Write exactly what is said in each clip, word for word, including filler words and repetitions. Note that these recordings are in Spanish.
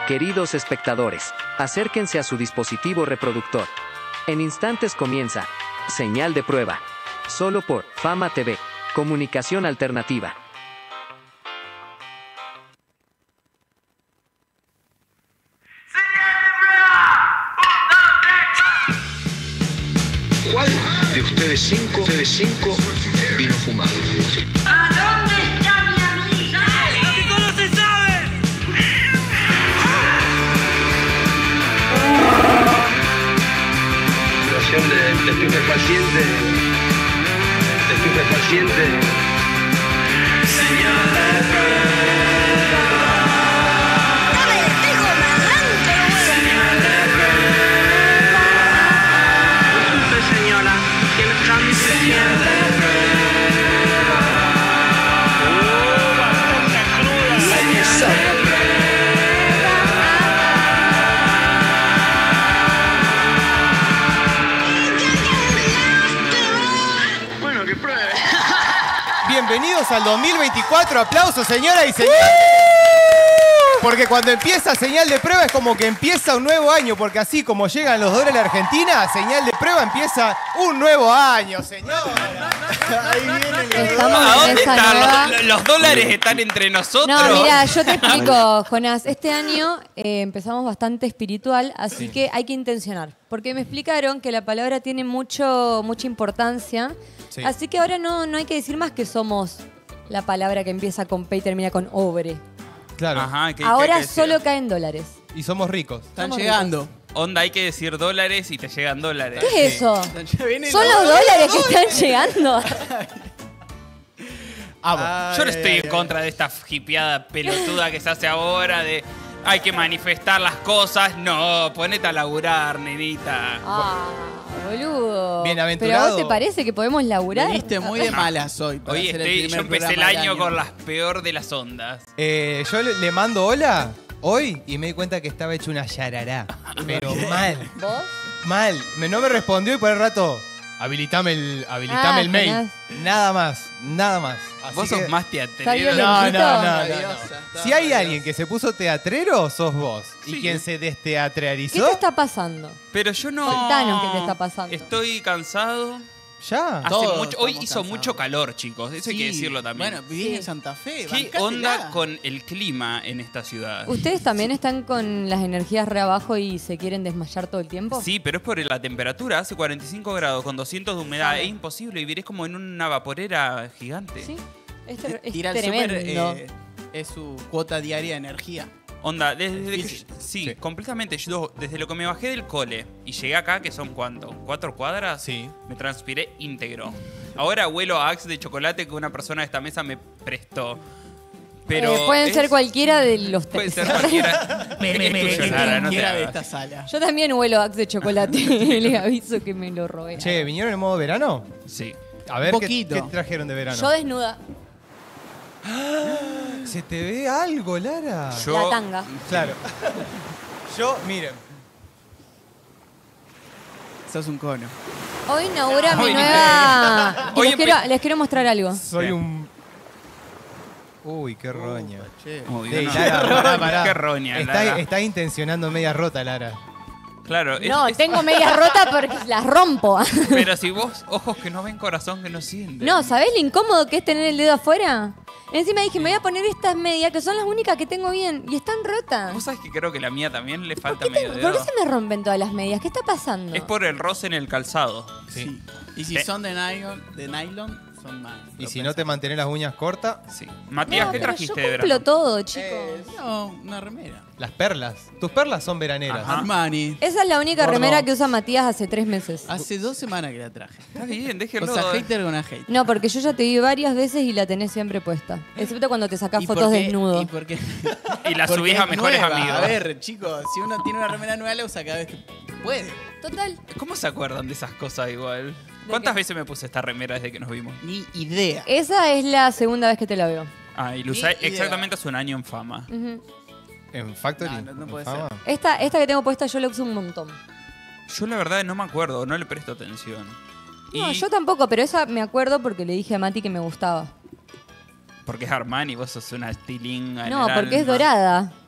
Queridos espectadores, acérquense a su dispositivo reproductor. En instantes comienza Señal de Prueba. Solo por Fama T V, comunicación alternativa. ¿Cuál de ustedes cinco, ustedes cinco vino fumado? ¿A dónde está mi amiga? ¡Lo que no se sabe! Situación de, de estupefaciente, de estupefaciente. Señal de prueba. ¡Dame el pico, marrante! Señal de prueba. Disculpe, señora, ¿quién está mi señal de prueba? ¡Oh, bastante cruda! Señal de prueba. Bueno, que pruebe. Bienvenidos al dos mil veinticuatro, aplausos señoras y señores. Porque cuando empieza Señal de Prueba es como que empieza un nuevo año, porque así como llegan los dólares a la Argentina, Señal de Prueba empieza un nuevo año, señor. Ahí viene el... Estamos ¿A en dónde esa están? nueva... Los, los dólares están entre nosotros. No, mira, yo te explico, Jonás. Este año eh, empezamos bastante espiritual, así que hay que intencionar. Porque me explicaron que la palabra tiene mucho, mucha importancia. Sí. Así que ahora no, no hay que decir más que somos la palabra que empieza con P y termina con obre. Claro. Ajá, ¿qué- qué hay Ahora que decir? solo caen dólares. Y somos ricos. Están Somos llegando. Onda, hay que decir dólares y te llegan dólares. ¿Qué es eso? Ya vienen ¿Son los dólares que están llegando? Vamos. Yo no estoy en contra de esta hipeada pelotuda que se hace ahora de hay que manifestar las cosas. No, ponete a laburar, nenita. Ah, boludo. Bienaventurado. ¿Pero a vos te parece que podemos laburar? Viniste muy de malas hoy. para Hoy hacer el estoy, primer yo empecé el programa del año con las peor de las ondas. Eh, yo le, le mando hola hoy y me di cuenta que estaba hecho una yarará. Pero mal, ¿Vos? mal. Me, no me respondió y por el rato, habilitame el, habilitame Ah, el mail. Jonás. Nada más, nada más. Así Vos sos que- más Está teatrero. bien. No, no, Loquito. no, no, Maravillosa, no. está Si hay maravillosa. alguien que se puso teatrero, sos vos. Y Sí. quien se ¿Qué desteatralizó, te está pasando? Pero yo no. Contanos qué te está pasando. Estoy cansado. ya. Hace Todos mucho, hoy estamos hizo cansados. mucho calor, chicos. Eso hay que Sí, decirlo también. Bueno, vivís Sí. en Santa Fe. ¿Qué bancátela. onda con el clima en esta ciudad? ¿Ustedes también están con las energías re abajo y se quieren desmayar todo el tiempo? Sí, pero es por la temperatura. Hace cuarenta y cinco grados con doscientos de humedad. Es imposible vivir. Es como en una vaporera gigante. Sí. Es, ter- es Ir al tremendo. súper eh, es su cuota diaria de energía. Onda, desde que Difícil. yo- sí, Sí. completamente. Yo, desde lo que me bajé del cole y llegué acá, que son ¿cuánto? ¿Cuatro cuadras? Sí. Me transpiré íntegro. Ahora huelo a Axe de chocolate que una persona de esta mesa me prestó. Pero Eh, pueden es- ser cualquiera de los Puede tres. ser cualquiera. Me, me, Es me, tuyo, Lara, no te cualquiera de hagas. esta sala. Yo también huelo Axe de chocolate. Les aviso que me lo robé. Che, ¿vinieron en modo verano? Sí. A ver, Un ¿qué, poquito. qué trajeron de verano? Yo desnuda. ¿Se te ve algo, Lara? Yo- La tanga. Claro. Yo, miren. Sos un cono. Hoy inaugura mi Hoy nueva... Y Hoy les, empe- quiero, les quiero mostrar algo. Soy Sí. un... Uy, qué roña. Che. Muy Sí, bien, no. Lara, pará, pará. Qué roña, Está, Lara. está intencionando media rota, Lara. Claro. es- No, es- tengo medias rotas porque las rompo. Pero si vos, ojos que no ven, corazón que no sienten. No, ¿sabés lo incómodo que es tener el dedo afuera? Encima dije, me voy a poner estas medias que son las únicas que tengo bien y están rotas. Vos sabés que creo que la mía también le ¿Por falta qué, medio te- dedo. por qué se me rompen todas las medias? ¿Qué está pasando? Es por el roce en el calzado. Sí. Y si Sí. son de nylon, de nylon son más. Y si no te mantenés las uñas cortas, Sí. Matías, No, ¿qué pero trajiste yo de cumplo verano? todo, chicos. Eh, no, una remera. las perlas. Tus perlas son veraneras. Ajá. Armani. Esa es la única Gordo. remera que usa Matías hace tres meses. Hace dos semanas que la traje. Está bien, O déjenlo. sea, hater con una hate. No, porque yo ya te vi varias veces y la tenés siempre puesta. Excepto cuando te sacás ¿Y fotos por qué? desnudo. ¿Y por qué? Y la Porque subís a es mejores nueva. amigos. A ver, chicos, si uno tiene una remera nueva, la usa cada vez que puede. Total. ¿Cómo se acuerdan de esas cosas igual? ¿Cuántas qué? veces me puse esta remera desde que nos vimos? Ni idea. Esa es la segunda vez que te la veo. Ah, y lo Ni usé idea. exactamente hace un año en fama. Ujú. En Factory. No, no, no en puede Fama. ser. Esta, esta que tengo puesta yo la uso un montón. Yo la verdad no me acuerdo, no le presto atención. No, Y- yo tampoco, pero esa me acuerdo porque le dije a Mati que me gustaba. Porque es Armani, vos sos una estilinga. en No, el porque es alma. dorada.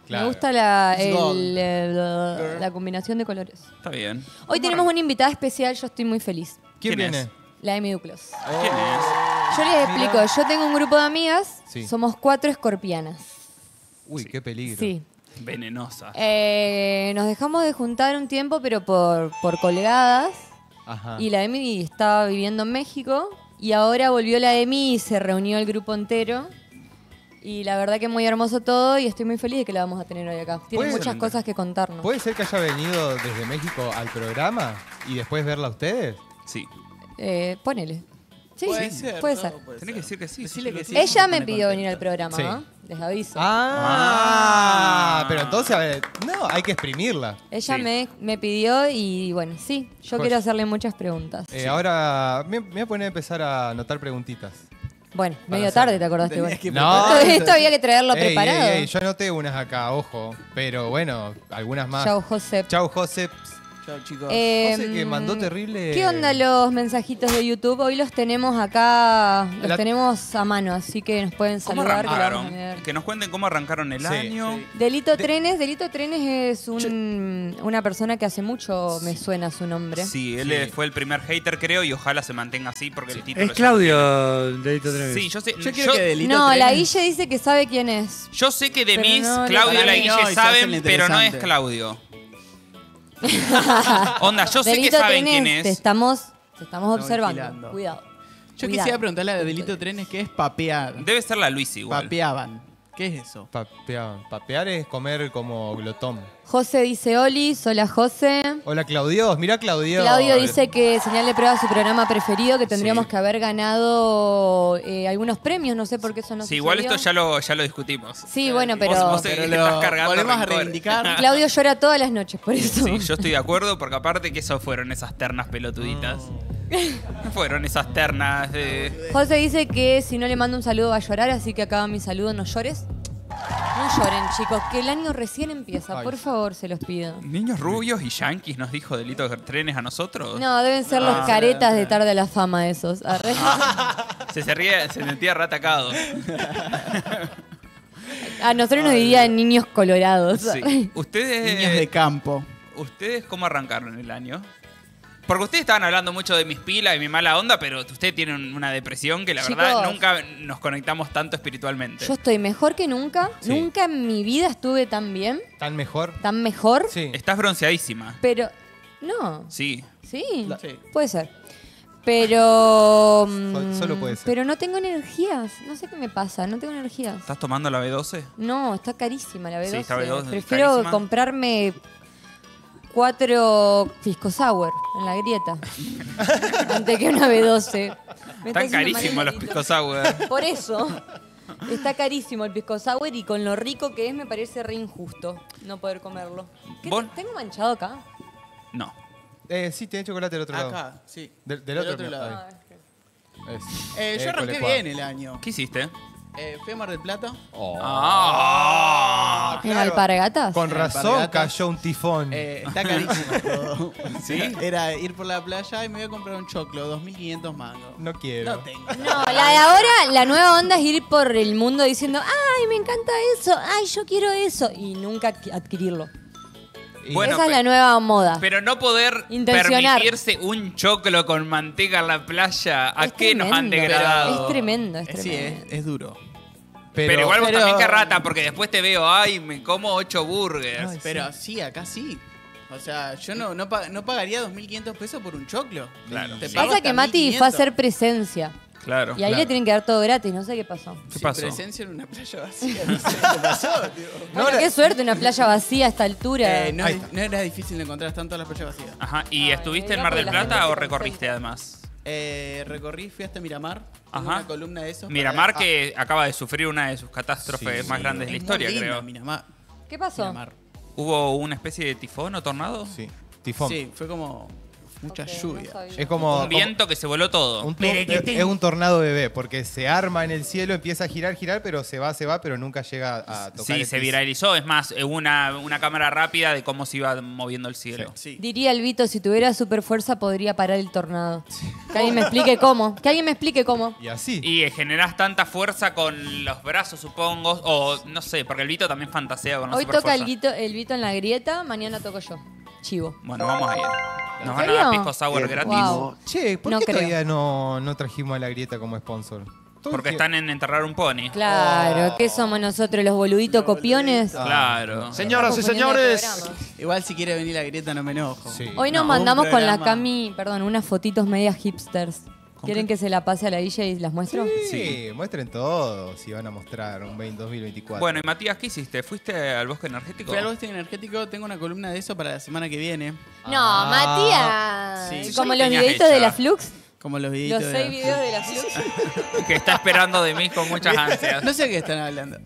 Claro. Me gusta la, It's el, gold. el- la combinación de colores. Está bien. Hoy tenemos una invitada especial, yo estoy muy feliz. ¿Quién, ¿Quién viene? es? La Emi Duclos. ¿Quién es? Yo les explico, yo tengo un grupo de amigas, Sí. somos cuatro escorpianas. Uy, qué peligro. Sí. Venenosa. Eh, nos dejamos de juntar un tiempo, pero por, por colgadas. Ajá. Y la Emi estaba viviendo en México. Y ahora volvió la Emi y se reunió el grupo entero. Y la verdad que muy hermoso todo y estoy muy feliz de que la vamos a tener hoy acá. Tiene Puede muchas ser. cosas que contarnos. ¿Puede ser que haya venido desde México al programa y después verla a ustedes? Sí. Eh, ponele. Sí, Puede sí, ser. puede todo ser. puede Tenés que decir que sí. Decile sí, que sí. sí. Ella se me pone pidió venir al contenta. programa, Sí. ¿no? Les aviso. Ah, Ah. pero entonces, a ver, no, hay que exprimirla. Ella Sí. me, me pidió y bueno, sí, yo Joya. quiero hacerle muchas preguntas. Eh, Ahora me, me voy a poner a empezar a anotar preguntitas. Bueno, medio hacer. tarde te acordaste. Tenés Bueno. que No. preparar Esto había que traerlo Ey, preparado. ey, ey, yo anoté unas acá, ojo. Pero bueno, algunas más. Chau, José. Chau, José. Chao, chicos. Eh, José que mandó terrible- ¿Qué onda los mensajitos de YouTube? Hoy los tenemos acá, los La- tenemos a mano, así que nos pueden ¿Cómo saludar. Que, lo vamos a arrancaron? leer. Que nos cuenten cómo arrancaron el Sí, año. Delito De- Trenes, Delito Trenes es un- una persona que hace mucho me suena su nombre. Sí, él Sí. eh, fue el primer hater, creo, y ojalá se mantenga así porque el título. Es ya Claudio, Delito lo Trenes. tiene. Sí, yo sé. Yo Yo, quiero que Delito No, la Trenes- Guille dice que sabe quién es. yo sé que de Pero mis, no le- Claudio y Para la mí Guille no, y se hace saben, el pero no es interesante. Claudio. Onda, yo sé que Delito saben Trenes, quién te es. estamos, te estamos Estamos observando. vigilando. Cuidado. Yo Cuidado. quisiera preguntarle a Delito Trenes qué es papear. Debe ser la Luis igual. Papeaban. ¿Qué es eso? Papear. Papear es comer como glotón. José dice Oli, hola José. Hola, Claudio. Mirá, Claudio. Claudio dice que Señal de Prueba es su programa preferido, que tendríamos Sí. que haber ganado eh, algunos premios, no sé por qué eso no Sí, igual sucedió. esto ya lo, ya lo discutimos. Sí, bueno, pero Vos- vos Pero seguís- lo estás cargando volvemos a rencor. reivindicar. Claudio llora todas las noches por eso. Sí, yo estoy de acuerdo porque aparte que eso fueron esas ternas pelotuditas. Mm. Fueron esas ternas de... José dice que si no le mando un saludo va a llorar, así que acaba mi saludo, no llores. No lloren, chicos, que el año recién empieza, Ay. por favor, se los pido. Niños rubios y yanquis nos dijo Delito de Trenes a nosotros. No, deben ser los Ah, caretas sí, de sí. tarde a la fama esos. Arre. Se, se ríe, se sentía reatacado. A nosotros nos dirían niños colorados. Sí. Ustedes... Niños de campo. ¿Ustedes cómo arrancaron el año? Porque ustedes estaban hablando mucho de mis pilas y mi mala onda, pero ustedes tienen una depresión que la verdad Chicos. nunca nos conectamos tanto espiritualmente. Yo estoy mejor que nunca. Sí. Nunca en mi vida estuve tan bien, ¿Tan mejor? tan mejor. Sí. Estás bronceadísima. Pero, no. Sí. Sí, Sí. puede ser. Pero. Sol- solo mm, puede ser. Pero no tengo energías. No sé qué me pasa, no tengo energías. ¿Estás tomando la B doce? No, está carísima la B doce. Sí, está B doce, Prefiero carísima. comprarme cuatro pisco sour en la grieta antes que una B doce. Me está Están haciendo mal carísimos el los gatito. pisco sour. Por eso. Está carísimo el pisco sour y con lo rico que es me parece re injusto no poder comerlo. ¿Qué ¿Vos? te- ¿Tengo manchado acá? No. Eh, sí, tiene chocolate del otro lado. Acá, sí. Del, del otro, lado. Ah, ahí. Es- Eh, yo eh, arranqué cole, bien el año. ¿Qué hiciste? Eh, fui a Mar del Plata. Oh. Ah. ¿En alpargatas? Con En razón alpargatas. cayó un tifón. Eh, está carísimo todo. ¿Sí? Era ir por la playa y me voy a comprar un choclo, dos mil quinientos mangos. No quiero. No tengo. No, la de ahora, la nueva onda es ir por el mundo diciendo, ay, me encanta eso, ay, yo quiero eso, y nunca adqui- adquirirlo. Y- Bueno, Esa es pe- la nueva moda. Pero no poder Intencionar. permitirse un choclo con manteca en la playa, ¿a Es qué nos han tremendo. degradado? Es tremendo, es Eh, sí, tremendo. es, es duro. Pero, igual vos pero- también que rata, porque después te veo, ay, me como ocho burgers. Ay, Pero sí, acá sí. O sea, yo no, no, pag- no pagaría dos mil quinientos pesos por un choclo. Claro. Te Sí. pago Pasa hasta que Mati fue a mil quinientos. hacer presencia. Claro. Y ahí Claro. le tienen que dar todo gratis, no sé qué pasó. ¿Qué Sin pasó? presencia en una playa vacía. No sé qué pasó, tío. Bueno, la- qué suerte, una playa vacía a esta altura. Eh, no, Ahí es- no era difícil de encontrar, están todas las playas vacías. Ajá. ¿Y Ay, estuviste en no, Mar del porque la Plata gente o se recorriste concentra. además? Eh, recorrí, fui hasta Miramar. Tengo Ajá. una columna de eso. Miramar para- que acaba de sufrir una de sus catástrofes Sí, más sí. grandes de la Es muy historia, linda, creo. Miramar. ¿Qué pasó? Miramar. ¿Hubo una especie de tifón o tornado? Sí, tifón. Sí, fue como. Mucha Ok, lluvia. no sabía. Es como... Un viento que se voló todo. Un tor- es, es un tornado bebé, porque se arma en el cielo, empieza a girar, girar, pero se va, se va, pero nunca llega a tocar Sí, el se piso. viralizó. Es más, eh, una, una cámara rápida de cómo se iba moviendo el cielo. Sí. Diría el Vito, si tuviera super fuerza podría parar el tornado. Que alguien me explique cómo. Que alguien me explique cómo. Y así. Y eh, generás tanta fuerza con los brazos, supongo. O no sé, porque el Vito también fantasea con la Hoy toca el superfuerza. Vito, el Vito en la grieta, mañana toco yo. Chivo. Bueno, vamos a ir. Nos ¿En van a dar serio? pisco sour gratis. Wow. Che, ¿por No qué creo. todavía no, no trajimos a la grieta como sponsor? Todo Porque el están en enterrar un pony. Claro, ¿qué somos nosotros, los boluditos copiones? Claro. Señoras y Estamos poniendo el señores. programa. Igual si quiere venir la grieta no me enojo. Sí. Hoy nos No, mandamos un con la programa. Cami, perdón, unas fotitos medias hipsters. ¿Quieren que se la pase a la Guilla y las muestro? Sí, muestren todo si van a mostrar un veinte dos mil veinticuatro. Bueno, y Matías, ¿qué hiciste? ¿Fuiste al bosque energético? Fui al bosque energético, tengo una columna de eso para la semana que viene. No, Matías. Sí. Como Ya lo los tenías videitos hecha. de la Flux. Como los Los videitos de seis la- videos de la Flux. Que está esperando de mí con muchas ansias. No sé de qué están hablando.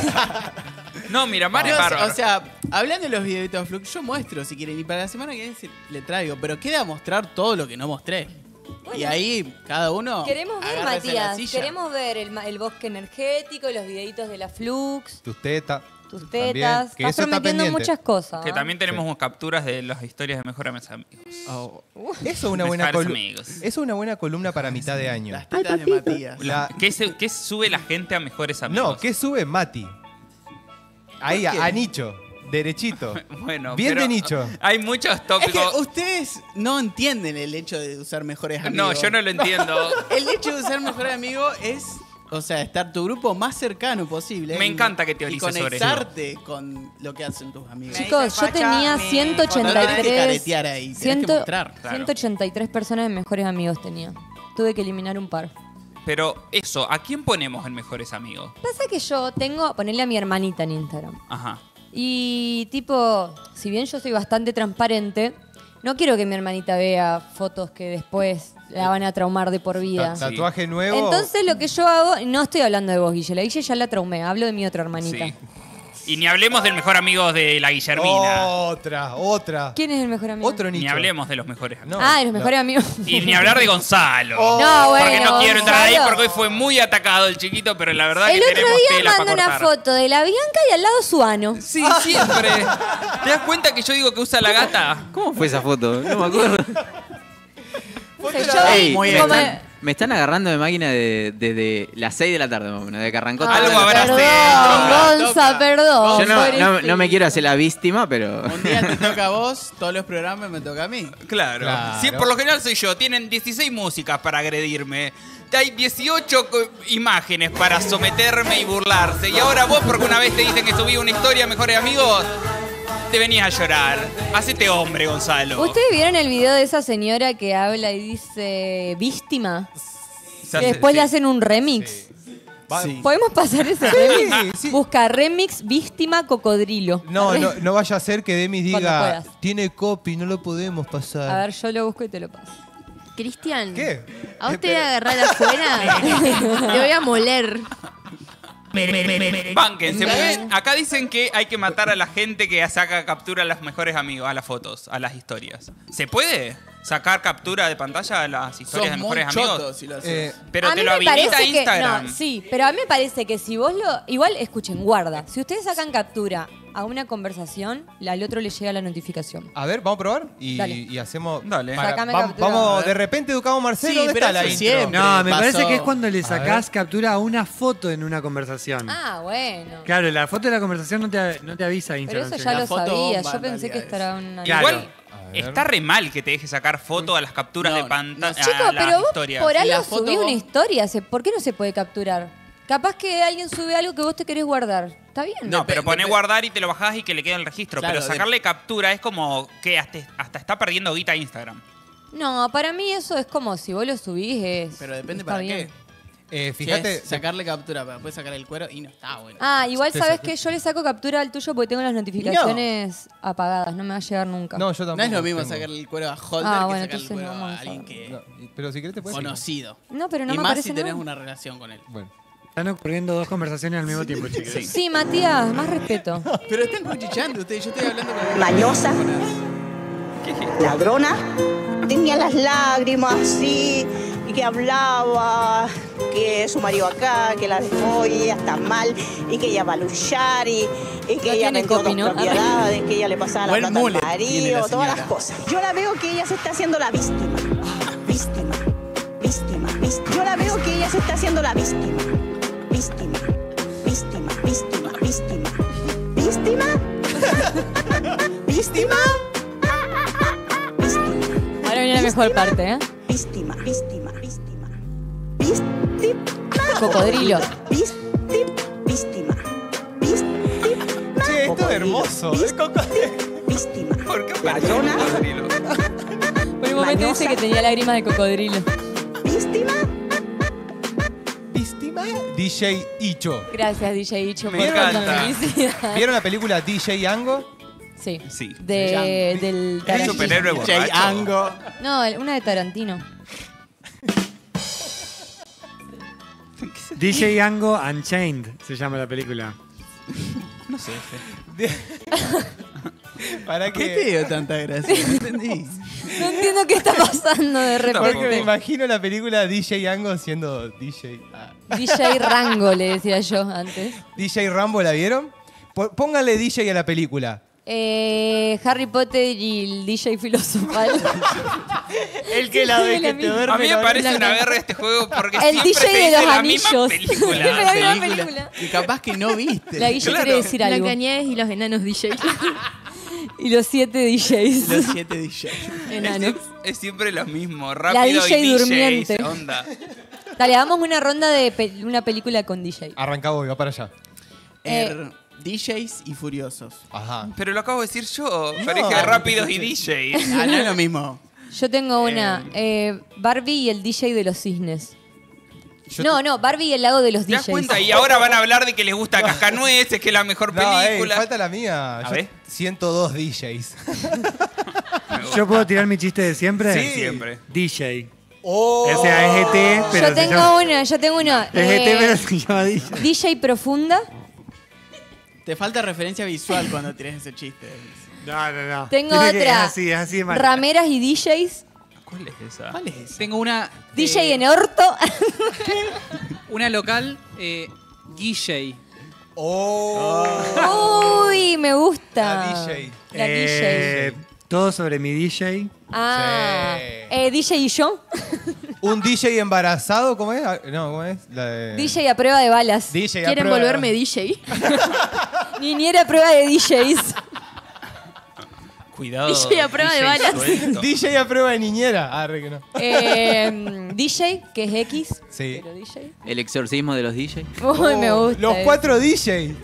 No, mira, Mar es No, bárbaro. o sea, hablando de los videitos de Flux, yo muestro si quieren. Y para la semana que viene sí le traigo. Pero queda mostrar todo lo que no mostré. Y ahí cada uno. Queremos ver, agárrese la Matías. silla. Queremos ver el, ma- el bosque energético, los videitos de la Flux, Tus tetas. tus También, tetas. que Estás eso está prometiendo pendiente. muchas cosas. Que ¿ah? también tenemos capturas de las historias de mejor a mis amigos. Oh, Eso es una buena Mejores columna. amigos. Eso es una buena columna para mitad de año. las tetas de Matías. La- ¿Qué, se- qué sube la gente a mejores amigos? No, ¿qué sube Mati? Ahí, a, qué? a nicho. Derechito. Bueno, Bien pero de nicho. Hay muchos Es que tópicos. ustedes no entienden el hecho de usar mejores amigos. No, yo no lo entiendo. El hecho de usar mejores amigos es, o sea, estar tu grupo más cercano posible. Me y- encanta que y teorices sobre eso. conectarte con lo que hacen tus amigos. Chicos, yo tenía ciento ochenta y No tenés que tres. caretear ahí, tenés que ciento- mostrar, claro. ciento ochenta y tres personas de mejores amigos tenía. Tuve que eliminar un par. Pero eso, ¿a quién ponemos en mejores amigos? Pasa que yo tengo, ponerle a mi hermanita en Instagram. Ajá. Y tipo, si bien yo soy bastante transparente, no quiero que mi hermanita vea fotos que después la van a traumar de por vida. Ta- Tatuaje nuevo. Entonces lo que yo hago, no estoy hablando de vos, Guille, la Guille ya la traumé, hablo de mi otra hermanita. Sí. Y ni hablemos del mejor amigo de la Guillermina. Otra, otra. ¿Quién es el mejor amigo? Otro nicho. Ni hablemos de los mejores amigos. No, ah, de los no. mejores amigos. Y ni hablar de Gonzalo. No, bueno, Porque no quiero entrar ahí Gonzalo. porque hoy fue muy atacado el chiquito, pero la verdad El que otro tenemos día tela manda para una cortar. foto de la Bianca y al lado su ano. Sí, siempre. ¿Te das cuenta que yo digo que usa la gata? ¿Cómo fue esa foto? No me acuerdo. O sea, yo, Ey, muy me, como- están, me están agarrando de máquina desde de, de las seis de la tarde, más o menos, desde que arrancó todo. Algo habrá perdón, sido. Gonza, Toca. perdón. Yo no, no, no me pobrecito. quiero hacer la víctima, pero... Un día te toca a vos, todos los programas me toca a mí. Claro. Claro. Sí, por lo general soy yo. Tienen dieciséis músicas para agredirme. Hay dieciocho co- imágenes para someterme y burlarse. Y ahora vos, porque una vez te dicen que subí una historia, mejores amigos, te venías a llorar. Hacete hombre, Gonzalo. ¿Ustedes vieron el video de esa señora que habla y dice víctima? Se Que hace- después le sí. hacen un remix. Va- Sí. ¿Podemos pasar ese remix? sí. Busca remix víctima cocodrilo. No, no, no vaya a ser que Demis Cuando diga, puedas. tiene copy, no lo podemos pasar. A ver, yo lo busco y te lo paso. Cristian, ¿Qué? ¿a vos te voy a agarrar afuera? Te voy a moler. Bánquense. Muy bien. Acá dicen que hay que matar a la gente que saca captura a los mejores amigos, a las fotos, a las historias. ¿Se puede sacar captura de pantalla a las historias Sos de muy mejores choto amigos? si lo haces. Eh, Pero A te mí lo me habilita parece que- Instagram. no, sí, pero a mí me parece que si vos lo... Igual, escuchen, guarda. Si ustedes sacan captura a una conversación, al otro le llega la notificación. A ver, vamos a probar y, Dale. y hacemos. Dale. Sacame va- captura. vamos, de repente educamos a Marcelo. Sí, ¿Dónde pero está la eso intro? siempre. No, me pasó. parece que es cuando le A sacás ver. captura a una foto en una conversación. Ah, bueno. Claro, la foto de la conversación no te, no te avisa Pero Instagram. eso sí. ya La lo foto sabía. bomba, Yo en pensé que realidad estará una... Claro. Igual A ver. está re mal que te deje sacar foto a las capturas No, de pantalla. no, Chicos, pero vos por La algo foto subís vos- una historia. se- ¿Por qué no se puede capturar? Capaz que alguien sube algo que vos te querés guardar. ¿Está bien? No, pero Depe- poné depe- guardar y te lo bajás y que le quede en el registro. Claro, pero sacarle captura es como que hasta, hasta está perdiendo guita Instagram. No, para mí eso es como si vos lo subís es... Pero depende está para bien. qué. Eh, Si fíjate. es sacarle captura para después sacar el cuero y no está bueno. Ah, igual Te sabes saco. que yo le saco captura al tuyo porque tengo las notificaciones apagadas. No me va a llegar nunca. No, yo tampoco. No es lo mismo tengo. sacarle el cuero a Holder Ah, que bueno, sacarle el entonces cuero no vamos a a alguien usar. que No, pero si querés te puedes. conocido. No, pero no y me más aparece si tenés nada. una relación con él. Bueno. Están ocurriendo dos conversaciones al mismo tiempo, chicos. Sí, Matías, más respeto. Pero están cuchicheando ustedes, yo estoy hablando con Mañosa. ladrona. Tenía las lágrimas así, y que hablaba, que su marido acá, que la dejó y ella está mal, y que ella va a luchar, y, y que No ella tiene vendió copy, dos ¿no? propiedades, que ella le pasaba la Buen plata al mullet tiene marido, la todas las señora. cosas. Yo la veo que ella se está haciendo la víctima. Víctima, víctima, víctima. Yo la veo que ella se está haciendo la víctima. Víctima, víctima, víctima, víctima. ¿Víctima? ¿Víctima? Ahora viene la mejor parte, ¿eh? Víctima, víctima, víctima. Víctima. Cocodrilo. Víctima, víctima. Víctima. Che, esto es hermoso. Es cocodrilo. Víctima. ¿Por qué aparece Ladrona. un cocodrilo? Por un momento dice que tenía lágrimas de cocodrilo. Víctima. Víctima. D J Icho. Gracias, D J Icho, Me por encanta. tanta felicidad. ¿Vieron la película D J Ango? Sí. Sí. De, del Es un Tarantino. superhéroe D J borracho. Ango. No, una de Tarantino. D J Ango Unchained se llama la película. No sé. ¿Para ¿Qué te qué? dio tanta gracia? No entendí. No entiendo qué está pasando de Porque me repente. imagino la película D J Ango siendo D J. ah. D J Rango le decía yo antes. D J Rambo, ¿la vieron? Po- Pónganle D J a la película. Eh, Harry Potter y el D J filosofal. El que la ve, Sí, la que te misma. duerme. A mí me la- parece una verga este juego porque El siempre D J se de dice los la misma anillos. película. Siempre la misma película. Que capaz que no viste. La Guille Claro. quiere decir algo. Blancanieves y los enanos D J. Y los siete D Js. Los siete D J. Es, Enanos. siempre- es siempre lo mismo. Rápido D J y D Js, durmiente. onda. Dale, hagamos una ronda de pe- una película con D J. Arranca vos, va para allá. Er, D Js y furiosos. Ajá. Pero lo acabo de decir yo. Pareja de rápidos y D Js. Ah, no es lo mismo. Yo tengo una. eh, Barbie y el D J de los cisnes. Yo No, no, Barbie y el lago de los ¿Te das D Js. cuenta? Y ahora van a hablar de que les gusta Cascanueces, que es la mejor No, ey, película. falta la mía. A Yo ver. ciento dos D Js. ¿Yo puedo tirar mi chiste de siempre? Sí. Siempre. D J. Oh. O sea, es G T, pero Yo se tengo llama... una, yo tengo una. Es G T, eh, pero se llama D J. D J profunda. Te falta referencia visual cuando tienes ese chiste. No, no, no. Tengo Tiene que- otra. Es así, es así de mal. Rameras y D Js. ¿Cuál es esa? ¿Cuál es esa? Tengo una. D J eh, en orto. Una local, eh, Guille. Oh. Uy, me gusta. La D J. La Eh, D J. todo sobre mi D J. Ah. Sí. Eh, D J y yo. Un D J embarazado, ¿cómo es? Ah, No, ¿cómo es? La de... D J a prueba de balas. D J a ¿Quieren prueba- volverme D J? Niñera a prueba de D Js. Cuidado. D J a prueba de D J balas. suelto. D J a prueba de niñera. Ah, re que no. Eh, D J, que es X. Sí. Pero D J. El exorcismo de los D J. Uy, me Oh, gusta. Los eso. cuatro D J.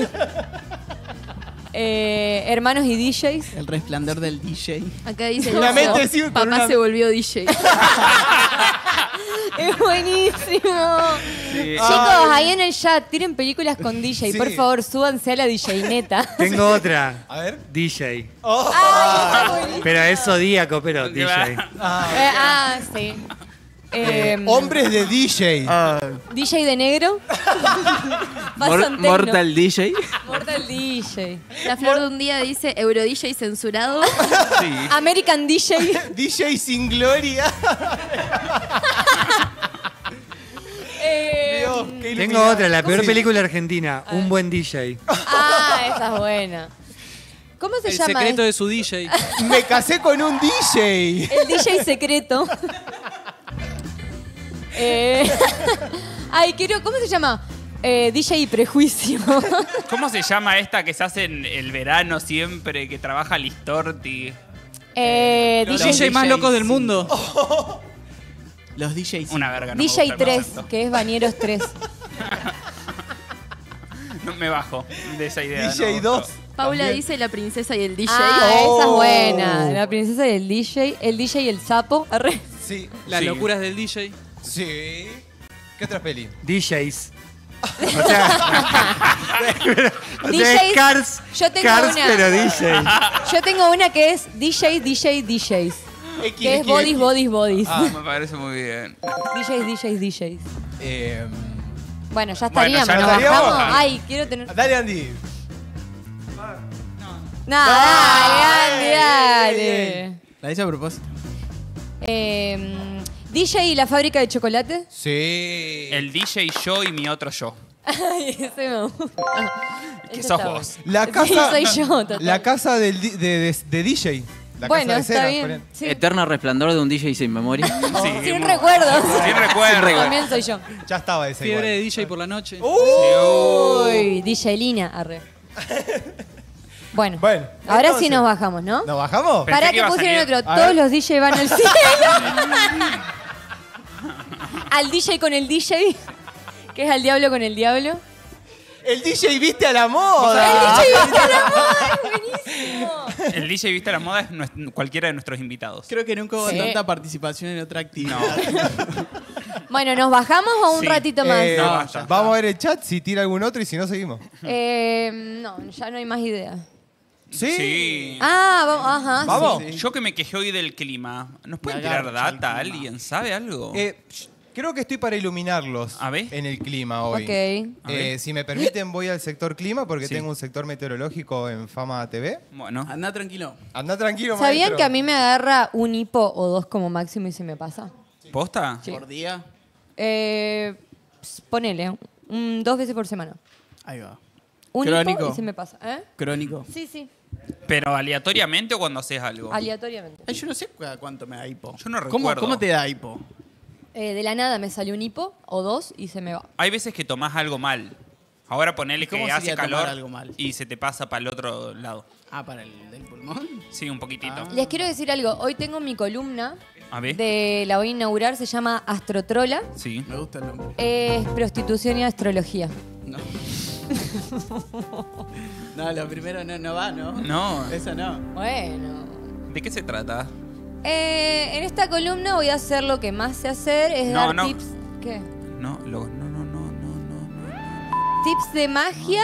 Eh, hermanos y D Js. El resplandor del D J. Acá dice Una no, mente así con papá una- se volvió D J. Es buenísimo. Sí. Chicos, ahí en el chat, tiren películas con D J. Sí. Por favor, súbanse a la D J neta. Tengo otra. A ver. D J. Oh. Ay, está buenísimo. Pero es zodíaco, pero D J. Eh, ah, sí. Eh, Hombres de D J. D J de negro. Mor- Pasan tecno. Mortal D J. Mortal D J. La flor de un día dice Euro D J censurado. Sí. American D J. D J sin gloria. Eh, Dios, qué Tengo iluminado. otra, la peor Sí. película argentina. Un buen D J. ah, esa es buena. ¿Cómo se El llama? secreto de su D J. Me casé con un D J. El D J secreto. eh, ay, quiero. ¿Cómo se llama? Eh, D J y prejuicio. ¿Cómo se llama esta que se hace en el verano siempre, que trabaja Listorti? eh, Los D J, D J más D Js, locos del sí. mundo. Los D Js. Una verga. No me D J gusta el tres, concepto. que es Bañeros tres. No me bajo de esa idea. D J no, dos. Paula También. dice la princesa y el D J. Ah, esa es Oh. buena. La princesa y el D J. El D J y el sapo. Arre. Sí. Las Sí. locuras del D J. Sí. ¿Qué otra peli? D Js. O sea, o sea, es D Js, Cars, yo tengo Cars una. pero D J. Yo tengo una que es D J, D J, D Js. Que es bodies, bodies, bodies. Ah, me parece muy bien. D Js, D Js, D Js. Eh, Bueno, ya Bueno, estaríamos. ya ¿Nos estaríamos. bajamos? Ay, quiero tener. dale, Andy. No, dale, Andy, dale. La hice a propósito. Eh, D J y la fábrica de chocolate. Sí. El D J yo y mi otro yo. Ay, ese me gusta. ¿Qué Ese sos está vos? bueno. La Sí, casa, soy yo, total. la casa del, di- de, de- de D J. La Bueno, casa de está cera, bien. ponen. Sí. Eterno resplandor de un D J sin memoria. Sí, Sin muy- recuerdos. Sin recuerdo. También soy yo. Ya estaba ese Fiebre igual. de D J por la noche. Uy, D J Lina, arre. Bueno, Bueno, ahora entonces, sí nos bajamos, ¿no? ¿Nos bajamos? Pensé Para que que iba a pusieron salir- otro. A Todos ver. los D J van al cielo. Al D J con el D J, que es al diablo con el diablo. El D J viste a la moda. El D J viste a la moda, es buenísimo. El D J Viste a la Moda es nues- cualquiera de nuestros invitados. Creo que nunca hubo Sí. tanta participación en otra actividad. Bueno, ¿nos bajamos o un Sí. ratito más? Eh, No, basta. vamos a ver el chat si tira algún otro y si no seguimos. Eh, no, ya no hay más ideas. ¿Sí? Sí. Ah, vamos, ajá. Vamos. sí. Yo que me quejé hoy del clima. ¿Nos pueden Me tirar agarcha el data? clima. ¿Alguien sabe algo? Eh, creo que estoy para iluminarlos A ver. en el clima hoy. Ok. A ver. Eh, si me permiten, voy al sector clima porque Sí. tengo un sector meteorológico en Fama T V. Bueno. Andá tranquilo. Anda tranquilo, ¿Sabían maestro. que a mí me agarra un hipo o dos como máximo y se me pasa? ¿Posta? Sí. Por día. Eh, ps, ponele, un- dos veces por semana. Ahí va. Un hipo Crónico. y se me pasa. ¿Eh? Crónico. Sí, sí, ¿Pero aleatoriamente o cuando haces algo? aleatoriamente. Ay, yo no sé cu- cuánto me da hipo. Yo no ¿Cómo, recuerdo. ¿Cómo te da hipo? Eh, de la nada me salió un hipo o dos y se me va. Hay veces que tomás algo mal. Ahora ponele ¿Cómo que sería hace tomar calor algo mal? y se te pasa para el otro lado. Ah, para el del pulmón. Sí, un poquitito. Les quiero decir algo. Hoy tengo mi columna, A ver. de la voy a inaugurar, se llama Astrotrola. Sí. Me gusta el nombre. Es prostitución y astrología. No. No, lo primero no, no va, ¿no? No. Eso no. Bueno. ¿De qué se trata? Eh, en esta columna voy a hacer lo que más sé hacer, es No, dar no. tips. ¿Qué? No, lo- no, no, no, no, no, no. Tips de magia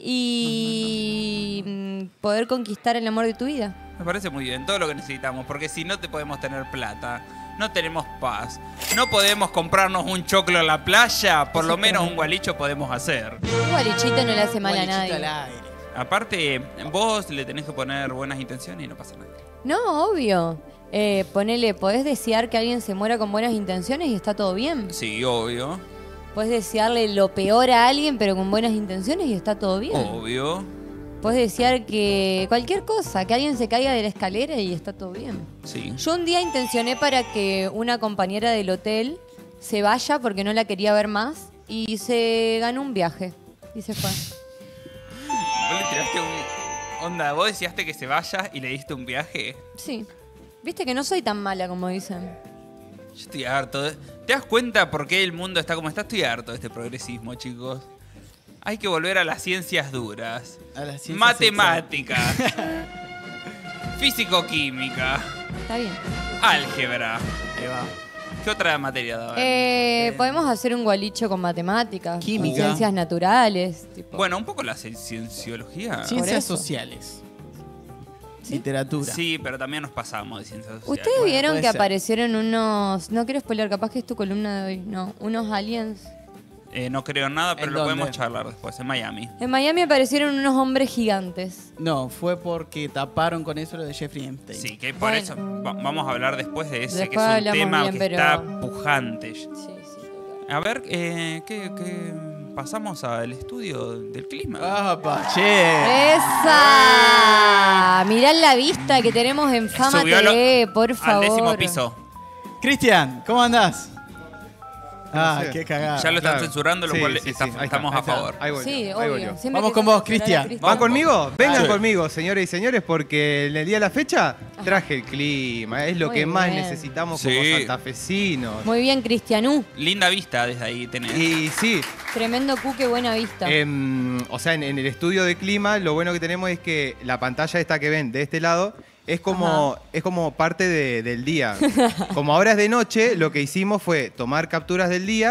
y mm, poder conquistar el amor de tu vida. Me parece muy bien, todo lo que necesitamos, porque si no te podemos tener plata, no tenemos paz, no podemos comprarnos un choclo en la playa, por lo menos un gualicho podemos hacer. Un gualichito no le hace mal a Gualichito nadie. al aire. Aparte, vos le tenés que poner buenas intenciones y no pasa nada. No, obvio. Eh, ponele, podés desear que alguien se muera con buenas intenciones y está todo bien. Sí, obvio, Podés desearle lo peor a alguien pero con buenas intenciones y está todo bien. obvio. Podés desear que cualquier cosa, que alguien se caiga de la escalera y está todo bien. Sí. Yo un día intencioné para que una compañera del hotel se vaya porque no la quería ver más y se ganó un viaje y se fue. Vos le tiraste un... Onda, vos deseaste que se vaya y le diste un viaje. Sí. Viste que no soy tan mala como dicen. Yo estoy harto. de- ¿Te das cuenta por qué el mundo está como está? Estoy harto de este progresismo, chicos. Hay que volver a las ciencias duras. A las ciencias Matemática. Físico-química. Está bien. Álgebra. Ahí va. ¿Qué otra materia daba? Eh, podemos hacer un gualicho con matemáticas, Química. con ciencias naturales. Tipo. Bueno, un poco la cien- cienciología. Ciencias eso. sociales. Literatura. Sí, pero también nos pasamos de ciencias sociales. ¿Ustedes Bueno, vieron puede que ser. aparecieron unos... No quiero spoiler, capaz que es tu columna de hoy. No, unos aliens. Eh, no creo en nada, pero ¿En lo dónde? podemos charlar después, en Miami. En Miami aparecieron unos hombres gigantes. No, fue porque taparon con eso lo de Jeffrey Epstein. Sí, que por Bueno. eso va- vamos a hablar después de ese, Después que es un hablamos tema bien, que pero- está pujante. Sí, sí. A ver, eh, ¿qué, qué- pasamos al estudio del clima? Ah, pa, che. ¡Esa! Mirá la vista que tenemos en Fama Subió T V, lo- por Al favor. décimo piso. Cristian, ¿cómo andás? Ah, sé. qué cagada. Ya lo están Claro. censurando, lo Sí, cual sí, sí. está- Ahí está, estamos ahí a está. favor. Ahí voy Sí, yo, ahí voy obvio. yo. Siempre Vamos que con se vos, menciona Cristian. a ¿Van conmigo? Vengan Sí. conmigo, señores y señores, porque en el día de la fecha traje el clima. Es lo Muy que más bien. necesitamos Sí. como santafesinos. Muy bien, Cristianú. Linda vista desde ahí tenés. Y sí, Tremendo cuque, buena vista. em, o sea, en, en el estudio de clima lo bueno que tenemos es que la pantalla esta que ven de este lado es como, es como parte de- del día. Como ahora es de noche, lo que hicimos fue tomar capturas del día,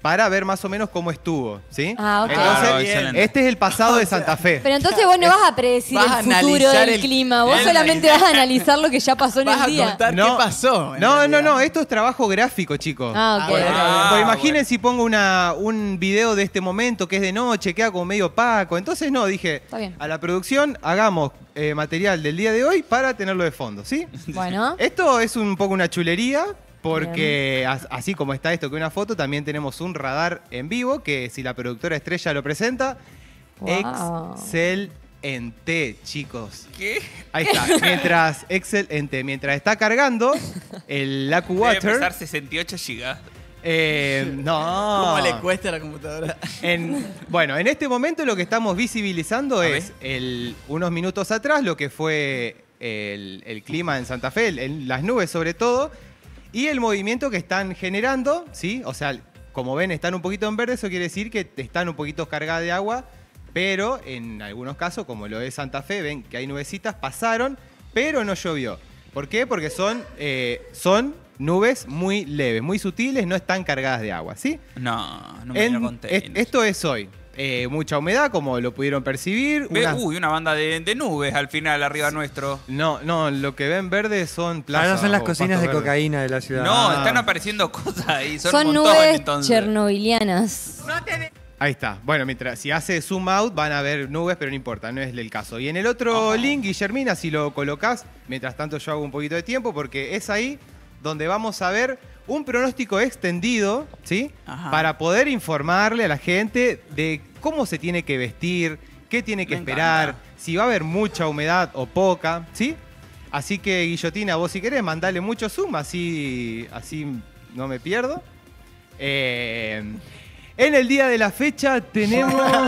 para ver más o menos cómo estuvo, ¿sí? Ah, ok. Entonces, Claro, excelente. este es el pasado de Santa Fe. Pero entonces vos no vas a predecir Vas a el futuro analizar del el- clima, vos el- solamente vas a analizar lo que ya pasó en Vas a el día. contar No. qué pasó. en No, no, realidad. no, esto es trabajo gráfico, chicos. Ah, ok. bueno. Ah, Pues imaginen bueno. si pongo una, un video de este momento que es de noche, queda como medio opaco. Entonces, no, dije, Está bien. a la producción hagamos eh, material del día de hoy para tenerlo de fondo, ¿sí? Bueno, Esto es un poco una chulería, porque as- así como está esto que una foto, también tenemos un radar en vivo que si la productora Estrella lo presenta, Wow. excelente, chicos. ¿Qué? Ahí está, mientras excelente, mientras está cargando el Acu Debe Water. pesar sesenta y ocho gigas. Eh, no. ¿Cómo le cuesta a la computadora? En- bueno, en este momento lo que estamos visibilizando A es el, unos minutos atrás lo que fue el, el clima en Santa Fe, el- el- las nubes sobre todo, y el movimiento que están generando, ¿sí? O sea, como ven, están un poquito en verde, eso quiere decir que están un poquito cargadas de agua, pero en algunos casos, como lo es Santa Fe, ven que hay nubecitas, pasaron, pero no llovió. ¿Por qué? Porque son, eh, son nubes muy leves, muy sutiles, no están cargadas de agua, ¿sí? No, no me En- lo conté. es- esto es hoy. Eh, mucha humedad, como lo pudieron percibir. Ve- Una- Uy, una banda de, de nubes al final arriba nuestro. No, no, lo que ven verde son plazas. Ahora son las o cocinas de pastos verdes. cocaína de la ciudad. No, Ah. están apareciendo cosas ahí. Son, son un montón, nubes entonces. chernobilianas. Ahí está. Bueno, mientras si hace zoom out van a ver nubes, pero no importa, no es el caso. Y en el otro link, Guillermina, si lo colocás, mientras tanto yo hago un poquito de tiempo, porque es ahí donde vamos a ver un pronóstico extendido, ¿sí? Ajá. Para poder informarle a la gente de cómo se tiene que vestir, qué tiene que Me esperar, encanta. si va a haber mucha humedad o poca, ¿sí? Así que, Guillotina, vos si querés, mandale mucho zoom, así, así no me pierdo. Eh, en el día de la fecha tenemos...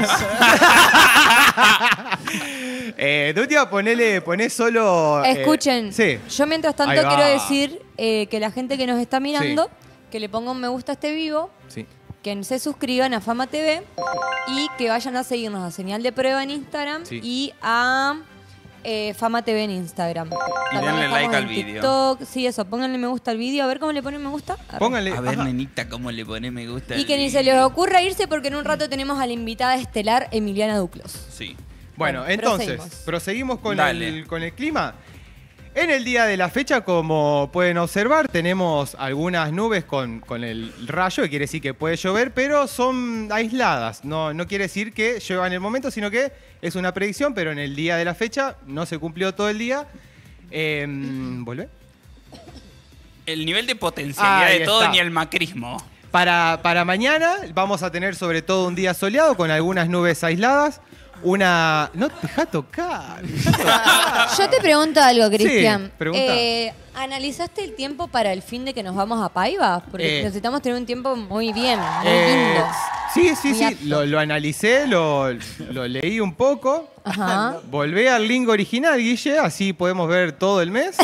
eh, de última, ponele, poné solo... eh, Escuchen, sí. yo mientras tanto Ahí va. quiero decir eh, que la gente que nos está mirando, que le ponga un me gusta a este vivo, Sí. que se suscriban a Fama T V y que vayan a seguirnos a Señal de Prueba en Instagram Sí. y a eh, Fama T V en Instagram. También denle estamos like en al vídeo. TikTok. Sí, eso, pónganle me gusta al vídeo, a ver cómo le ponen me gusta. Arre. Pónganle... A ver, ajá. nenita, cómo le pone me gusta. Y el que ni se video. les ocurra irse porque en un rato tenemos a la invitada estelar Emiliana Duclos. Sí. Bueno, Bueno, entonces, proseguimos. proseguimos con Dale. el, con el clima. En el día de la fecha, como pueden observar, tenemos algunas nubes con, con el rayo, que quiere decir que puede llover, pero son aisladas. No, no quiere decir que llueva en el momento, sino que es una predicción, pero en el día de la fecha no se cumplió todo el día. Eh, ¿Vuelve? El nivel de potencialidad Ahí de todo está. ni el macrismo. Para, para mañana vamos a tener sobre todo un día soleado con algunas nubes aisladas. Una... No, deja tocar. Yo te pregunto algo, Cristian. pregunta. Eh, ¿Analizaste el tiempo para el fin de que nos vamos a Paiva? Porque Eh, necesitamos tener un tiempo muy bien, muy Eh, lindo. sí, sí, Muy sí. apto. Lo, lo analicé, lo, lo leí un poco. Ajá. Volvé al link original, Guille, así podemos ver todo el mes.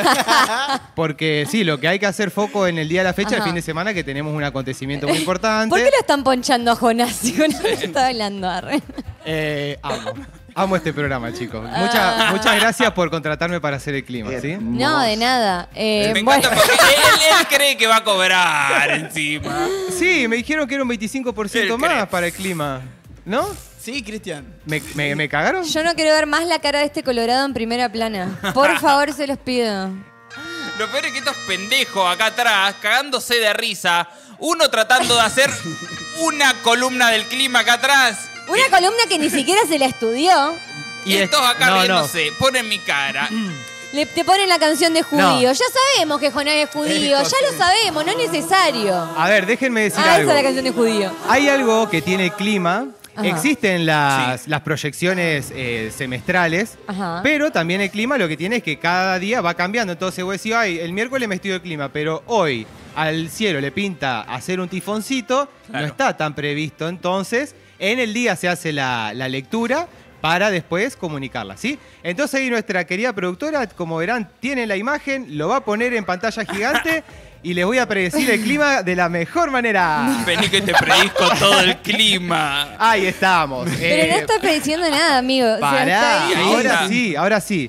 Porque sí, lo que hay que hacer foco en el día de la fecha, el Ajá. fin de semana, que tenemos un acontecimiento muy importante. ¿Por qué lo están ponchando a Jonás? Si Jonás está hablando, arre. Eh, amo. Amo este programa, chicos. Ah. Muchas, muchas gracias por contratarme para hacer el clima, ¿sí? No, de nada. Eh, Me bueno. encanta porque él, él cree que va a cobrar encima. Sí, me dijeron que era un veinticinco por ciento Él más cree. para el clima. ¿No? Sí, Cristian. ¿Me, me, me cagaron? Yo no quiero ver más la cara de este colorado en primera plana. Por favor, se los pido. Lo peor es que estos pendejos acá atrás, cagándose de risa, uno tratando de hacer una columna del clima acá atrás. Una columna que ni siquiera se la estudió. Y Y es- estos acá no, no. riéndose, ponen mi cara. Le, te ponen la canción de judío. No. Ya sabemos que Jonás es judío. Ya lo sabemos, no es necesario. A ver, déjenme decir Ah, algo. esa es la canción de judío. Hay algo que tiene el clima. Ajá. Existen las, las proyecciones eh, semestrales, Ajá. pero también el clima lo que tiene es que cada día va cambiando. Entonces vos decís, ay, el miércoles me estudio el clima, pero hoy al cielo le pinta hacer un tifoncito, Claro. no está tan previsto. Entonces, en el día se hace la, la lectura para después comunicarla, ¿sí? Entonces ahí nuestra querida productora, como verán, tiene la imagen, lo va a poner en pantalla gigante y les voy a predecir el clima de la mejor manera. Vení que te predisco todo el clima. Ahí estamos. Pero no Eh, está prediciendo nada, amigo. O sea, Pará, está ahí. ahí ahora está. sí, ahora sí.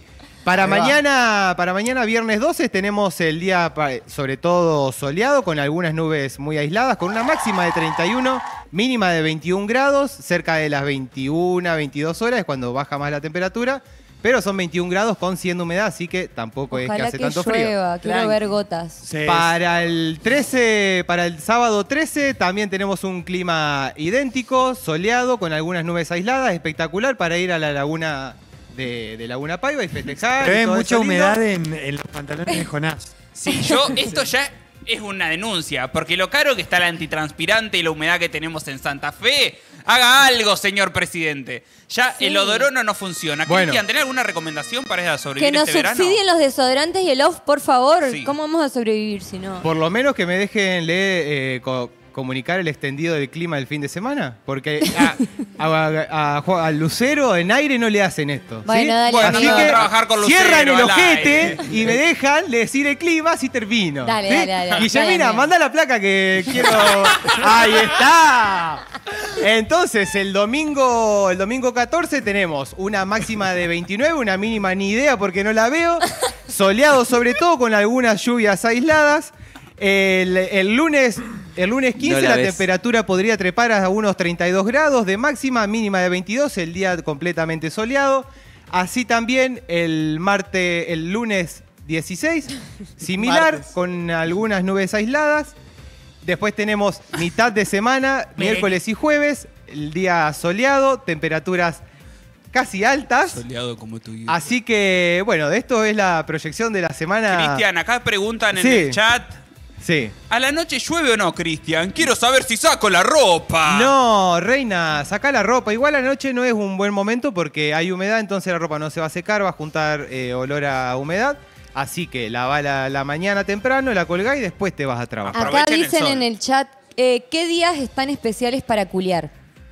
Para Ahí va. mañana, para mañana, viernes doce, tenemos el día pa- sobre todo soleado, con algunas nubes muy aisladas, con una máxima de treinta y uno, mínima de veintiún grados, cerca de las veintiuna, veintidós horas, es cuando baja más la temperatura, pero son veintiún grados con cien de humedad, así que tampoco es que Ojalá hace que tanto llueva, frío. quiero Tranqui. ver gotas. Sí, Para el trece, para el sábado trece, también tenemos un clima idéntico, soleado, con algunas nubes aisladas, espectacular para ir a la laguna de, de Laguna Paiva y festejar. Pero y hay todo mucha eso lindo. humedad en, en los pantalones de Jonás. Sí, yo, esto ya es una denuncia, porque lo caro que está el antitranspirante y la humedad que tenemos en Santa Fe, haga algo, señor presidente. Ya Sí. el odorono no funciona. Bueno. Cristian, ¿tenés alguna recomendación para sobrevivir Que nos este verano? subsidien los desodorantes y el off, por favor. Sí. ¿Cómo vamos a sobrevivir si no? Por lo menos que me dejen leer, eh, co- comunicar el extendido del clima del fin de semana. Porque a, a- a- a- al Lucero en aire no le hacen esto. ¿sí? Bueno, dale, Bueno, Así no que a trabajar con Lucero cierran el al ojete aire. y me dejan decir el clima, así termino. Dale, ¿sí? dale, dale, dale. Guillermina, Dale, manda la placa que quiero. ¡Ahí está! Entonces, el domingo, el domingo catorce tenemos una máxima de veintinueve, una mínima ni idea porque no la veo. Soleado sobre todo, con algunas lluvias aisladas. El, el lunes, el lunes quince No la la, ves. temperatura podría trepar a unos treinta y dos grados de máxima, mínima de veintidós, el día completamente soleado. Así también el martes, el lunes dieciséis, similar, Martes. con algunas nubes aisladas. Después tenemos mitad de semana, miércoles y jueves, el día soleado, temperaturas casi altas. Soleado como tu hijo. Así que, bueno, de esto es la proyección de la semana. Cristian, acá preguntan en Sí. el chat. Sí. ¿A la noche llueve o no, Cristian? Quiero saber si saco la ropa. No, reina, saca la ropa. Igual la noche no es un buen momento porque hay humedad, entonces la ropa no se va a secar, va a juntar eh, olor a humedad. Así que la la, la mañana temprano, la colgás y después te vas a trabajar. Acá Aprovechen el dicen sol. en el chat, eh, ¿qué días están especiales para culiar?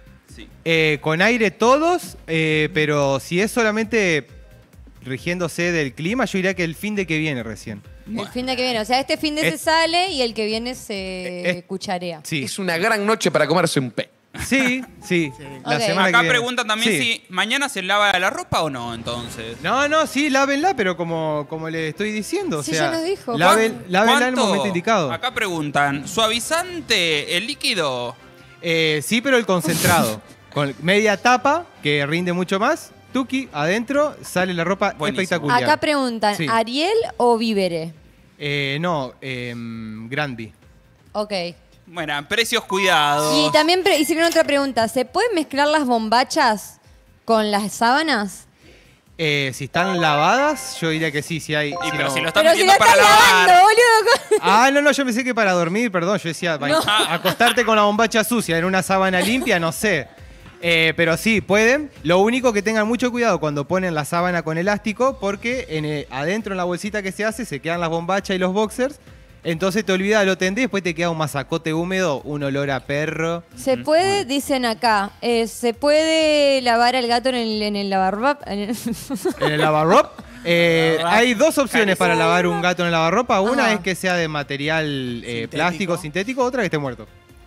Eh, con aire todos, eh, pero si es solamente rigiéndose del clima, yo diría que el fin de que viene recién. El fin de que viene. O sea, este fin de Es- se sale y el que viene se Es- cucharea. Sí, Es una gran noche para comerse un pe. sí, sí. La Ok. semana que Acá viene. preguntan también Sí. si mañana se lava la ropa o no, entonces. No, no, sí, lávenla, pero como, como le estoy diciendo, o Sí, sea, ya nos dijo. laven- lávenla en el ¿Cuánto? momento indicado. Acá preguntan, ¿suavizante el líquido? Eh, sí, pero el concentrado. Con media tapa, que rinde mucho más. Tuki, adentro, sale la ropa Buenísimo. espectacular. Acá preguntan, Sí. ¿Ariel o Vívere? Eh, no, eh, Grandi. Ok. Bueno, precios cuidados. Y también pre- hicieron otra pregunta. ¿Se pueden mezclar las bombachas con las sábanas? Eh, si están lavadas, yo diría que sí, si hay. Y si pero no- si lo están Pero si metiendo la para estás lavar. lavando, boludo. Ah, no, no, yo pensé que para dormir, perdón, yo decía, va- No. acostarte con la bombacha sucia en una sábana limpia, no sé. Eh, pero sí, pueden. Lo único que tengan mucho cuidado cuando ponen la sábana con elástico, porque en, eh, adentro en la bolsita que se hace se quedan las bombachas y los boxers. Entonces te olvidas, lo tendés, después te queda un masacote húmedo, un olor a perro. Se puede, dicen acá, eh, se puede lavar al gato en el, en el lavarropa. en el- En el lavarrop. Eh, hay dos opciones para lavar un gato en el lavarropa. Una Ajá. es que sea de material eh, plástico, sintético, otra que esté muerto.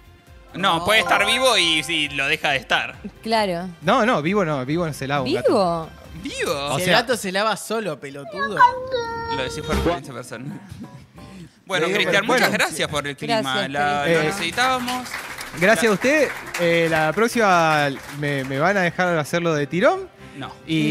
No, puede estar vivo y si lo deja de estar. Claro. No, no, vivo no, vivo no se lava un gato. ¿Vivo? ¿Vivo? O Si sea- el gato se lava solo, pelotudo. Lo decís por experiencia personal. Bueno, Le digo, Cristian, pero- muchas bueno, gracias por el clima. Gracias, La- Cristian. lo Eh, necesitábamos. Gracias a usted. Eh, la próxima me, me van a dejar hacerlo de tirón No.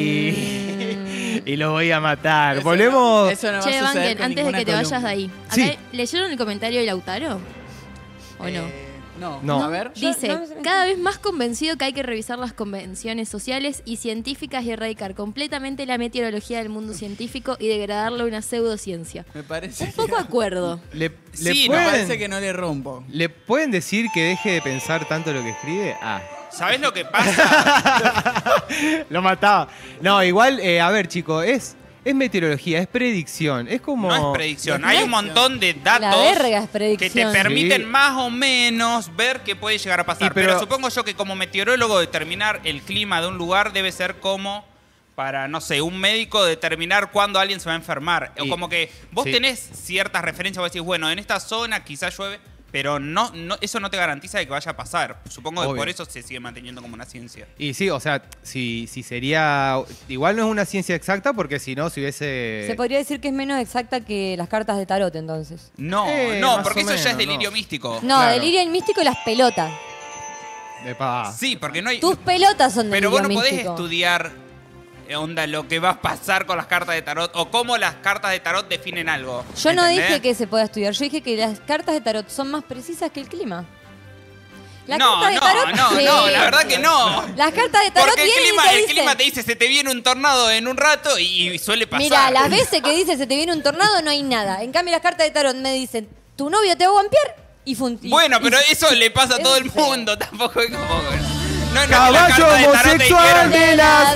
y, y lo voy a matar. Eso Volvemos. no- eso no va Che, a suceder Bangen, con antes de ninguna que te vayas de columna. ahí. Acá Sí. ¿leyeron el comentario de Lautaro? ¿O no? Eh, no. No. A ver. Dice, no, no sé. cada vez más convencido que hay que revisar las convenciones sociales y científicas y erradicar completamente la meteorología del mundo científico y degradarlo a una pseudociencia. Me parece Un poco acuerdo. Le, le Sí, Me pueden, parece que no le rompo. ¿Le pueden decir que deje de pensar tanto lo que escribe? Ah. ¿Sabés lo que pasa? Lo mataba. No, igual, eh, a ver, chicos, es, es meteorología, es predicción. Es como. No es predicción. No Hay es un montón de datos La verga es que predicción. te permiten Sí. más o menos ver qué puede llegar a pasar. Y pero- pero... supongo yo que como meteorólogo determinar el clima de un lugar debe ser como para, no sé, un médico determinar cuándo alguien se va a enfermar. O Y- como que vos sí. tenés ciertas referencias, vos decís, bueno, en esta zona quizás llueve, Pero no, no, eso no te garantiza de que vaya a pasar. Supongo que Obvio. por eso se sigue manteniendo como una ciencia. Y sí, o sea, si, si sería... Igual no es una ciencia exacta porque si no, si hubiese... Se podría decir que es menos exacta que las cartas de tarot, entonces. No, Eh, no, más porque o eso ya es menos, delirio no. místico. No, Claro. delirio el místico y las pelotas. Epa. Sí, porque no hay... Tus pelotas son Pero delirio vos no podés místico. estudiar, eh, onda, lo que va a pasar con las cartas de tarot o cómo las cartas de tarot definen algo. Yo no ¿entendés? dije que se pueda estudiar, yo dije que las cartas de tarot son más precisas que el clima. Las No, cartas de no, tarot, no, sí. no, la verdad que no. Las cartas de tarot Porque el vienen y clima, te el dicen, clima te dice, se te viene un tornado en un rato y, y suele pasar. mira, las veces que dice se te viene un tornado no hay nada. En cambio las cartas de tarot me dicen, tu novio te va a guampear y fun- y- Bueno, y- pero eso le pasa a todo el Sí. mundo, tampoco es como... No, no, que la Caballo carta de tarot te homosexual dijeron- de las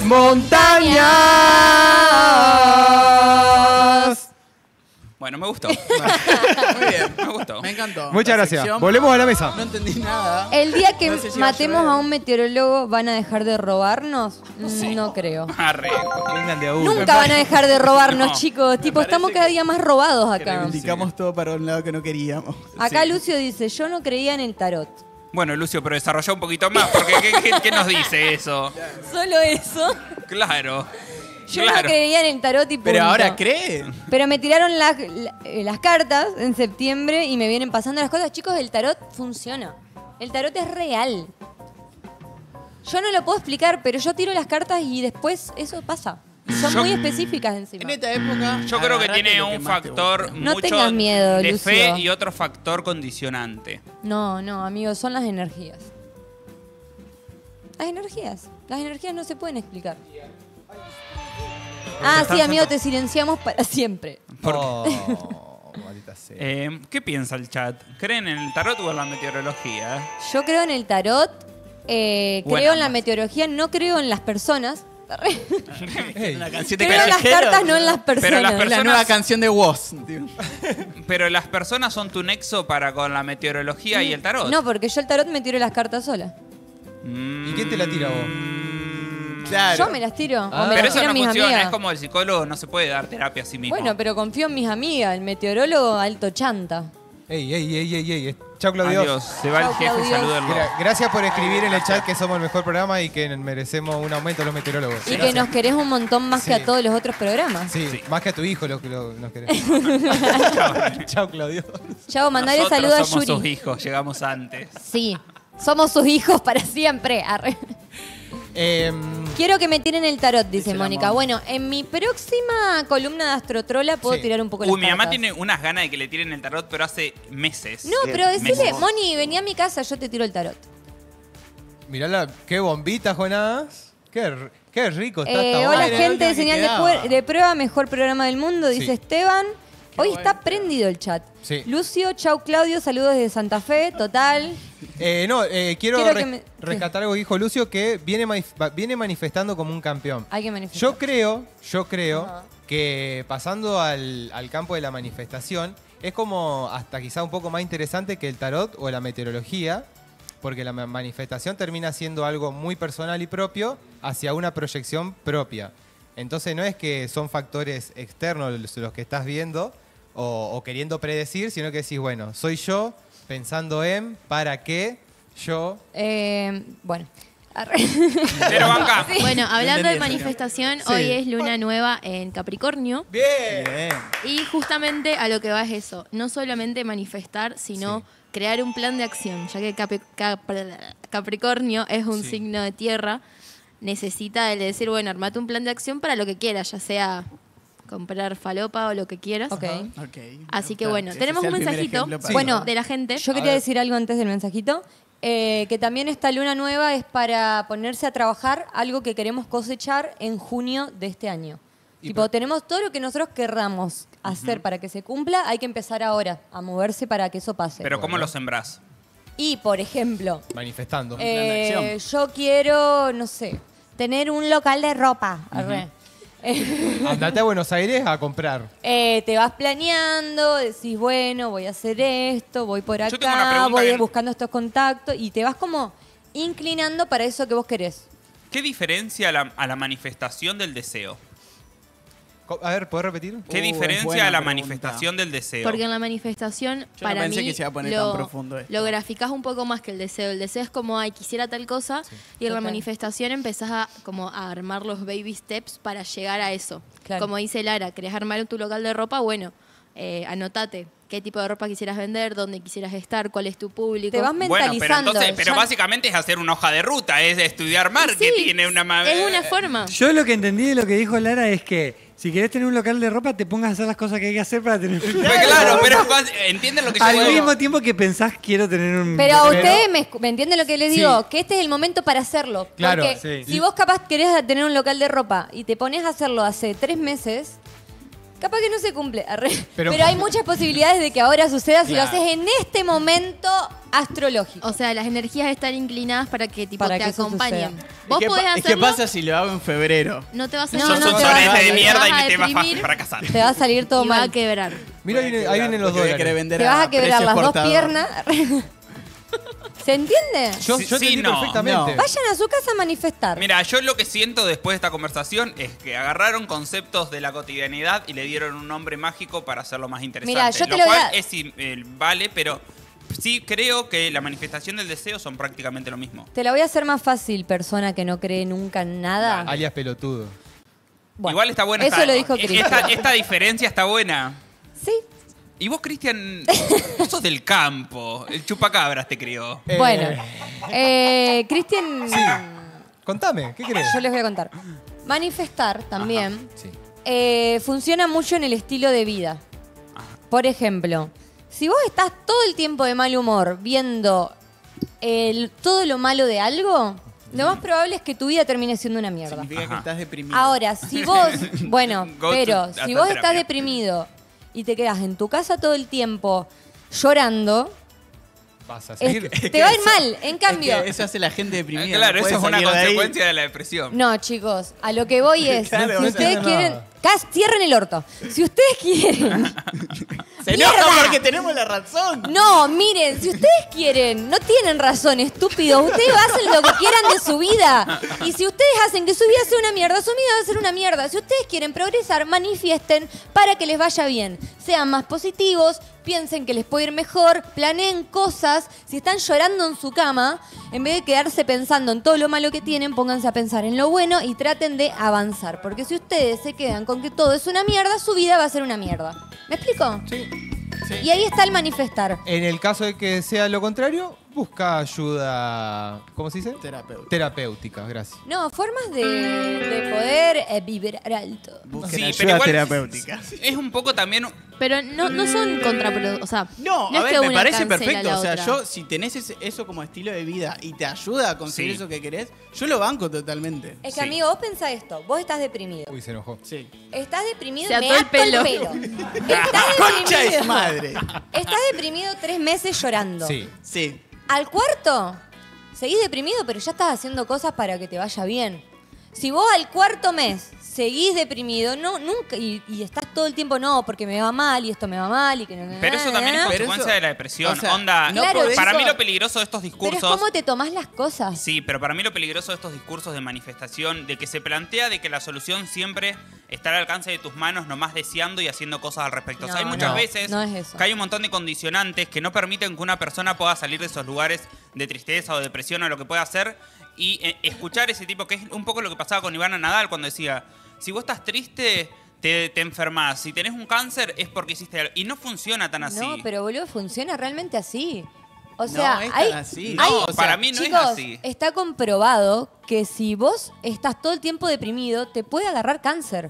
montañas. Bueno, me gustó. Muy bien. Me gustó. Me encantó. Muchas La gracias. sección. Volvemos a la mesa. No entendí nada. El día que No sé si va a matemos llover. a un meteorólogo, ¿van a dejar de robarnos? Mm, No creo. Arre. Vengan de a uno. Nunca van a dejar de robarnos, No. chicos. Tipo, estamos cada día más robados acá. Reivindicamos todo para un lado que no queríamos. Acá Lucio dice, yo no creía en el tarot. Bueno, Lucio, pero desarrollá un poquito más, porque ¿qué, qué, qué nos dice eso? Solo eso. Claro. Yo no claro. creía en el tarot y Pero punto. ahora cree. Pero me tiraron la- la- eh, las cartas en septiembre y me vienen pasando las cosas. Chicos, el tarot funciona. El tarot es real. Yo no lo puedo explicar, pero yo tiro las cartas y después eso pasa. Y son Yo- muy específicas encima. En esta época. Yo creo que agarrate tiene lo que un más te factor guste. No mucho tengas miedo, de Lucio. fe y otro factor condicionante. No, no, amigos, son las energías. Las energías. Las energías no se pueden explicar. Ah, sí, amigo, te silenciamos para siempre. Oh, maldita sea. Eh, ¿Qué piensa el chat? ¿Creen en el tarot o en la meteorología? Yo creo en el tarot, eh, Bueno, creo en la ambas. meteorología, no creo en las personas. Una canción de Creo en las callejero. cartas, no en las personas. Pero las Es la personas- nueva canción de Woz. tío. Pero las personas son tu nexo para con la meteorología y el tarot. No, porque yo el tarot me tiro las cartas sola. Mm. ¿Y quién te la tira vos? Claro. Yo me las tiro. Ah. o me Pero las eso tiran no mis funciona, amigas. es como el psicólogo no se puede dar terapia a sí mismo. Bueno, pero confío en mis amigas. El meteorólogo, alto chanta. Ey, ey, ey, ey, ey. Chao, Claudio. Adiós, se va Chau, el jefe, Claudio. salúdenlo. Gra- Gracias por escribir en el chat que somos el mejor programa y que merecemos un aumento los meteorólogos. Y que nos querés un montón más Sí. que a todos los otros programas. Sí, Sí. más que a tu hijo lo que lo- nos querés. Chao, Claudio. Chao, mandale Nosotros saludos a somos sus Yuri. hijos, llegamos antes. Sí, somos sus hijos para siempre. Arre. Em, Quiero que me tiren el tarot, dice Dice la Mónica. Moni. Bueno, en mi próxima columna de Astrotrola puedo Sí. tirar un poco las Uy, mi mamá cartas. tiene unas ganas de que le tiren el tarot, pero hace meses. No, pero decirle, Meses. Moni, vení a mi casa, yo te tiro el tarot. mirá qué bombita, Jonás. Qué, r- qué rico está Eh, esta hola, bomba. era la gente de última que Señal de, quedaba. Pue- de Prueba, mejor programa del mundo, dice Sí. Esteban. Hoy bueno. está prendido el chat. Sí. Lucio, chau Claudio, saludos desde Santa Fe, total. Eh, no, eh, quiero, Quiero re- que me- rescatar algo que dijo Lucio, que viene, manif- va- viene manifestando como un campeón. Hay que manifestar. Yo creo, yo creo Ajá. que pasando al, al campo de la manifestación, es como hasta quizá un poco más interesante que el tarot o la meteorología, porque la ma- manifestación termina siendo algo muy personal y propio hacia una proyección propia. Entonces no es que son factores externos los, los que estás viendo o, o queriendo predecir, sino que decís, bueno, soy yo pensando en, para qué, yo... Eh, bueno. Arre. Pero banca. Bueno, hablando de entendí, manifestación, Sí. hoy es luna nueva en Capricornio. ¡Bien! Bien. Y justamente a lo que va es eso. No solamente manifestar, sino Sí. crear un plan de acción. Ya que Capi- Cap- Capricornio es un Sí. signo de tierra, necesita el de decir, bueno, armate un plan de acción para lo que quieras, ya sea comprar falopa o lo que quieras. Ok. Ok. Así que Claro, bueno, ese tenemos sea un el primer mensajito ejemplo para- Bueno, de la gente. Yo A quería ver. decir algo antes del mensajito. eh, que también esta luna nueva es para ponerse a trabajar algo que queremos cosechar en junio de este año. Y Tipo, por- tenemos todo lo que nosotros querramos hacer para que se cumpla, hay que empezar ahora a moverse para que eso pase. Pero ¿cómo Bueno. lo sembrás? Y, por ejemplo, Manifestando. eh, acción. yo quiero, no sé, tener un local de ropa. Arre. Andate a Buenos Aires a comprar. Eh, te vas planeando, decís, bueno, voy a hacer esto, voy por Yo tengo una acá, pregunta voy que- buscando estos contactos y te vas como inclinando para eso que vos querés. ¿Qué diferencia a la, a la manifestación del deseo? Co- A ver, ¿podés repetir? ¿Qué Uh, es diferencia buena la pregunta. manifestación del deseo? Porque en la manifestación, Yo no para pensé mí, que se iba a poner lo, tan profundo esto. lo graficás un poco más que el deseo. El deseo es como, ay, quisiera tal cosa, y en la Total. manifestación empezás a, como, a armar los baby steps para llegar a eso. Claro. Como dice Lara, ¿querés armar tu local de ropa? Bueno, eh, anotate qué tipo de ropa quisieras vender, dónde quisieras estar, cuál es tu público. Te vas Bueno, mentalizando. pero entonces, pero Ya- básicamente es hacer una hoja de ruta, es estudiar marketing, es una ma- Es una forma. Yo lo que entendí de lo que dijo Lara es que si querés tener un local de ropa, te pongas a hacer las cosas que hay que hacer para tener un Pues claro, pero es bas- ¿entienden lo que yo Al digo? mismo tiempo que pensás, quiero tener un... Pero a ustedes me, me entienden lo que les Sí. digo, que este es el momento para hacerlo. Claro, Porque sí. si vos capaz querés tener un local de ropa y te pones a hacerlo hace tres meses, capaz que no se cumple. Arre. Pero- Pero, hay muchas posibilidades de que ahora suceda si Claro. lo haces en este momento astrológico. O sea, las energías están inclinadas para que tipo, Para te que eso acompañen. suceda. Vos ¿Y qué, podés pa- ¿y hacerlo, qué pasa si lo hago en febrero? no te vas a No, Sos no un te vas a- sorete de te mierda vas y a me te vas a deprimir. fracasar. Te va a salir todo y va a mal. quebrar. Mira, ahí viene- ahí vienen los Porque voy a dólares. querer vender Te a vas a quebrar precio las dos exportador. piernas. ¿Se entiende? Yo, Sí, yo sí, entendí no, perfectamente. no. Vayan a su casa a manifestar. Mira, yo lo que siento después de esta conversación es que agarraron conceptos de la cotidianidad y le dieron un nombre mágico para hacerlo más interesante. Mira, yo te lo lo voy cual a- es eh, vale, pero sí creo que la manifestación del deseo son prácticamente lo mismo. Te la voy a hacer más fácil, persona que no cree nunca en nada. Alias pelotudo. Bueno, Igual está buena eso esta, lo dijo e- Cristian. esta, esta diferencia está buena. Sí. Y vos, Cristian, vos sos del campo. El chupacabras te crió. Eh, Bueno, eh, Cristian, Contame, ¿qué querés? yo les voy a contar. Manifestar también Sí. eh, funciona mucho en el estilo de vida. Por ejemplo, si vos estás todo el tiempo de mal humor viendo el- todo lo malo de algo, lo más probable es que tu vida termine siendo una mierda. Significa que Ajá. estás deprimido. Ahora, si vos, bueno, Go to- pero a si la vos estás terapia. deprimido y te quedas en tu casa todo el tiempo llorando, Vas a es- seguir. te va a ir mal. En cambio, Es que eso hace la gente deprimida. claro, no eso puede es una salir de ahí. consecuencia de la depresión. no, chicos, a lo que voy es, Claro, si no ustedes entiendo quieren, nada. Cas, cierren el orto. Si ustedes quieren, Se enoja ¡Mierda! porque tenemos la razón. no, miren, si ustedes quieren, no tienen razón, estúpidos. Ustedes hacen lo que quieran de su vida. Y si ustedes hacen que su vida sea una mierda, su vida va a ser una mierda. Si ustedes quieren progresar, manifiesten para que les vaya bien. Sean más positivos, piensen que les puede ir mejor, planeen cosas. Si están llorando en su cama, en vez de quedarse pensando en todo lo malo que tienen, pónganse a pensar en lo bueno y traten de avanzar. Porque si ustedes se quedan con que todo es una mierda, su vida va a ser una mierda. ¿Me explico? Sí. Y ahí está el manifestar. En el caso de que sea lo contrario, busca ayuda, ¿cómo se dice? Terapeuta. Terapéutica, gracias. No, formas de, de poder eh, vibrar alto. Busquen Sí, ayuda pero igual terapéutica. es un poco también... Pero no, no son contraproducentes. O sea, No, no a es ver, que me una parece cancela perfecto. la O sea, otra. yo, si tenés ese- eso como estilo de vida y te ayuda a conseguir Sí. eso que querés, yo lo banco totalmente. Es que, Sí. amigo, vos pensá esto. Vos estás deprimido. Uy, se enojó. Sí. Estás deprimido, Se ató me el ato pelo. el pelo. Estás ¡Concha de deprimido. su madre! Estás deprimido tres meses llorando. Sí. Sí. Al cuarto, seguís deprimido, pero ya estás haciendo cosas para que te vaya bien. Si vos al cuarto mes seguís deprimido, no, nunca, y, y estás todo el tiempo, no, porque me va mal, y esto me va mal, y que no. Pero eso también es Pero consecuencia eso- de la depresión. o sea, Onda, no Claro, podés- para eso- mí lo peligroso de estos Pero es discursos... cómo te tomás las cosas. Sí, pero para mí lo peligroso de estos discursos de manifestación, de que se plantea de que la solución siempre está al alcance de tus manos, nomás deseando y haciendo cosas al respecto. O sea, hay No, muchas no, veces no es eso. que hay un montón de condicionantes que no permiten que una persona pueda salir de esos lugares de tristeza o depresión o lo que pueda hacer y eh, escuchar ese tipo, que es un poco lo que pasaba con Ivana Nadal cuando decía, si vos estás triste, te, te enfermas. Si tenés un cáncer es porque hiciste algo. Y no funciona tan así. No, pero boludo, funciona realmente así. O No, sea, es tan hay, así. hay- No, o sea, para mí no chicos, es así. está comprobado que si vos estás todo el tiempo deprimido, te puede agarrar cáncer.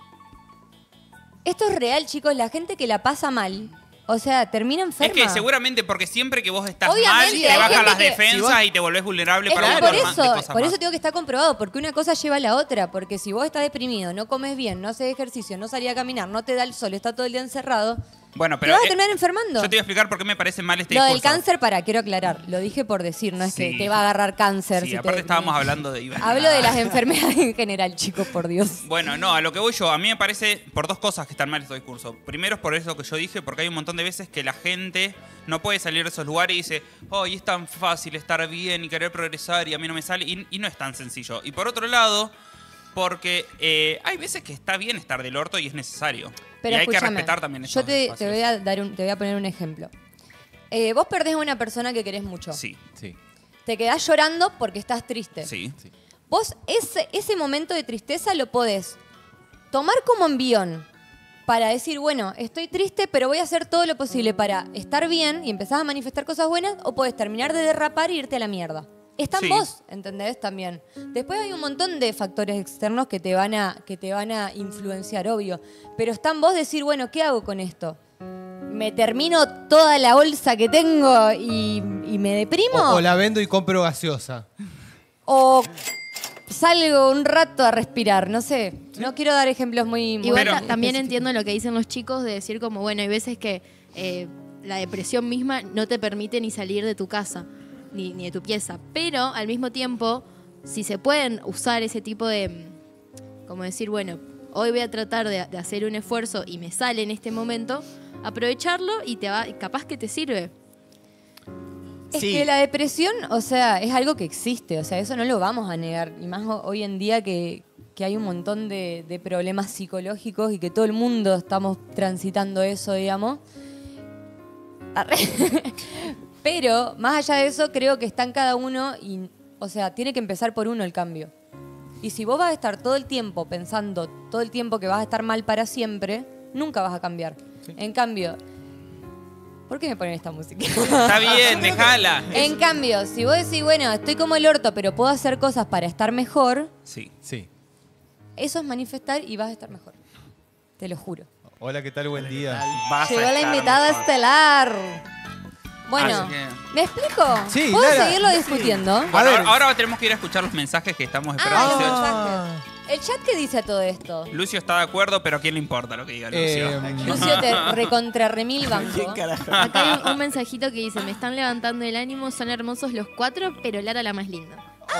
Esto es real, chicos. La gente que la pasa mal, o sea, termina Es enferma. que seguramente porque siempre que vos estás Obviamente, mal, te hay bajan gente las que- defensas si vos- y te volvés vulnerable Es para que un por montón más de eso, cosas por eso más. te digo que está comprobado, porque una cosa lleva a la otra. Porque si vos estás deprimido, no comes bien, no haces ejercicio, no salís a caminar, no te da el sol, estás todo el día encerrado, Bueno, te pero vas a eh, terminar enfermando. yo te voy a explicar por qué me parece mal este Lo del discurso. cáncer, para, quiero aclarar, lo dije por decir, no es Sí. que te va a agarrar cáncer. Sí, si aparte te- estábamos hablando de Iván. Hablo de las enfermedades en general, chicos, por Dios. Bueno, no, a lo que voy yo, a mí me parece por dos cosas que están mal estos discursos. Primero es por eso que yo dije, porque hay un montón de veces que la gente no puede salir de esos lugares y dice, oh, y es tan fácil estar bien y querer progresar y a mí no me sale, y, y no es tan sencillo. Y por otro lado, porque eh, hay veces que está bien estar del orto y es necesario. Pero y hay que escúchame, respetar también esos Yo te, espacios. te voy a dar un, te voy a poner un ejemplo. Eh, vos perdés a una persona que querés mucho. Sí. Sí. Te quedás llorando porque estás triste. Sí. Vos ese, ese momento de tristeza lo podés tomar como envión para decir, bueno, estoy triste, pero voy a hacer todo lo posible para estar bien y empezás a manifestar cosas buenas, o podés terminar de derrapar e irte a la mierda. Está en Sí. vos, ¿entendés? También. Después hay un montón de factores externos que te van a, que te van a influenciar, obvio. Pero está en vos decir, bueno, ¿qué hago con esto? ¿Me termino toda la bolsa que tengo y, y me deprimo? O, o la vendo y compro gaseosa. ¿O salgo un rato a respirar? No sé. No quiero dar ejemplos muy... muy Igual Pero- ta- también entiendo lo que dicen los chicos de decir como, bueno, hay veces que eh, la depresión misma no te permite ni salir de tu casa, ni, ni de tu pieza. Pero al mismo tiempo, si se pueden usar ese tipo de, mm, como decir, bueno, hoy voy a tratar de, de hacer un esfuerzo y me sale en este momento, aprovecharlo y te va, y capaz que te sirve. Es Sí. que la depresión, o sea, es algo que existe, o sea, eso no lo vamos a negar. Y más ho- hoy en día que, que hay un montón de, de problemas psicológicos y que todo el mundo estamos transitando eso, digamos. Arre. Pero, más allá de eso, creo que está en cada uno y, o sea, tiene que empezar por uno el cambio. Y si vos vas a estar todo el tiempo pensando, todo el tiempo que vas a estar mal para siempre, nunca vas a cambiar. En cambio, ¿por qué me ponen esta música? Está bien, déjala. En cambio, si vos decís, bueno, estoy como el orto, pero puedo hacer cosas para estar mejor, Sí. Sí. eso es manifestar y vas a estar mejor. Te lo juro. Hola, ¿qué tal? Buen día. Vas a Llegó la estar invitada mejor. estelar. Bueno, Así que- ¿me explico? Sí, ¿Puedo Lara, seguirlo sí. discutiendo? Bueno, A ver. ahora, ahora tenemos que ir a escuchar los mensajes que estamos esperando. Ah, dieciocho. los mensajes. ¿El chat qué dice a todo esto? Lucio está de acuerdo, pero ¿a quién le importa lo que diga Lucio? Eh, Lucio, te recontra remil banco. Acá hay un, un mensajito que dice, me están levantando el ánimo, son hermosos los cuatro, pero Lara la más linda.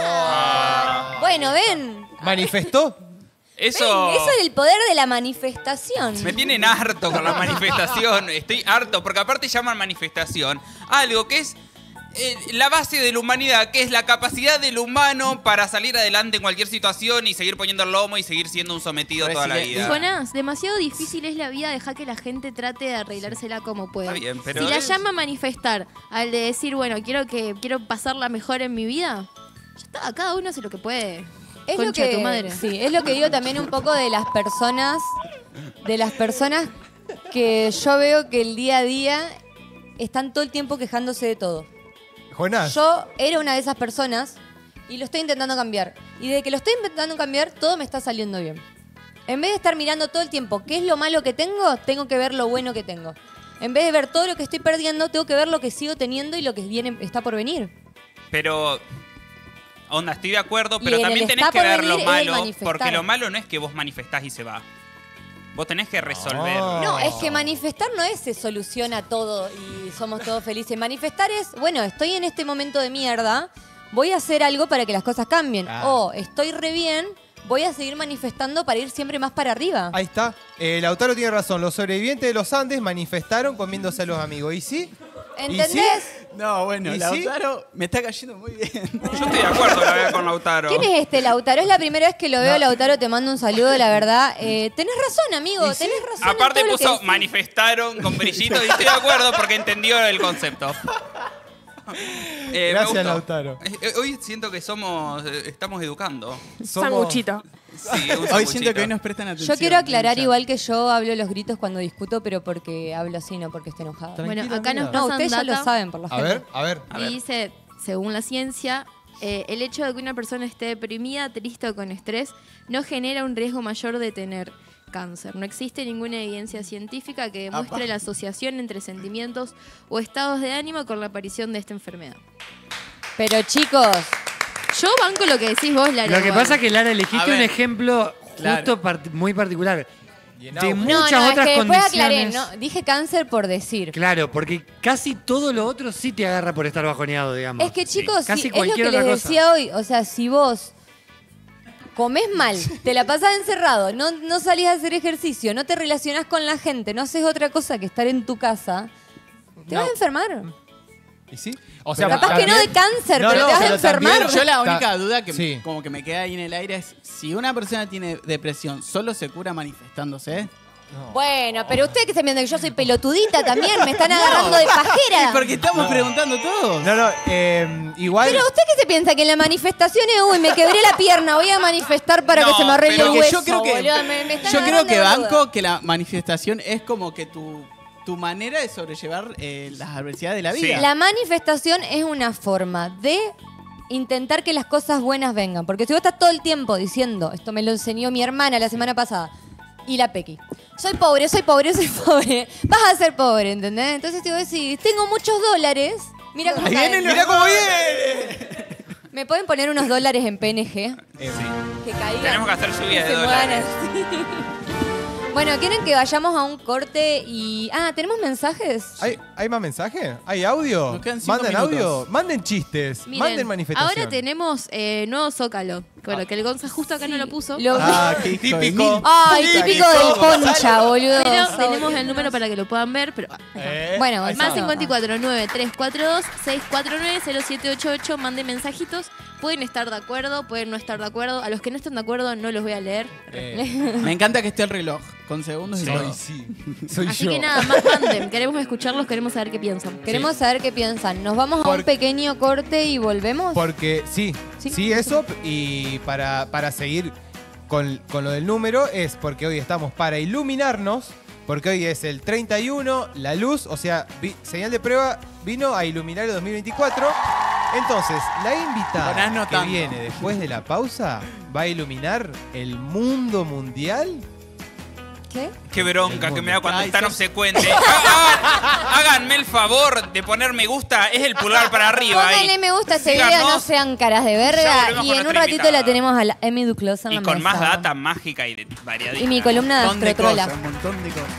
Bueno, ven. Ah. ¿Manifestó? Eso, Ven, eso es el poder de la manifestación. me tienen harto con la manifestación. Estoy harto, porque aparte llaman manifestación algo que es eh, la base de la humanidad, que es la capacidad del humano para salir adelante en cualquier situación y seguir poniendo el lomo y seguir siendo un sometido toda la vida. Jonás, demasiado difícil es la vida, dejar que la gente trate de arreglársela como puede. Está bien, pero si la es- llama a manifestar, al de decir, bueno, quiero que quiero pasarla mejor en mi vida, ya está, cada uno hace lo que puede. Es lo Concha de que, tu madre. sí, es lo que digo también un poco de las personas, de las personas que yo veo que el día a día están todo el tiempo quejándose de todo. Jonás. Yo era una de esas personas y lo estoy intentando cambiar. Y desde que lo estoy intentando cambiar, todo me está saliendo bien. En vez de estar mirando todo el tiempo qué es lo malo que tengo, tengo que ver lo bueno que tengo. En vez de ver todo lo que estoy perdiendo, tengo que ver lo que sigo teniendo y lo que viene, está por venir. Pero, onda, estoy de acuerdo, Y pero el también tenés está que por ver venir lo es el malo, manifestar. porque lo malo no es que vos manifestás y se va. Vos tenés que resolver. No, es que manifestar no es se soluciona todo y somos todos felices. Manifestar es, bueno, estoy en este momento de mierda, voy a hacer algo para que las cosas cambien. Ah. O estoy re bien, voy a seguir manifestando para ir siempre más para arriba. Ahí está. Eh, Lautaro tiene razón. Los sobrevivientes de los Andes manifestaron comiéndose a los amigos. ¿Y sí? ¿Entendés? No, bueno, ¿Y sí? Lautaro me está cayendo muy bien. Yo estoy de acuerdo, la verdad, con Lautaro. ¿Quién es este Lautaro? Es la primera vez que lo veo, Lautaro, te mando un saludo, la verdad. Eh, tenés razón, amigo, tenés razón. en Aparte todo lo que puso decís. manifestaron con brillito y estoy de acuerdo porque entendió el concepto. Eh, me Gracias, gustó. Lautaro. Eh, Hoy siento que somos, eh, estamos educando. Sanguchito. Sí, un Hoy sanguchito. siento que hoy nos prestan atención. Yo quiero aclarar en el igual que yo hablo los gritos cuando discuto, pero porque hablo así, no porque esté enojada. Bueno, Tranquila, acá nos amiga. No, pasan ustedes ya lo data. saben por la A gente. ver, a ver. A Y ver. dice, según la ciencia, eh, el hecho de que una persona esté deprimida, triste o con estrés no genera un riesgo mayor de tener cáncer. No existe ninguna evidencia científica que demuestre Apa. la asociación entre sentimientos o estados de ánimo con la aparición de esta enfermedad. Pero chicos, Yo banco lo que decís vos, Lara. Lo que igual. pasa es que, Lara, A elegiste ver. un ejemplo Claro. justo part- muy particular. Y en De auge. muchas no, no, otras es que después aclaré, condiciones. no, dije cáncer por decir. Claro, porque casi todo lo otro sí te agarra por estar bajoneado, digamos. Es que chicos, Casi si- es lo cualquier que les otra cosa. decía hoy, o sea, si vos comés mal, te la pasás encerrado, no, no salís a hacer ejercicio, no te relacionás con la gente, no haces otra cosa que estar en tu casa, te No. vas a enfermar. ¿Y sí? O sea, capaz que no de cáncer, No, pero no, te vas a pero también- enfermar. Yo la única Ta- duda que sí. como que me queda ahí en el aire es si una persona tiene depresión, ¿solo se cura manifestándose? Bueno, pero ustedes que se piensan que yo soy pelotudita también, me están agarrando de pajera. Porque estamos No. preguntando todos. No, no, eh, igual. Pero usted que se piensa que en la manifestación es, uy, me quebré la pierna, voy a manifestar para No, que se me arregle pero el que hueso. yo creo que, boludo, me- me están yo creo agarrando que de banco boluda. que la manifestación es como que tu, tu manera de sobrellevar eh, las adversidades de la vida. La manifestación es una forma de intentar que las cosas buenas vengan. Porque si vos estás todo el tiempo diciendo, esto me lo enseñó mi hermana la semana pasada, y la Pequi, soy pobre, soy pobre, soy pobre, vas a ser pobre, ¿entendés? Entonces si vos decís, tengo muchos dólares, mira cómo Ahí caen. viene el- Mirá cómo viene. ¿Me pueden poner unos dólares en P N G? Eh, Que caigan. Tenemos que hacer lluvia que de se muevan dólares. así. Bueno, ¿quieren que vayamos a un corte y... Ah, ¿tenemos mensajes? ¿Hay, ¿Hay más mensajes? ¿Hay audio? Nos quedan cinco ¿Mandan minutos. audio? Manden chistes. Miren, manden manifestación. ahora tenemos eh, nuevo Zócalo. Bueno, que el Gonza justo acá no lo puso. Lo- Ah, qué hijo de Típico. mil. Ay, Puta típico que del todo. poncha, boludo. Pero tenemos el número para que lo puedan ver, pero... Eh, Bueno, ahí Más está. cincuenta y cuatro, nueve, tres cuatro dos, seis cuatro nueve, cero siete ocho ocho. Manden mensajitos. Pueden estar de acuerdo, pueden no estar de acuerdo. A los que no estén de acuerdo no los voy a leer. Eh, Me encanta que esté el reloj con segundos y soy, todo. sí. Soy Así yo. que nada, más manden. Queremos escucharlos, queremos saber qué piensan. Queremos saber qué piensan. Nos vamos a Por- un pequeño corte y volvemos. Porque sí, Sí. sí, eso. Y para, para seguir con, con lo del número, es porque hoy estamos para iluminarnos. Porque hoy es el treinta y uno, la luz, o sea, vi- señal de prueba vino a iluminar el dos mil veinticuatro. Entonces, la Con invitada asno que tanto. viene después de la pausa va a iluminar el mundo mundial. ¿Qué? Qué bronca que me da cuando Ay, es tan sos- obsecuente. Hagan- Háganme el favor de poner me gusta. Es el pulgar para arriba. ahí. Pónganle me gusta a este video, Síganos. no sean caras de Ya verga. volvemos Y con en un nuestra ratito invitada. la tenemos a la Emi Duclos en Y la con mesa. más data mágica y de- variadita. Y mi columna de Un montón de Astrotrola. cosas, un montón de cosas.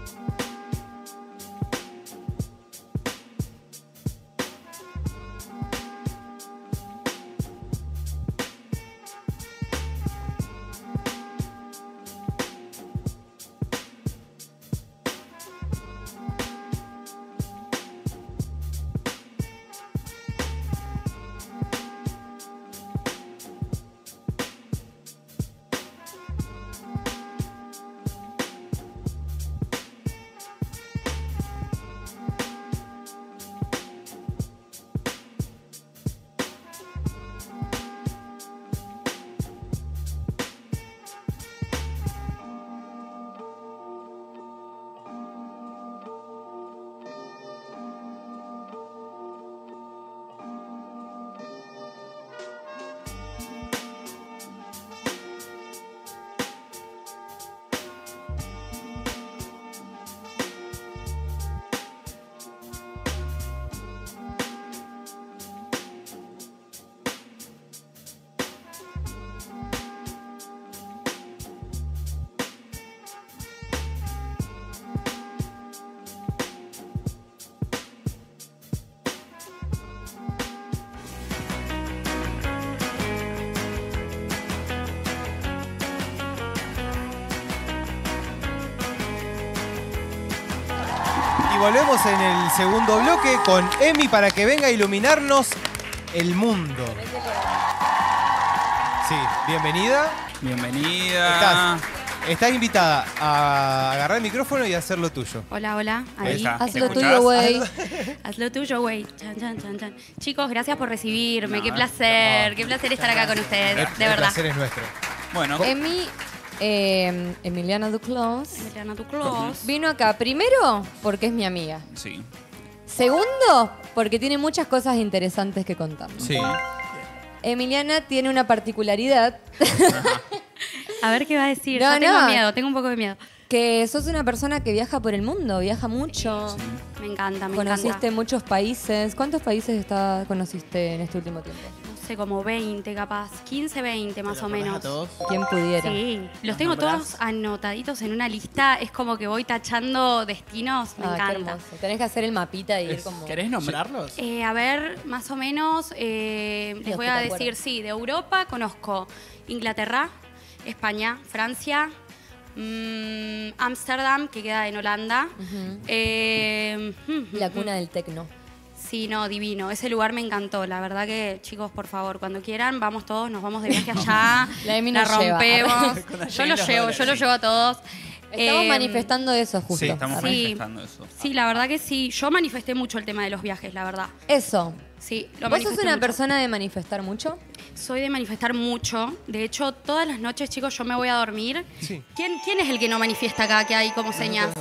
Volvemos en el segundo bloque con Emi para que venga a iluminarnos el mundo. Sí, bienvenida. Bienvenida. Estás, estás invitada a agarrar el micrófono y hacer lo tuyo. Hola, hola. Ahí. Esa. Haz lo tuyo, güey. Haz lo tuyo, güey. Chan, chan, chan, chan. Chicos, gracias por recibirme. No, qué placer. no. qué placer estar acá con ustedes. El, de el verdad. placer es nuestro. Bueno, Emi, eh, Emiliana Duclos, Emiliana Duclos. vino acá primero porque es mi amiga. sí. Segundo, porque tiene muchas cosas interesantes que contarnos. Sí. Emiliana tiene una particularidad. A ver qué va a decir. No, Ya tengo no. miedo, tengo un poco de miedo. Que sos una persona que viaja por el mundo, viaja mucho. Me encanta, me Conociste encanta. muchos países. ¿Cuántos países está, conociste en este último tiempo? No sé, como veinte capaz. quince, veinte más o menos. ¿A todos? ¿Quién pudiera? Sí, los tengo nombrás? todos anotaditos en una lista. Es como que voy tachando destinos. Me Ah, qué encanta. hermoso. Tenés que hacer el mapita y ir como... ¿Querés nombrarlos? Eh, a ver, más o menos, eh, les Los voy que a te decir, acuerdas. sí, de Europa conozco Inglaterra, España, Francia, mm, Ámsterdam, que queda en Holanda. Ujú. eh, La cuna del tecno. Sí, no, divino. Ese lugar me encantó. La verdad que, chicos, por favor, cuando quieran, vamos todos, nos vamos de viaje allá. La Emi la nos lleva. rompemos. Con la Yo Jenny lo los llevo, dólares, yo lo sí. llevo a todos. Estamos Eh, manifestando eso justo. Sí, estamos Sí. manifestando eso. Sí, la verdad que sí. Yo manifesté mucho el tema de los viajes, la verdad. Eso. Sí, lo ¿Vos sos manifesté una mucho. persona de manifestar mucho? Soy de manifestar mucho. De hecho, todas las noches, chicos, yo me voy a dormir. Sí. ¿Quién, quién es el que no manifiesta acá, que hay como señas?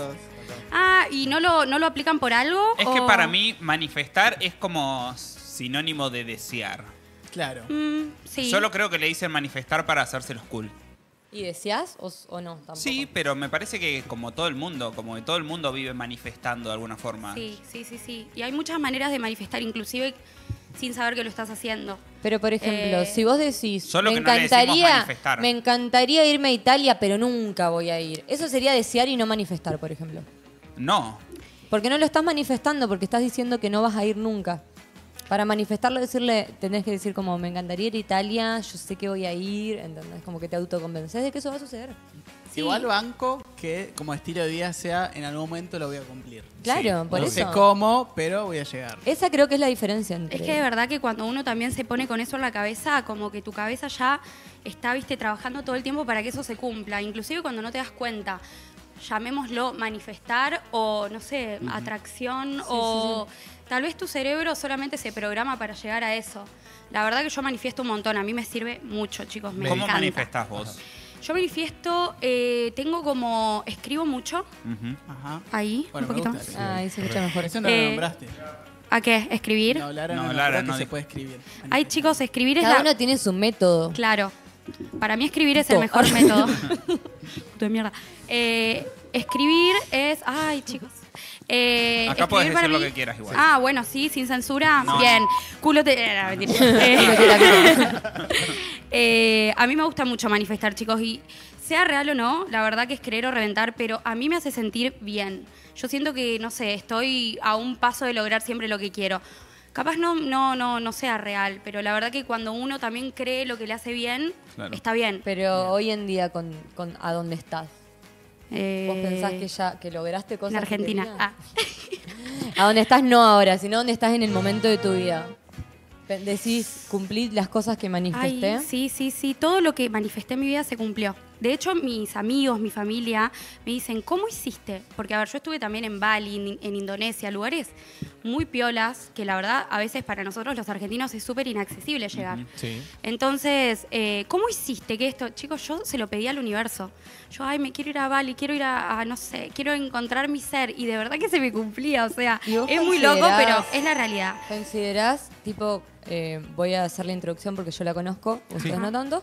Ah, ¿y no lo, no lo aplican por algo? Es o- que para mí manifestar es como sinónimo de desear. Claro. Mm, sí. Solo creo que le dicen manifestar para hacérselos cool. ¿Y deseas o, o no? Tampoco. Sí, pero me parece que como todo el mundo, como que todo el mundo vive manifestando de alguna forma. Sí, sí, sí, sí. Y hay muchas maneras de manifestar, inclusive sin saber que lo estás haciendo. Pero, por ejemplo, Eh, si vos decís, Solo me que no le decimos encantaría, manifestar. me encantaría irme a Italia, pero nunca voy a ir. Eso sería desear y no manifestar, por ejemplo. No. Porque no lo estás manifestando, porque estás diciendo que no vas a ir nunca. Para manifestarlo, decirle, tenés que decir como, me encantaría ir a Italia, yo sé que voy a ir, ¿entendés? Como que te autoconvences de que eso va a suceder. Sí. Igual banco que como estilo de vida sea, en algún momento lo voy a cumplir. Claro, por no eso. sé cómo, pero voy a llegar. Esa creo que es la diferencia entre... Es que de verdad que cuando uno también se pone con eso en la cabeza, como que tu cabeza ya está, viste, trabajando todo el tiempo para que eso se cumpla. Inclusive cuando no te das cuenta, llamémoslo manifestar o, no sé, atracción o... Tal vez tu cerebro solamente se programa para llegar a eso. La verdad que yo manifiesto un montón. A mí me sirve mucho, chicos. Me ¿Cómo encanta. manifestás vos? Yo manifiesto, eh, tengo como... Escribo mucho. Ujú. Ajá. Ahí, Bueno, un me poquito gusta. más. Ah, ahí se escucha mejor. Eso no Eh, lo nombraste. ¿A qué? ¿Escribir? No, Lara No, no, Lara nombró no que se dijo. puede escribir. Ay, chicos, escribir es Cada la... uno tiene su método. Claro. Para mí escribir es Puto. el mejor método. Puto de mierda. Eh, escribir es... Ay, chicos. Eh, Acá escribir podés para decir lo mí- que quieras igual. Ah, bueno, sí, sin censura. No. Bien. Culo te... eh, no, mentira. Eh, eh, a mí me gusta mucho manifestar, chicos. Y sea real o no, la verdad que es querer o reventar, pero a mí me hace sentir bien. Yo siento que, no sé, estoy a un paso de lograr siempre lo que quiero. Capaz no, no, no, no sea real, pero la verdad que cuando uno también cree lo que le hace bien, Claro. está bien. Pero hoy en día, con, con ¿a dónde estás? Eh, ¿Vos pensás que ya que lograste cosas? En Argentina. que Ah. ¿A dónde estás? No ahora, sino dónde estás en el momento de tu vida. Pe- Decís, cumplí las cosas que manifesté. Ay, sí, sí, sí. Todo lo que manifesté en mi vida se cumplió. De hecho, mis amigos, mi familia, me dicen, ¿cómo hiciste? Porque, a ver, yo estuve también en Bali, en, en Indonesia, lugares muy piolas, que la verdad, a veces para nosotros los argentinos es súper inaccesible llegar. Sí. Entonces, eh, ¿cómo hiciste que esto? Chicos, yo se lo pedí al universo. Yo, ay, me quiero ir a Bali, quiero ir a, a, no sé, quiero encontrar mi ser. Y de verdad que se me cumplía. O sea, ¿Y vos es muy loco, considerás- pero es la realidad. ¿Considerás, tipo, eh, voy a hacer la introducción porque yo la conozco, ustedes Sí. no tanto,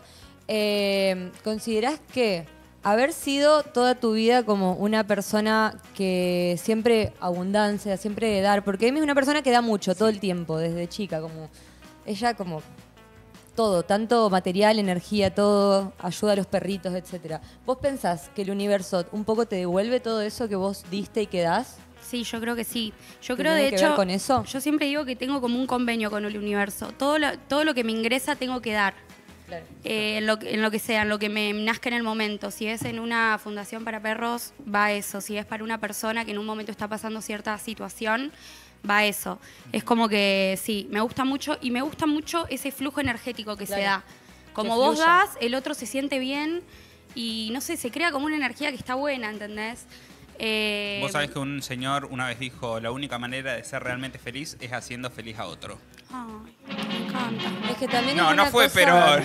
eh, ¿considerás que haber sido toda tu vida como una persona que siempre abundancia, siempre de dar, porque Emi es una persona que da mucho todo el tiempo, desde chica, como ella como todo, tanto material, energía, todo, ayuda a los perritos, etcétera. ¿Vos pensás que el universo un poco te devuelve todo eso que vos diste y que das? Sí, yo creo que sí. Yo ¿Que creo, de tiene que hecho, ver con eso? yo siempre digo que tengo como un convenio con el universo. Todo lo, todo lo que me ingresa tengo que dar. Eh, en, lo, que- en lo que sea, en lo que me nazca en el momento. Si es en una fundación para perros, va eso. Si es para una persona que en un momento está pasando cierta situación, va eso. Es como que sí, me gusta mucho y me gusta mucho ese flujo energético que Claro. se da. Como Que vos fluya. das, el otro se siente bien y no sé, se crea como una energía que está buena, ¿entendés? Eh, Vos sabés que un señor una vez dijo, la única manera de ser realmente feliz es haciendo feliz a otro. Ay, me encanta. Es que también No, es no una fue, cosa-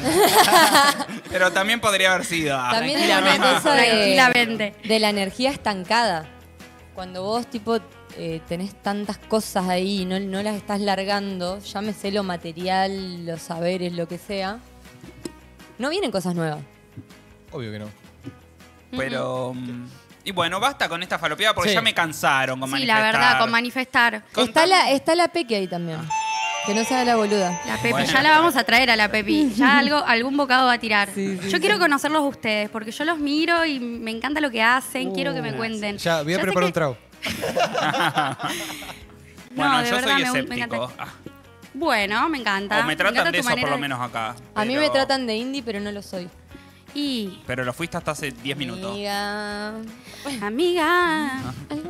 pero pero también podría haber sido. ah. También es una cosa Tranquilamente. de, de la energía estancada. Cuando vos, tipo, eh, tenés tantas cosas ahí y no, no las estás largando, llámese lo material, los saberes, lo que sea, no vienen cosas nuevas. Obvio que no. Pero... mm, Y bueno, basta con esta falopeada porque Sí. ya me cansaron con Sí, manifestar. la verdad, con manifestar. Está la, está la Peque ahí también. Que no se haga la boluda. La Pepi, Bueno. ya la vamos a traer a la Pepi. Ya algo, algún bocado va a tirar. yo quiero conocerlos a ustedes, porque yo los miro y me encanta lo que hacen, quiero que me cuenten. Ya, voy a Yo sé preparar un que- trago. Bueno, de yo verdad, soy me- me escéptico. encanta. Ah, Bueno, me encanta. o me tratan encanta de tu eso por manera lo de- menos acá. A mí pero- me tratan de indie, pero no lo soy. Y... Pero lo fuiste hasta hace diez minutos. Amiga. Amiga.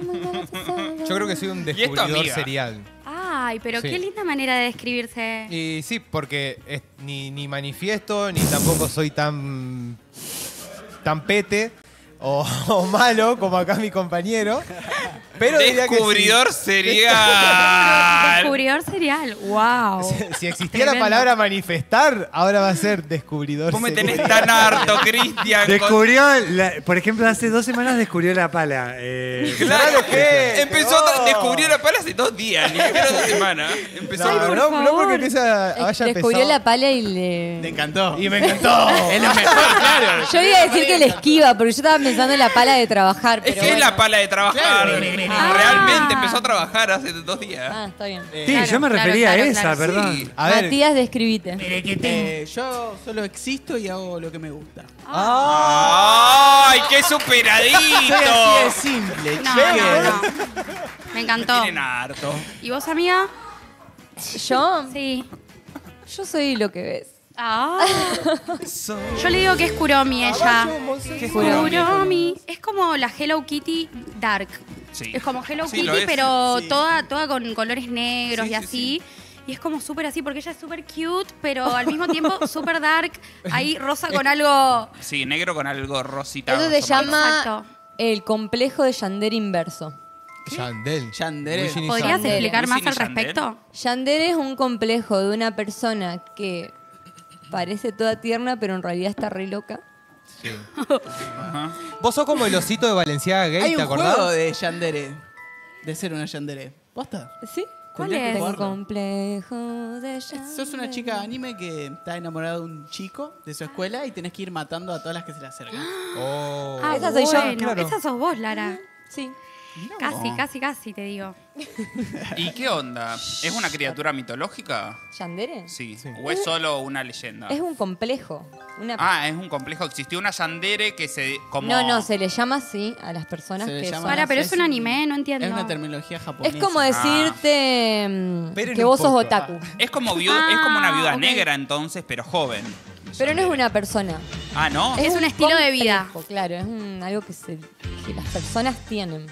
Yo creo que soy un ¿Y esto, descubridor amiga? serial. Ay, pero Sí. qué linda manera de describirse. Y sí, porque es- ni, ni manifiesto, ni tampoco soy tan, tan pete o, o malo como acá mi compañero. Pero diría que sí. Descubridor serial. Descubridor serial. Wow. Si existía la Tremendo. palabra manifestar, ahora va a ser descubridor Vos me serial. tenés tan harto, Cristian. con- Descubrió, la- por ejemplo, hace dos semanas descubrió la pala. eh, Claro que empezó a descubrir la pala hace dos días, ni siquiera dos semanas. Empezó No, a... no, no porque empieza, haya Descubrió empezado. la pala y le... Le encantó. Y me encantó. Es lo mejor, claro. Yo iba a decir que le esquiva, porque yo estaba pensando en la pala de trabajar. Es Pero que es bueno. la pala de trabajar. Ah. Realmente empezó a trabajar hace dos días. Ah, está bien. Sí, Claro, yo me claro, refería claro, a esa, claro. perdón. Sí. A ver. Matías, describite. Eh, yo solo existo y hago lo que me gusta. ¡Ay, qué Soy así de superadito! simple, No, chiques. no, no. Me Me encantó. tienen harto. ¿Y vos, amiga? ¿Yo? Sí. Yo soy lo que ves. Ah. Yo le digo que es Kuromi ella. ¿Qué es Kuromi? Kuromi. Es como la Hello Kitty Dark. Sí. Es como Hello Sí, lo Kitty, es. pero Sí. toda, toda con colores negros Sí, y sí, así. Y es como súper así, porque ella es súper cute, pero al mismo tiempo súper dark. Ahí rosa con algo... Sí, negro con algo rosita. Eso se más o menos. llama Exacto. el complejo de Yandere inverso. Yandel. Yandere. Wisin y ¿Podrías Yandel. explicar más Wisin y al Yandel. respecto? Yandere es un complejo de una persona que parece toda tierna, pero en realidad está re loca. Sí. Ajá. Vos sos como el osito de Valenciaga Gay, Hay ¿te un juego acordás? de Yandere. De ser una Yandere. ¿Posta? ¿Sí? ¿Cuál Tendrías que es? Tengo jugarlo. complejo de Yandere. Sos una chica anime que está enamorada de un chico de su escuela y tenés que ir matando a todas las que se le acercan. Oh. Ah, Esa soy yo, bueno. claro. Esa sos vos, Lara. Sí. Casi, No. casi, casi, te digo. ¿Y qué onda? ¿Es una criatura mitológica? ¿Yandere? Sí. ¿O es solo una leyenda? Es un complejo. Una... Ah, es un complejo. Existió una Yandere que se... Como... No, no, se le llama así a las personas Se le que llama- son... Para, pero es es un un- anime, no entiendo. Es una terminología japonesa. Es como decirte mm, Esperen que un vos sos poco. otaku. Es como, viu- es como una viuda Ah, ok. negra entonces, pero joven. Pero no es una persona. Ah, ¿no? Es un estilo de vida. complejo, Claro, es un- algo que, se, que las personas tienen.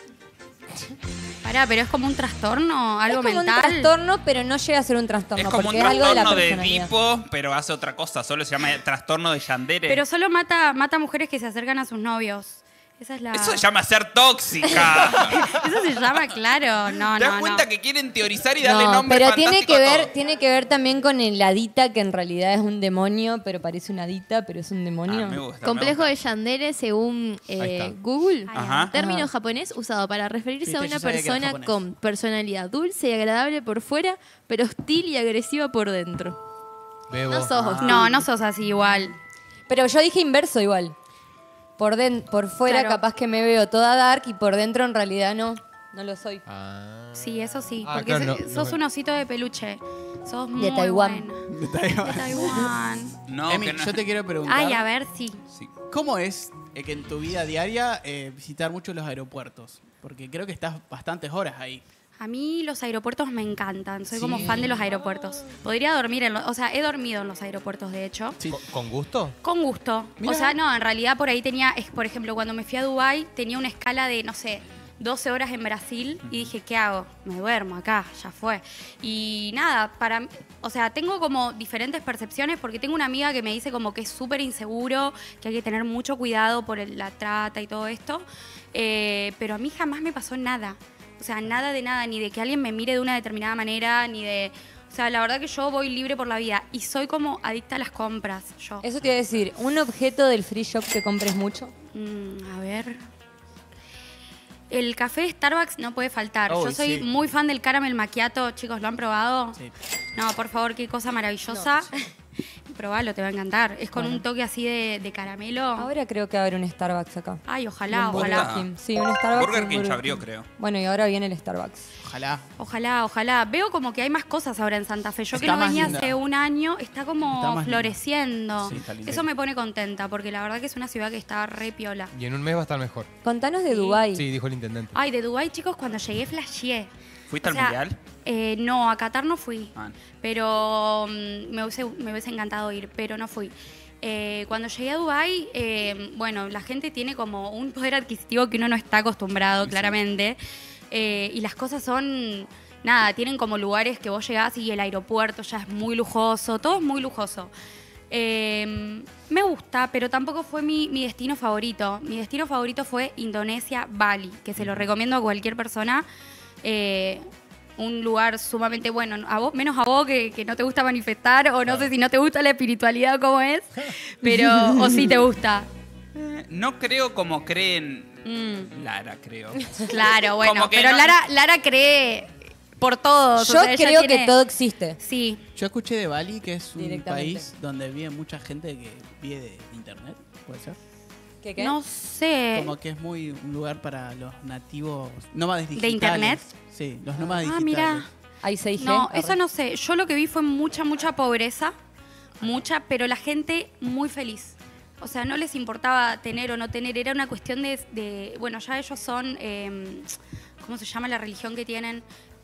Pará, pero es como un trastorno, algo es como mental. un trastorno, pero no llega a ser un trastorno, Es como un porque es algo de la trastorno de, personalidad. Edipo, pero hace otra cosa. Solo se llama trastorno de Yandere. Pero solo mata, mata mujeres que se acercan a sus novios. Esa es la... Eso se llama ser tóxica. Eso se llama, claro. No, ¿Te das no, cuenta no. que quieren teorizar y darle No, nombre pero tiene fantástico que a ver, todo? tiene que ver también con el hadita, que en realidad es un demonio, pero parece una hadita, pero es un demonio. Ah, me gusta, Complejo me de Yandere, según eh, Ahí está. Google, Ajá. término Ajá. japonés usado para referirse Viste, a yo una sabía que era persona japonés. con personalidad dulce y agradable por fuera, pero hostil y agresiva por dentro. Bebo. No sos hostil. No, no sos así igual. Pero yo dije inverso igual. Por, den- por fuera Claro. capaz que me veo toda dark y por dentro en realidad no, no lo soy. Ah. Sí, eso sí. Ah, porque claro, se- no- sos no- un osito de peluche. Sos muy Taiwán. bueno. De Taiwán. De Taiwán. No, Emi, que no. yo te quiero preguntar. Ay, a ver, sí. Sí. ¿Cómo es eh, que en tu vida diaria eh, visitar mucho los aeropuertos? Porque creo que estás bastantes horas ahí. A mí los aeropuertos me encantan. Soy Sí. como fan de los aeropuertos. Podría dormir en los... O sea, he dormido en los aeropuertos, de hecho. Sí. ¿Con, con gusto? Con gusto. Mirá. O sea, no, en realidad por ahí tenía... es- Por ejemplo, cuando me fui a Dubái, tenía una escala de, no sé, doce horas en Brasil y dije, ¿qué hago? Me duermo acá, ya fue. Y nada, para... O sea, tengo como diferentes percepciones porque tengo una amiga que me dice como que es súper inseguro, que hay que tener mucho cuidado por el- la trata y todo esto. Eh, pero a mí jamás me pasó nada. O sea, nada de nada, ni de que alguien me mire de una determinada manera, ni de... O sea, la verdad que yo voy libre por la vida y soy como adicta a las compras, yo. Eso te iba a decir, un objeto del free shop que compres mucho. Mm, a ver... El café de Starbucks no puede faltar. Oh, yo soy sí. muy fan del caramel macchiato. Chicos, ¿lo han probado? Sí. No, por favor, qué cosa maravillosa. Probalo, te va a encantar. Es con Bueno. un toque así de, de caramelo. Ahora creo que va a haber un Starbucks acá. Ay, ojalá, Un ojalá. Burger King. Sí, un Starbucks. Burger y un King ya abrió, creo. Bueno, y ahora viene el Starbucks. Ojalá. Ojalá, ojalá. Veo como que hay más cosas ahora en Santa Fe. Yo que Está no más venía linda. hace un año, está como Está más linda. floreciendo. Sí, está linda. Eso me pone contenta, porque la verdad que es una ciudad que está re piola. Y en un mes va a estar mejor. Contanos de Dubái. Sí, dijo el intendente. Ay, de Dubái, chicos, cuando llegué flasheé. ¿Fuiste O al sea, mundial? Eh, no, a Qatar no fui. Ah, Pero mm, me, hubiese, me hubiese encantado ir, pero no fui. Eh, cuando llegué a Dubái, eh, bueno, la gente tiene como un poder adquisitivo que uno no está acostumbrado, claramente. Eh, y las cosas son, nada, tienen como lugares que vos llegás y el aeropuerto ya es muy lujoso, todo es muy lujoso. Eh, me gusta, pero tampoco fue mi, mi destino favorito. Mi destino favorito fue Indonesia, Bali, que se lo recomiendo a cualquier persona. Eh, un lugar sumamente bueno, a vos, menos a vos que, que no te gusta manifestar, o no sé si no te gusta la espiritualidad cómo es, pero o si te gusta. No creo como creen Mm, Lara, creo. claro, bueno, Como que pero no- Lara, Lara cree por todos. o Yo sea, ella creo tiene- que todo existe. Sí, Yo escuché de Bali que es un Directamente. país donde vive mucha gente que vive de internet, ¿puede ser? ¿Qué qué? no sé. Como que es muy un lugar para los nativos nómades ¿De digitales. internet? Sí, los nómades Ah, digitales. mira. Hay seis G. No, Arre. eso no sé. Yo lo que vi fue mucha, mucha pobreza. Mucha, pero la gente muy feliz. O sea, no les importaba tener o no tener. Era una cuestión de... de- bueno, ya ellos son... eh, ¿cómo se llama la religión que tienen?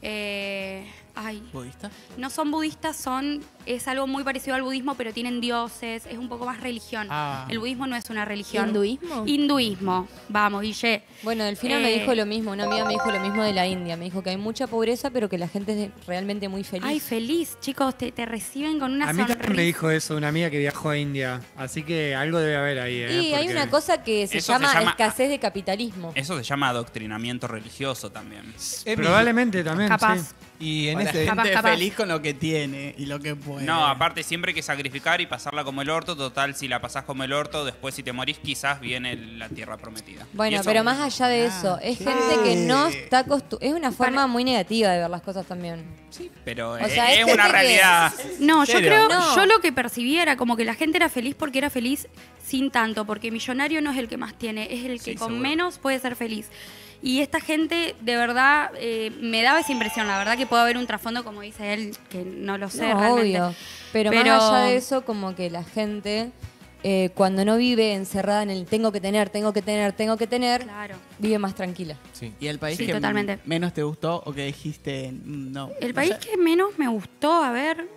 Eh, ay, ¿Budista? no son budistas, son... Es algo muy parecido al budismo, pero tienen dioses. Es un poco más religión. Ah. El budismo no es una religión. ¿Hinduismo? Hinduismo. Vamos, Guille. Bueno, Delfina me Eh, dijo lo mismo, una amiga me dijo lo mismo de la India. Me dijo que hay mucha pobreza, pero que la gente es de- realmente muy feliz. Ay, feliz, chicos. Te, te reciben con una A mí sonrisa. también me dijo eso una amiga que viajó a India, así que algo debe haber ahí. ¿eh? y hay Porque- una cosa que se Eso se llama, llama- escasez de capitalismo. Eso se llama adoctrinamiento religioso también. Emi, Probablemente también, Capaz. sí. Y en O la este... Capaz, gente capaz. feliz con lo que tiene y lo que puede. No, aparte siempre hay que sacrificar y pasarla como el orto. Total, si la pasás como el orto, después si te morís quizás viene la tierra prometida. Y Bueno, eso- pero más allá de eso, es gente que no está acostumbrada. Es una forma muy negativa de ver las cosas también. Pero O es, sea, es es gente una que- realidad. No, yo ¿Serio? creo, No. yo lo que percibí era como que la gente era feliz porque era feliz sin tanto, porque millonario no es el que más tiene, es el que Sí, con seguro. menos puede ser feliz. Y esta gente, de verdad, eh, me daba esa impresión. La verdad que puede haber un trasfondo, como dice él, que no lo sé No, realmente. obvio. Pero, Pero- más allá de eso, como que la gente, eh, cuando no vive encerrada en el tengo que tener, tengo que tener, tengo que tener, Claro. vive más tranquila. ¿Y el país Sí, que totalmente. menos te gustó o que dijiste mm, no? El no país sé? que menos me gustó, a ver...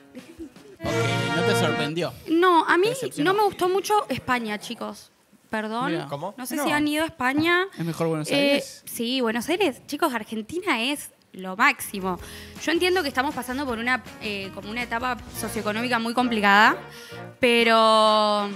Ok, no te sorprendió. No, a mí Te decepcionó. no me gustó mucho España, chicos. Perdón. Mira. ¿Cómo? No sé No. si han ido a España. ¿Es mejor Buenos Eh, Aires? Sí, Buenos Aires. Chicos, Argentina es lo máximo. Yo entiendo que estamos pasando por una, eh, como una etapa socioeconómica muy complicada, pero...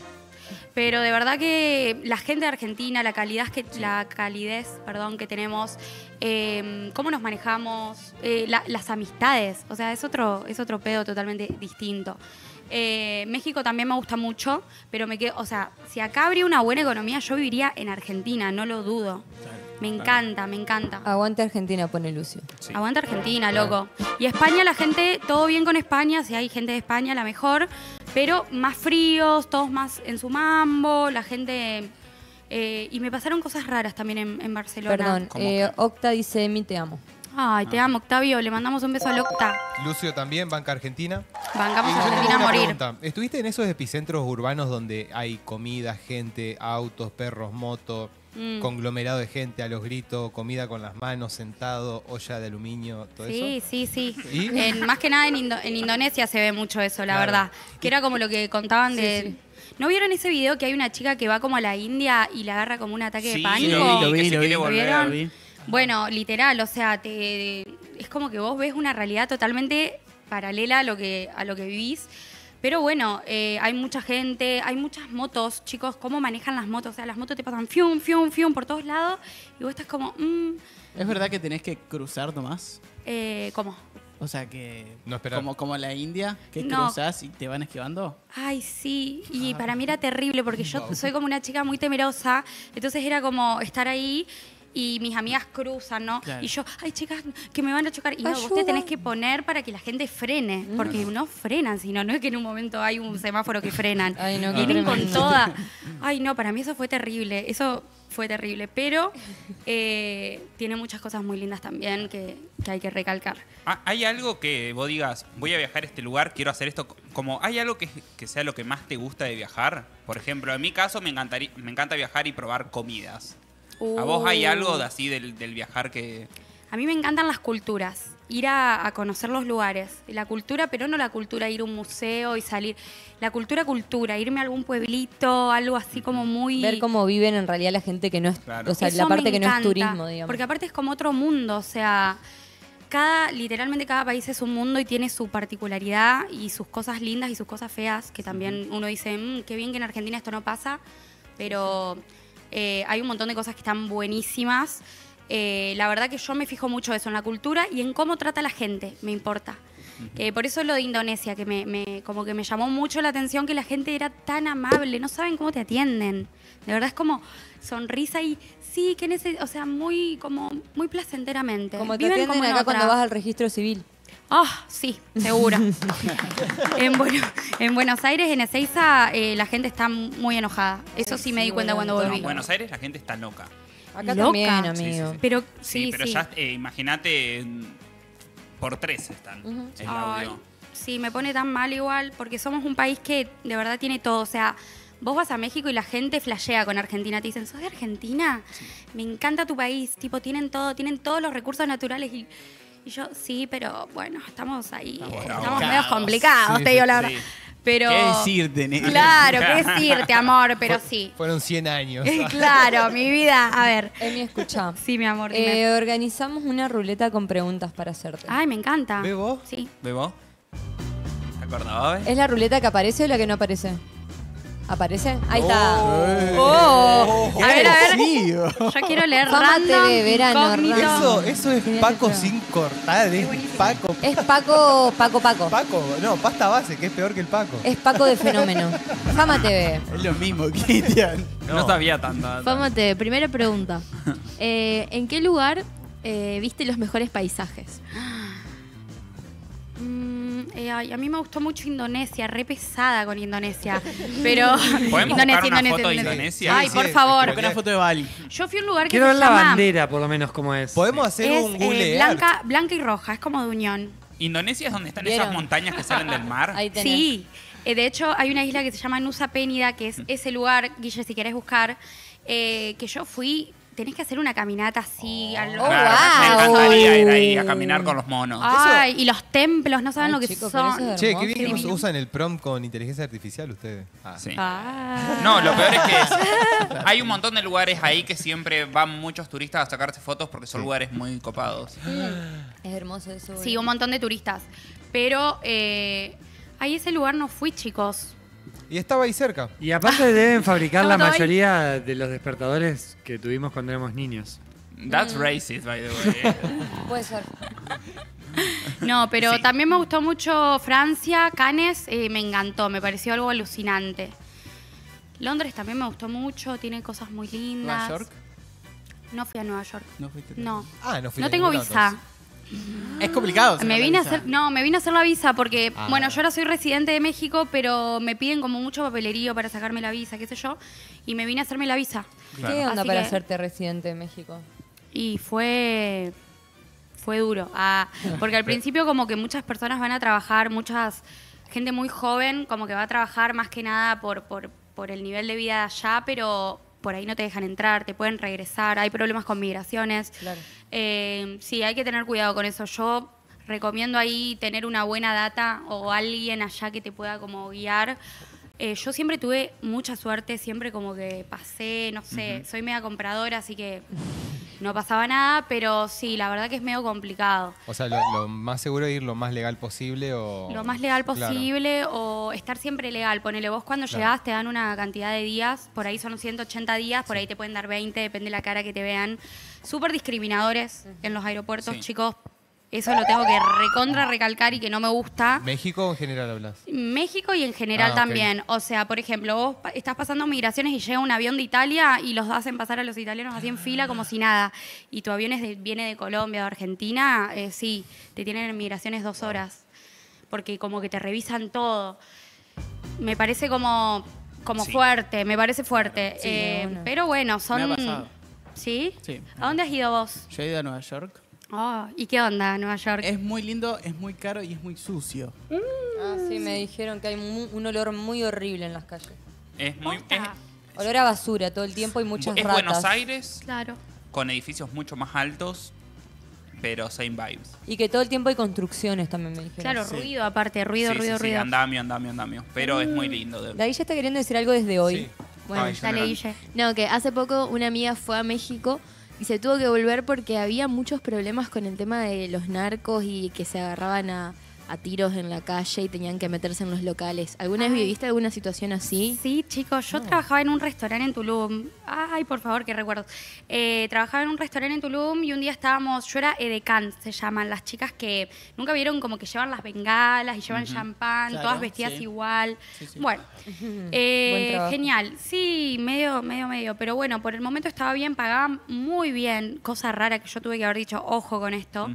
Pero de verdad que la gente de Argentina, la calidad que, la calidez, perdón, que tenemos, eh, cómo nos manejamos, eh, la- las amistades, o sea, es otro, es otro pedo totalmente distinto. Eh, México también me gusta mucho, pero me quedo, o sea, si acá habría una buena economía, yo viviría en Argentina, no lo dudo. Me encanta, me encanta. Aguante Argentina, pone Lucio. Aguanta Argentina, loco. Y España, la gente, todo bien con España, si hay gente de España, la mejor, pero más fríos, todos más en su mambo, la gente... eh, y me pasaron cosas raras también en, en Barcelona. Perdón, eh, Octa dice, Emi, te amo. Ay, te amo, Octavio. Le mandamos un beso al Octa. Lucio también, banca Argentina. Bancamos Y a yo tengo Argentina a una morir. pregunta. ¿Estuviste en esos epicentros urbanos donde hay comida, gente, autos, perros, moto, Mm. conglomerado de gente a los gritos, comida con las manos, sentado, olla de aluminio, todo Sí, eso? sí, sí. ¿Y? En- más que nada en, Indo- en Indonesia se ve mucho eso, la Claro. verdad. Que era como lo que contaban Sí, de... sí. ¿No vieron ese video que hay una chica que va como a la India y le agarra como un ataque Sí, de pánico? lo vi, lo vi, que se lo quiere vi. volver. ¿Vieron? Lo vi. Bueno, literal, o sea, te, es como que vos ves una realidad totalmente paralela a lo que, a lo que vivís. Pero bueno, eh, hay mucha gente, hay muchas motos, chicos, cómo manejan las motos. O sea, las motos te pasan fium, fium, fium por todos lados y vos estás como, mm, ¿Es verdad que tenés que cruzar nomás? eh, ¿cómo? O sea que... No esperar. Como, como la India, que No. cruzas y te van esquivando. Ay, sí, y para mí era terrible porque yo soy como una chica muy temerosa, entonces era como estar ahí y mis amigas cruzan, ¿no? Claro. Y yo, ay, chicas, que me van a chocar. Y no, vos Ayuda. te tenés que poner para que la gente frene, porque no frenan, sino no es que en un momento hay un semáforo que frenan. Ay, no, qué Vienen con tremendo. toda. Ay, no, para mí eso fue terrible, eso fue terrible, pero eh, tiene muchas cosas muy lindas también que, que hay que recalcar. Ah, ¿Hay algo que vos digas, voy a viajar a este lugar, quiero hacer esto? Como, ¿hay algo que, que sea lo que más te gusta de viajar? Por ejemplo, en mi caso me, encantaría, me encanta viajar y probar comidas. ¿A vos hay Uh. algo de así del, del viajar que...? A mí me encantan las culturas, ir a, a conocer los lugares. La cultura, pero no la cultura ir a un museo y salir. La cultura, cultura, irme a algún pueblito, algo así como muy... Ver cómo viven en realidad la gente que no es, Claro. o sea, Eso la parte me que no es encanta, turismo, digamos. Porque aparte es como otro mundo, o sea, cada, literalmente cada país es un mundo y tiene su particularidad y sus cosas lindas y sus cosas feas, que también uno dice, "Mm, qué bien que en Argentina esto no pasa, pero eh, hay un montón de cosas que están buenísimas. Eh, la verdad que yo me fijo mucho eso en la cultura y en cómo trata la gente, me importa. Eh, por eso lo de Indonesia, que me, me- como que me llamó mucho la atención que la gente era tan amable, no saben cómo te atienden. De verdad es como sonrisa y sí, que nece- o sea, muy como muy placenteramente. Como te Viven atienden como en acá otra. cuando vas al registro civil. Ah, sí, seguro. en, Bueno- en Buenos Aires, en Ezeiza, eh, la gente está muy enojada. Eso sí, me di cuenta cuando No, volví. en Buenos Aires la gente está loca. Acá Loca. también, Sí, amigo. Pero Sí, sí, pero sí. ya, eh, imagínate, mm, por tres están Ujú. el Ay, audio. sí, me pone tan mal igual, porque somos un país que de verdad tiene todo. O sea, vos vas a México y la gente flashea con Argentina. Te dicen, ¿sos de Argentina? Me encanta tu país. Tipo, tienen todo, tienen todos los recursos naturales. Y, y yo, sí, pero bueno, estamos ahí. Estamos eh, Estamos complicados. medio complicados, Sí, te digo sí, la verdad. sí. Pero, ¿Qué decirte, nena? claro, qué decirte, amor, pero sí. Fueron cien años. Claro, mi vida. A ver. Emi, escucha. Sí, mi amor. dime. Eh, organizamos una ruleta con preguntas para hacerte. Ay, me encanta. ¿Ve vos? Sí. ¿Bebo? ¿Te acordabas? ¿Es la ruleta que aparece o la que no aparece? ¿Aparece? Ahí está. Oh. A ver, a ver. Agresivo. Yo quiero leer Fama random, T V, verano, incógnito. Eso, eso es Tiene Paco letra. sin cortar, es Paco. Es Paco, Paco, Paco. Paco, no, pasta base, que es peor que el Paco. Es Paco de Fenómeno. Fama T V. Es lo mismo, Cristian. No, sabía tanto. Fama T V, primera pregunta. Eh, ¿En qué lugar eh, viste los mejores paisajes? Mm, eh, ay, a mí me gustó mucho Indonesia, re pesada con Indonesia. Pero. ¿Podemos buscar una foto de Indonesia? Ay, Sí, por sí, favor. Una foto de Bali. Yo fui a un lugar que Quiero se ver la llama. bandera, por lo menos, cómo es. Podemos hacer Es un eh, Google blanca, blanca y roja, es como de unión. ¿Indonesia es donde están ¿Vieron? esas montañas que salen del mar? Ahí tenés. Sí, eh, de hecho hay una isla que se llama Nusa Penida, que es ese lugar, Guille, si querés buscar, eh, que yo fui, tenés que hacer una caminata así. al Oh, Claro, wow. Me encantaría ir ahí a caminar con los monos. Ay, y los templos, no saben Ay, lo que chicos, pero son. eso es Che, hermoso. qué bien que Divino. usan el prompt con inteligencia artificial ustedes. Ah. Sí. Ah. No, lo peor es que hay un montón de lugares ahí que siempre van muchos turistas a sacarse fotos porque son lugares muy copados. Es hermoso eso. Sí, un montón de turistas. Pero eh, ahí ese lugar no fui, chicos. Y estaba ahí cerca. Y aparte deben fabricar la Estamos ahí. mayoría de los despertadores que tuvimos cuando éramos niños. That's racist, by the way. Puede ser. No, pero Sí. también me gustó mucho Francia, Cannes, eh, me encantó, me pareció algo alucinante. Londres también me gustó mucho, tiene cosas muy lindas. ¿Nueva York? No fui a Nueva York. No fuiste. No. Ah, no fui No a tengo ninguna, visa. Es complicado. sacar Me la vine a visa. hacer, no, me vine a hacer la visa porque, Ah. bueno, yo ahora soy residente de México, pero me piden como mucho papelerío para sacarme la visa, qué sé yo, y me vine a hacerme la visa. Claro. ¿Qué onda Así para que- hacerte residente de México? Y fue fue duro. Ah, porque al principio como que muchas personas van a trabajar, muchas gente muy joven como que va a trabajar más que nada por, por, por el nivel de vida de allá, pero por ahí no te dejan entrar, te pueden regresar, hay problemas con migraciones. Claro. Eh, sí, hay que tener cuidado con eso. Yo recomiendo ahí tener una buena data o alguien allá que te pueda como guiar. Eh, yo siempre tuve mucha suerte, siempre como que pasé, no sé, soy media compradora, así que no pasaba nada, pero sí, la verdad que es medio complicado. O sea, lo, lo más seguro es ir lo más legal posible o... Lo más legal Claro. posible o estar siempre legal. Ponele, vos cuando Claro. llegás te dan una cantidad de días, por ahí son ciento ochenta días, por ahí te pueden dar veinte, depende de la cara que te vean. Súper discriminadores en los aeropuertos, Sí. chicos. Eso lo tengo que recontra recalcar y que no me gusta. ¿México o en general hablas? México y en general Ah, ok. también. O sea, por ejemplo, vos pa- estás pasando migraciones y llega un avión de Italia y los hacen pasar a los italianos así en fila como si nada. Y tu avión es de- viene de Colombia o Argentina, eh, sí, te tienen en migraciones dos horas. Porque como que te revisan todo. Me parece como, como Sí. fuerte, me parece fuerte. Sí, Eh, de una. pero bueno, son... Me ha pasado. ¿Sí? Sí. ¿A dónde has ido vos? Yo he ido a Nueva York. Oh, ¿y qué onda, Nueva York? Es muy lindo, es muy caro y es muy sucio. Ah, sí, me dijeron que hay mu- un olor muy horrible en las calles. Es muy. Es, Ah, Olor a basura todo el tiempo y muchas es ratas. Buenos Aires claro. con edificios mucho más altos, pero same vibes. Y que todo el tiempo hay construcciones también, me dijeron. Claro, ruido aparte, ruido, Sí, ruido, sí, sí, ruido. andamio, andamio, andamio. Pero es muy lindo. de- La Guilla está queriendo decir algo desde hoy. Sí. Bueno, Ay, yo Dale, no- Guille. no, que hace poco una amiga fue a México y se tuvo que volver porque había muchos problemas con el tema de los narcos y que se agarraban a, a tiros en la calle y tenían que meterse en los locales. ¿Alguna vez Ay. viviste alguna situación así? Sí, chicos, yo trabajaba en un restaurante en Tulum. Ay, por favor, qué recuerdo. Eh, trabajaba en un restaurante en Tulum y un día estábamos, yo era edecán, se llaman, las chicas que nunca vieron como que llevan las bengalas y llevan champán, Claro, todas vestidas sí. igual. Sí, sí. Bueno, Buen eh, trabajo. genial. Sí, medio, medio, medio. Pero bueno, por el momento estaba bien, pagaban muy bien. Cosa rara que yo tuve que haber dicho, ojo con esto.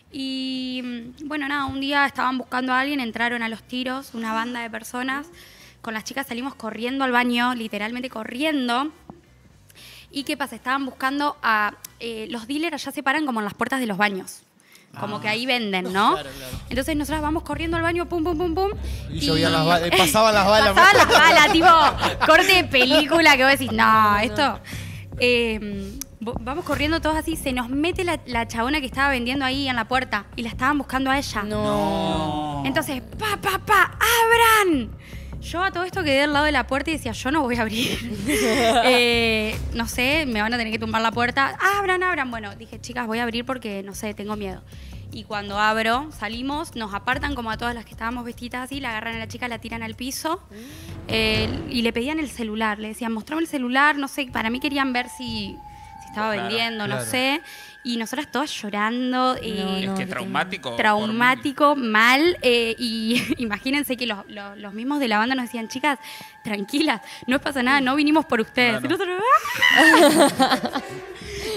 Y mm, bueno, nada, un día estaban buscando a alguien, entraron a los tiros, una banda de personas. Con las chicas salimos corriendo al baño, literalmente corriendo. ¿Y qué pasa? Estaban buscando a... eh, los dealers allá se paran como en las puertas de los baños. Como Ah. que ahí venden, ¿no? Claro, claro. Entonces nosotras vamos corriendo al baño, pum, pum, pum, pum. Y llovían las balas, eh, pasaban las balas. Pasaban las balas, tipo corte de película que vos decís, no, esto... Eh, vo- vamos corriendo todos así, se nos mete la, la chabona que estaba vendiendo ahí en la puerta y la estaban buscando a ella. No. Entonces, pa, pa, pa, abran. Yo a todo esto quedé al lado de la puerta y decía, yo no voy a abrir. Eh, no sé, me van a tener que tumbar la puerta. Abran, abran. Bueno, dije, chicas, voy a abrir porque, no sé, tengo miedo. Y cuando abro, salimos, nos apartan como a todas las que estábamos vestidas así, la agarran a la chica, la tiran al piso eh, y le pedían el celular. Le decían, mostrame el celular, no sé, para mí querían ver si, si estaba Claro, vendiendo, no claro. sé. Y nosotras todas llorando. eh, Es que traumático. traumático, mal. eh, y imagínense que los, los- los mismos de la banda nos decían, chicas, tranquilas, no pasa nada, no vinimos por ustedes. Claro. Y nosotros, ¡ah!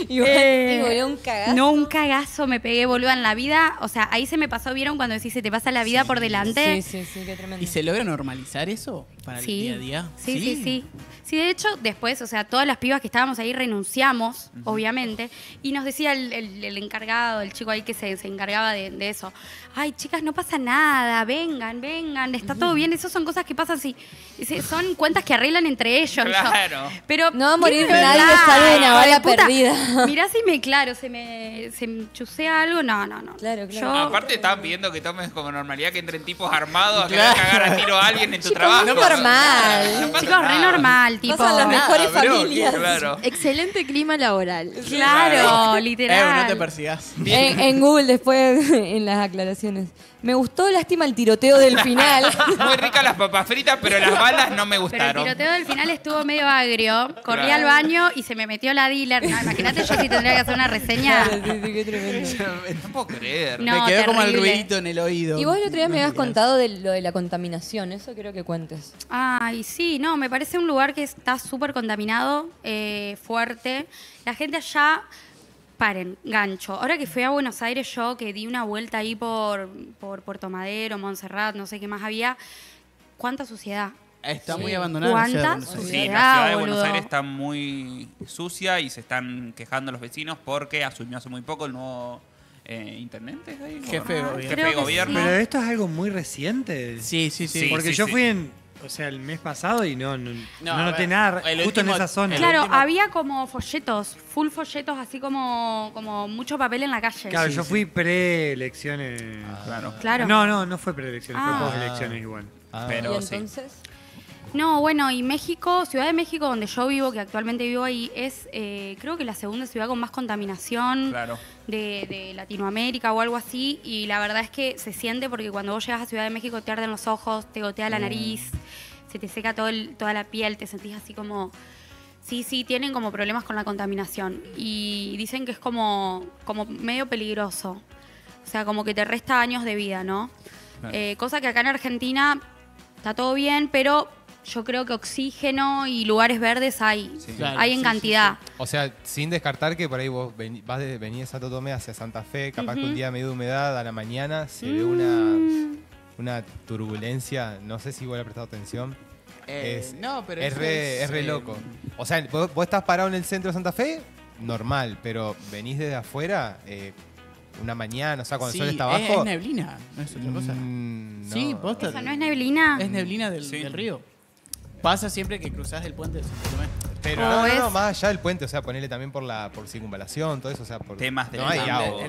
Igual, Eh, sí, boludo, un cagazo. No, un cagazo me pegué, boluda, en la vida. O sea, ahí se me pasó, ¿vieron cuando decís se te pasa la vida por delante? Sí, sí, sí, qué tremendo. ¿Y se logra normalizar eso para el Sí. día a día? Sí, sí, sí. Sí, de hecho, después, o sea, todas las pibas que estábamos ahí renunciamos, obviamente, y nos decía el, el- el encargado, el chico ahí que se, se encargaba de, de eso. Ay, chicas, no pasa nada, vengan, vengan, está todo bien. Esas son cosas que pasan si son cuentas que arreglan entre ellos. Claro. Yo- pero No va a morir ¿qué nadie, verdad? salvo una Hijo de bala puta. perdida. Mirá si me, claro, se me, se me chusea algo. No, no, no. Claro, claro. Yo- Aparte estaban pidiendo que tomes como normalidad que entren tipos armados a Claro. querer cagar a tiro a alguien en tu Chicos, trabajo. muy normal. No pasa Chicos, re nada. normal, tipo. Pasan las mejores bro, familias. Claro. Excelente clima laboral. Claro, Eh, literal. no te persigas. En, en Google después, en las aclaraciones. Me gustó, lástima el tiroteo del final. Muy ricas las papas fritas, pero las balas no me Pero el gustaron. tiroteo del final estuvo medio agrio. Corrí Claro. al baño y se me metió la dealer. No, imagínate yo si tendría que hacer una reseña. Claro, sí, sí, qué tremendo. No puedo creer. No, me quedó como el terrible. ruidito en el oído. Y vos el otro día me No habías digas. contado de lo de la contaminación, eso quiero que cuentes. Ay, sí, no, me parece un lugar que está súper contaminado, eh, fuerte. La gente allá, paren, gancho. Ahora que fui a Buenos Aires yo, que di una vuelta ahí por, por Puerto Madero, Montserrat, no sé qué más había, ¿cuánta suciedad? Está Sí. muy abandonada. la ciudad de ¿Cuántas? Buenos Sí, Aires. la ciudad de boludo. Buenos Aires está muy sucia y se están quejando los vecinos porque asumió hace muy poco el nuevo eh, intendente. ¿sí? Jefe de Ah, gobierno. Jefe creo de que gobierno. Pero esto es algo muy reciente. Sí, sí, sí. Sí, Porque yo sí. fui en, o sea, el mes pasado y no, no, No, no a noté ver, nada el justo último- en esa zona. el Claro, último- había como folletos, full folletos, así como, como mucho papel en la calle. Claro, Sí, yo sí. fui pre-elecciones. Claro. Claro. No, no, no fue pre-elecciones, Ah. fue post-elecciones igual. Pero ¿Y sí. entonces? No, bueno, y México, Ciudad de México, donde yo vivo, que actualmente vivo ahí, es eh, creo que la segunda ciudad con más contaminación Claro. de, de Latinoamérica o algo así. Y la verdad es que se siente porque cuando vos llegas a Ciudad de México te arden los ojos, te gotea la nariz, se te seca todo el- toda la piel, te sentís así como... Sí, sí, tienen como problemas con la contaminación. Y dicen que es como, como medio peligroso. O sea, como que te resta años de vida, ¿no? Claro. Eh, cosa que acá en Argentina está todo bien, pero yo creo que oxígeno y lugares verdes hay, Sí. Claro, hay en sí, cantidad. O sea, sin descartar que por ahí vos veni- vas de, venís de Santo Tomé hacia Santa Fe, capaz que Ujú. un día medio de humedad a la mañana se ve Mm. una, una turbulencia, no sé si vos le has prestado atención. Eh, es, no, pero es, eso re, es, es re eh, loco. O sea, vos, vos estás parado en el centro de Santa Fe, normal, pero venís desde afuera, eh, una mañana, o sea, cuando sí, el sol está es- abajo. Es neblina, no es otra cosa. mm, Sí, no. posta. ¿Eso no es neblina? Es neblina del, Sí. del río. Pasa siempre que cruzás el puente de Santo Tomé. Pero O no, no, no, es- más allá del puente, o sea, ponerle también por la por circunvalación, todo eso, o sea, por Temas de no hay la- agua.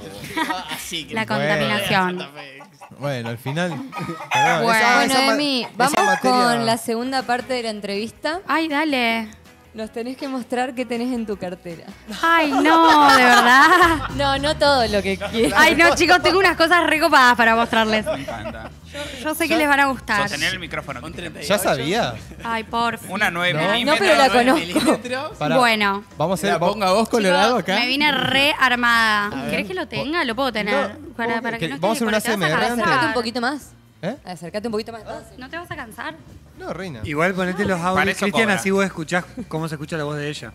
Así que La Bueno. contaminación. Bueno, al final. Perdón, Bueno, esa- Bueno, esa ma- Emi, esa vamos materia- con la segunda parte de la entrevista. Ay, dale. Nos tenés que mostrar qué tenés en tu cartera. Ay, no, de verdad. No, no todo lo que quieras. Ay, no, chicos, tengo unas cosas recopadas para mostrarles. Me encanta. Yo sé que les van a gustar. Sostener el micrófono. Un treinta y ¿Ya ocho. sabía? Ay, por Una nueve No. milímetros. No, pero la nueve conozco. milímetros. Pará. Bueno. Vamos a hacer. La vos- ponga vos colorado acá. Me vine re armada. ver. ¿Querés que lo tenga? Lo puedo tener. No, para, ¿cómo para que- que no vamos a hacer esté- una porque te vas C M R cansar. antes. Acércate un poquito más. ¿Eh? Acércate un poquito más. ¿No te vas a cansar? No, reina. Igual ponete los Para audios, eso Cristian, cobra. así vos escuchás cómo se escucha la voz de ella.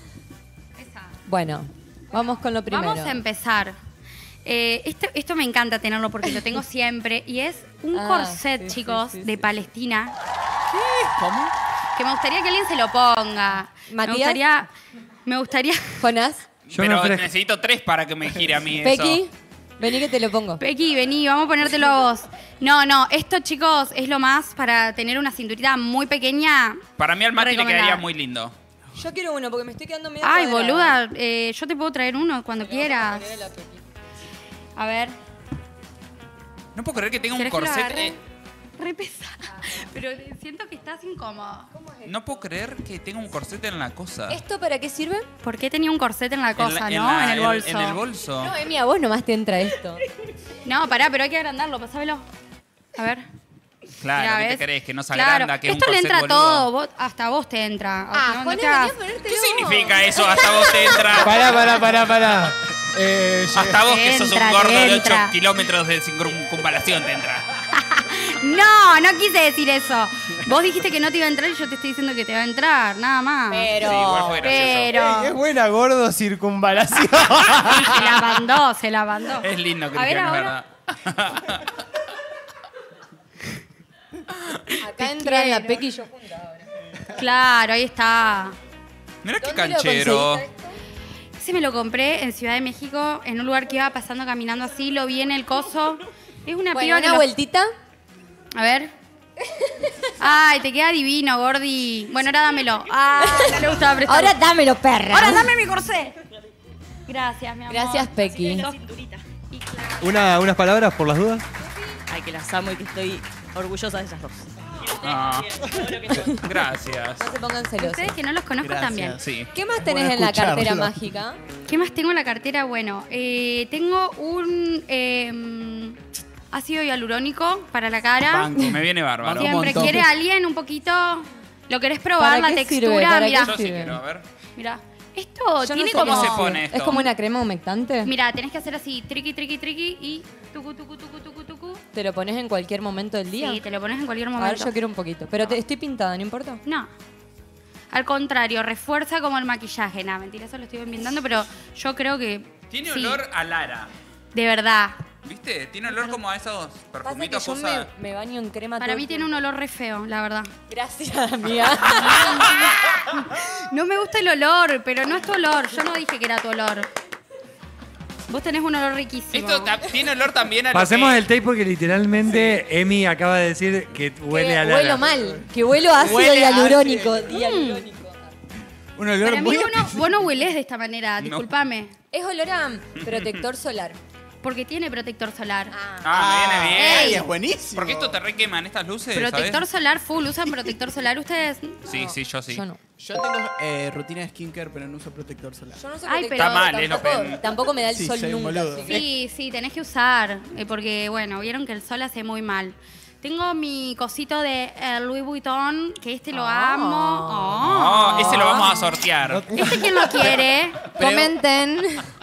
Esa. Bueno, vamos con lo primero. Vamos a empezar. Eh, este- esto me encanta tenerlo porque lo tengo siempre. Y es un Ah, corset, sí, sí, chicos, sí, de sí. Palestina. ¿Cómo? Que me gustaría que alguien se lo ponga. Me Matías. gustaría. Me gustaría. Jonás, Yo me Pero ofrezco. necesito tres para que me gire a mí Pequi, eso. vení que te lo pongo. Pequi, vení, vamos a ponértelo a vos. No, no, esto, chicos, es lo más para tener una cinturita muy pequeña. Para mí al Mati le Recomendada. quedaría muy lindo. Yo quiero uno porque me estoy quedando medio Ay, cuadrada. boluda, eh, yo te puedo traer uno cuando quieras. A ver. No puedo creer que tenga un ¿Querés que lo corset. agarre? eh, Re pesada. Pero siento que estás incómodo. no puedo creer que tenga un corset en la cosa. ¿Esto para qué sirve? ¿Por qué tenía un corset en la En cosa, la- en no? la- en el en- bolso. En el bolso. No, Emi, a vos nomás te entra esto. No, pará, pero hay que agrandarlo, pasámelo. A ver. Claro, Mirá, ¿qué te ¿ves? crees? Que no se Claro, agranda, que es un esto le corset entra boludo. todo, vos- hasta vos te entra. Ah, No, no Juanes, te hagas- vení a ponértelo. ¿Qué significa eso? Hasta vos te entra. Pará, pará, pará, pará. Eh, yo- Hasta vos que sos un Entra, gordo te de ocho entra. kilómetros de circunvalación te entra. No, no quise decir eso. Vos dijiste que no te iba a entrar y yo te estoy diciendo que te va a entrar, nada más. Pero, Sí, igual fue gracioso. pero. Es buena, gordo, circunvalación. Sí, se la mandó, se la mandó. Es lindo, A ver, Cristian, es ahora. verdad. Acá entra la Pequi y yo juntas ahora. Claro, ahí está. Mirá qué ¿Dónde lo canchero. conseguiste? Ese me lo compré en Ciudad de México, en un lugar que iba pasando caminando así, lo vi en el coso. Es una Bueno, piba que una lo- vueltita. A ver. Ay, te queda divino, Gordi. Bueno, ahora dámelo. Ah, no le gustaba prestar. Ahora dámelo, perra. Ahora dame mi corsé. Gracias, mi amor. Gracias, Pequi. Una, unas palabras por las dudas. Ay, que las amo y que estoy orgullosa de esas dos. Ah. Gracias. No se pongan celosos. Ustedes que no los conozco Gracias. también. Sí. ¿Qué más tenés Puedo en la cartera escucharlo. mágica? ¿Qué más tengo en la cartera? Bueno, eh, tengo un eh, ácido hialurónico para la cara. Banco, me viene bárbaro. Un Siempre montón. quiere alguien un poquito. ¿Lo querés probar? ¿Para La qué sirve? textura, ¿Para qué mira. Yo sí sirve? quiero, a ver. Mira. Esto Yo no tiene sé como. ¿Cómo se pone esto? ¿Es como una crema humectante? Mira, tenés que hacer así, triqui, triqui, triqui y tucu, tucu, tucu, tucu, tucu. ¿Te lo pones en cualquier momento del día? Sí, te lo pones en cualquier A ver, momento. yo quiero un poquito. Pero te, estoy pintada, ¿no importa? No. Al contrario, refuerza como el maquillaje. Nada, mentira, eso lo estoy inventando, pero yo creo que. Tiene sí, olor a Lara. De verdad. ¿Viste? Tiene olor como a esos Pasa que perfumitos yo usa- me, me baño en crema Para todo mí el tiene un olor re feo, la verdad. Gracias, amiga. No me gusta el olor, pero no es tu olor. Yo no dije que era tu olor. Vos tenés un olor riquísimo. Esto ta- tiene olor también a lo Pasemos que- el tape porque literalmente Emi acaba de decir que huele Que a Lara. huelo mal. Que huelo ácido Huele a hialurónico. hialurónico. Un olor Para mí muy... vos no, vos no huelés de esta manera, discúlpame. Es olor a protector solar. Porque tiene protector solar. Ah, me viene bien. Ey, es buenísimo. Porque esto te requeman estas luces, Protector ¿sabes? solar full. ¿Usan protector solar ustedes? Sí, sí, yo sí. Yo no. Yo tengo eh, rutina de skincare, pero no uso protector solar. Yo no sé Ay, protector, pero- Está mal, es lo tampoco, pen- tampoco me da el Sí, sol soy un nunca. boludo. así que- Sí, sí, tenés que usar. eh, porque, bueno, vieron que el sol hace muy mal. Tengo mi cosito de eh, Louis Vuitton, que este lo Ah. amo. Oh, Oh. ese lo vamos a sortear. ¿Este quién lo quiere? Comenten.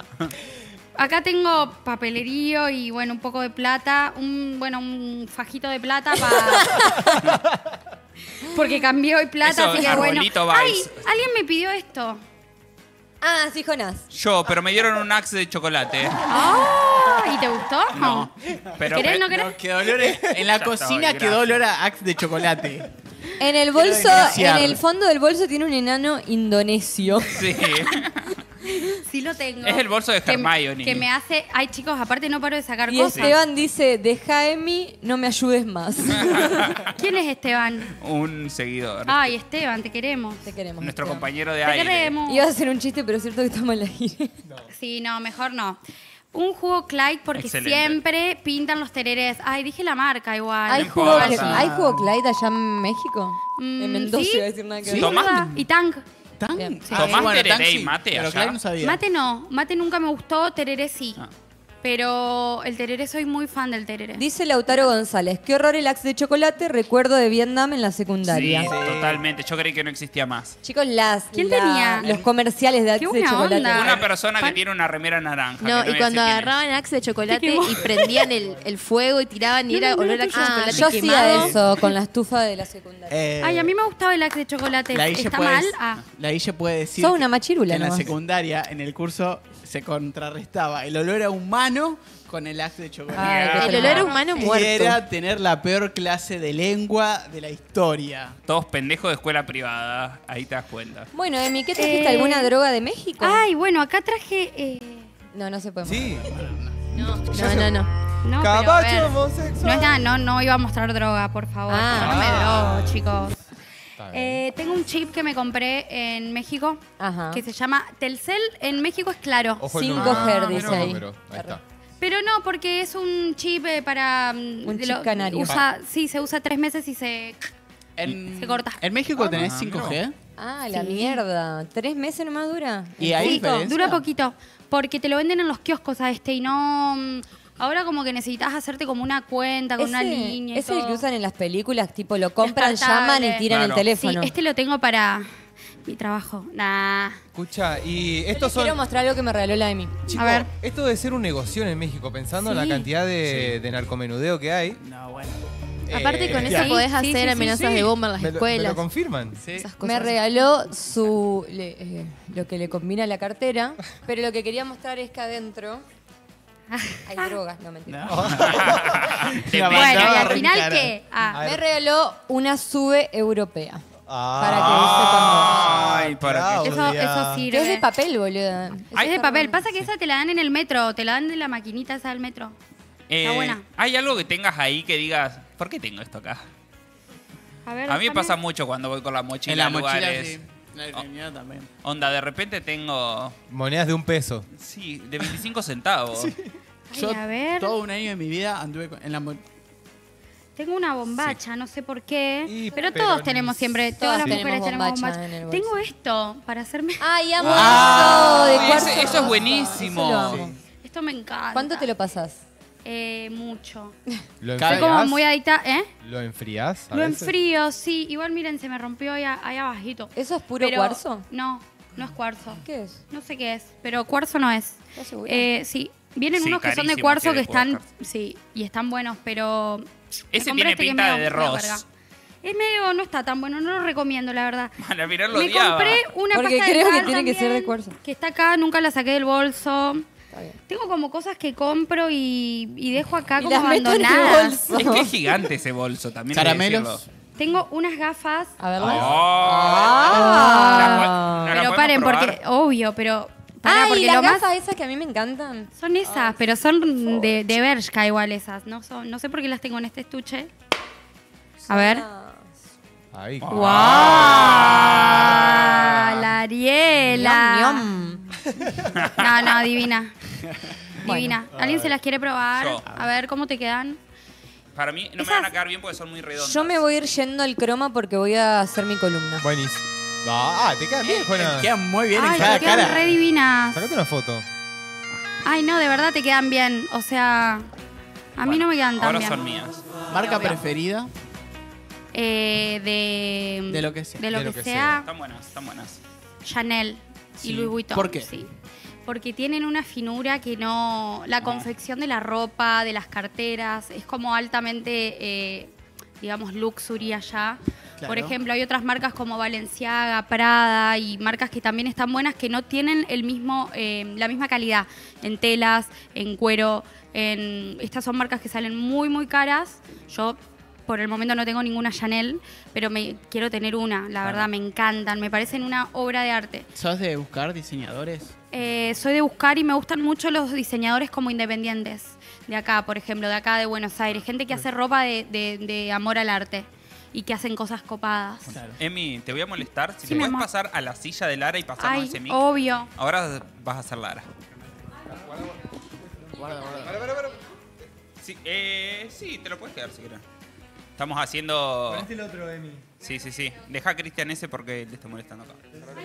Acá tengo papelerío y, bueno, un poco de plata. Un, bueno, un fajito de plata para... Porque cambió hoy plata, Eso, así que, bueno. arbolito Ay, Vice. alguien me pidió esto. Ah, sí, Jonás. Yo, pero me dieron un axe de chocolate. Ah, ¿y te gustó? No. Pero ¿Querés, me- no querés? No, quedó olor en, en la Ya cocina estoy, quedó gracias. olor a axe de chocolate. En el bolso, en denunciar. el fondo del bolso tiene un enano indonesio. Sí. Sí lo tengo. Es el bolso de Que- Hermione. Que me hace... Ay, chicos, aparte no paro de sacar Y cosas. Esteban dice, deja Emi, no me ayudes más. ¿Quién es Esteban? Un seguidor. Ay, Esteban, te queremos. Te queremos. Nuestro Esteban. compañero de Te aire. queremos. Iba a hacer un chiste, pero es cierto que estamos al aire. Sí, no, mejor no. Un jugo Clyde porque Excelente. siempre pintan los tererés. Ay, dije la marca igual. ¿Hay No jugo, importa. ¿Hay jugo Clyde allá en México? Mm, en Mendoza ¿sí? iba a decir nada que Sí, ver. ¿Tomás? ¿verdad? Y Tang. ¿Tan? Bien. Sí. ¿Tomás bueno, tereré tan y sí, mate pero allá? Clay no sabía. Mate no. Mate nunca me gustó, tereré sí. Ah. Pero el tereré, soy muy fan del tereré. Dice Lautaro González, qué horror el axe de chocolate, recuerdo de Vietnam en la secundaria. Sí, totalmente. Yo creí que no existía más. Chicos, las, ¿Quién la- tenía? los comerciales de Qué axe de buena chocolate. onda. Una persona que Fan- tiene una remera naranja. No, que y voy a cuando decir quién es. agarraban axe de chocolate Te quemó. y prendían el, el fuego y tiraban y era olor a axe de Ah, chocolate yo hacía quemado. eso con la estufa de la secundaria. Eh, Ay, a mí me gustaba el axe de chocolate. la Ille ¿Está puede- mal? Ah. La Ille puede decir Sos una que machirula en la nomás. secundaria, en el curso, se contrarrestaba el olor a humano con el axe de chocolate. Ay, qué El olor a humano Y muerto. era tener la peor clase de lengua de la historia. Todos pendejos de escuela privada. Ahí te das cuenta. Bueno, Emi, ¿qué trajiste? Eh, ¿Alguna droga de México? Ay, bueno, acá traje... eh, No, no se puede. Sí. No, no, no. no. No, pero a Caballo ver, homosexual. no es nada, no, no iba a mostrar droga, por favor. Ah. No me drogo, chicos. Eh, tengo un chip que me compré en México Ajá. que se llama Telcel. En México es claro. Ojo el cinco número. G, Ah, dice mira, ahí. número. Ahí está. Pero no, porque es un chip eh, para... mm, Un de chip canario. Usa, sí, se usa tres meses y se... En, Se corta. ¿En México tenés Ah, cinco G? Ah, la Sí. mierda. ¿Tres meses nomás dura? ¿Y hay Sí, diferencia? dura poquito. Porque te lo venden en los kioscos a este y no... mm, Ahora como que necesitas hacerte como una cuenta con una línea y es el que todo. usan en las películas, tipo lo compran, Descartable. llaman y tiran Claro. el teléfono. Sí, este lo tengo para mi trabajo. Nah. Escucha, y Yo estos les son... quiero mostrar algo que me regaló la Emi. Chicos, A ver. esto debe ser un negocio en México, pensando en Sí. la cantidad de, de narcomenudeo que hay. No, bueno. Aparte con Eh, eso sí, podés sí, hacer sí, sí, amenazas sí. de bomba en las ¿Me lo- escuelas. ¿Me lo confirman? Esas cosas. Me regaló su le- eh, lo que le combina a la cartera, pero lo que quería mostrar es que adentro hay drogas, no mentira. Te Bueno, mando- ¿y al final qué? Ah, Me regaló una sube europea. Ay, para que... eso, eso Que sirve. es de papel, boluda. Es de papel. Pasa que esa te la dan en el metro, te la dan de la maquinita esa del metro. Eh, Está buena. ¿Hay algo que tengas ahí que digas, ¿por qué tengo esto acá? A ver, A mí me déjame. pasa mucho cuando voy con la mochila En la a mochila, lugares. sí. La determinada también. Onda, de repente tengo... Monedas de un peso. Sí, de veinticinco centavos. Yo Ay, a ver. todo un año de mi vida anduve con- en la mo- Tengo una bombacha, no sé por qué. pero, pero todos tenemos siempre, todas las Sí. mujeres tenemos Tenemos bombacha bombacha. en el bolso. Tengo esto para hacerme. Ay, amo Ah, eso, de ese- cuarzo eso es rosa. buenísimo. Eso lo amo. Esto me encanta. ¿Cuánto te lo pasás? Eh, mucho. ¿Lo Soy como enfrías? muy adicta, ¿eh? ¿Lo enfrías? a Lo veces? enfrío, sí. Igual miren, se me rompió ahí, a- ahí abajito. ¿Eso es puro Pero- cuarzo? No, no es cuarzo. ¿Qué es? No sé qué es, pero cuarzo no es. ¿Estás segura? Eh, sí, vienen Sí, unos que son de carísimo, cuarzo sí, que de están, cuarzo. sí, y están buenos, pero me Ese compré tiene este que es pinta medio- de medio Ross. verga. Es medio, no está tan bueno, no lo recomiendo, la verdad. Para mirar lo Me odiaba. compré una Porque pasta de creo que cal tiene que ser de también, cuarzo. que está acá, nunca la saqué del bolso. Está bien. Tengo como cosas que compro y, y dejo acá Y como las meto en el abandonadas. bolso. Es que es gigante ese bolso también. hay que Caramelos. decirlo. Tengo unas gafas. A ver, Oh. Ah. ¿La po- ¿no la Pero podemos paren, probar? porque, obvio, pero. Pará, Ay, porque las lo más. gafas esas que a mí me encantan. Son esas, pero son de, de Bershka igual esas. No, son, no sé por qué las tengo en este estuche. A ver. Ahí. ¡Wow! La Ariela. Yum, No, no, divina. Bueno. Divina. ¿Alguien se las quiere probar? Yo. A ver cómo te quedan. Para mí no me Esas- van a quedar bien porque son muy redondas. Yo me voy a ir yendo al croma porque voy a hacer mi columna. Buenísimo. Ah, te quedan bien, Juana. Quedan muy bien en Ay, cada te quedan cara. re divinas. Sacate una foto. Ay, no, de verdad te quedan bien. O sea, a mí no me quedan tan Ahora bien. son mías. Marca preferida Eh, de, de lo que sea. de lo De que lo que sea, Están buenas, están buenas. Chanel Sí. y Louis Vuitton. ¿Por qué? Sí. Porque tienen una finura que no... La confección de la ropa, de las carteras, es como altamente, eh, digamos, luxury allá. Claro. Por ejemplo, hay otras marcas como Balenciaga, Prada y marcas que también están buenas que no tienen el mismo, eh, la misma calidad en telas, en cuero. En... Estas son marcas que salen muy, muy caras. Yo... Por el momento no tengo ninguna Chanel, pero me quiero tener una, la verdad, me encantan, me parecen una obra de arte. ¿Sos de buscar diseñadores? Eh, soy de buscar y me gustan mucho los diseñadores como independientes, de acá, por ejemplo, de acá de Buenos Aires, gente que hace ropa de, de- de amor al arte y que hacen cosas copadas. Claro. Emi, te voy a molestar. Si Sí, te mi puedes amor. pasar a la silla de Lara y pasarnos Ay, ese mic. obvio. Ahora vas a ser Lara. Guarda, guarda. Sí, eh, sí, te lo puedes quedar si querés. Estamos haciendo... Ponete el otro, Emi. Sí, sí, sí. Deja a Cristian ese porque le está molestando acá.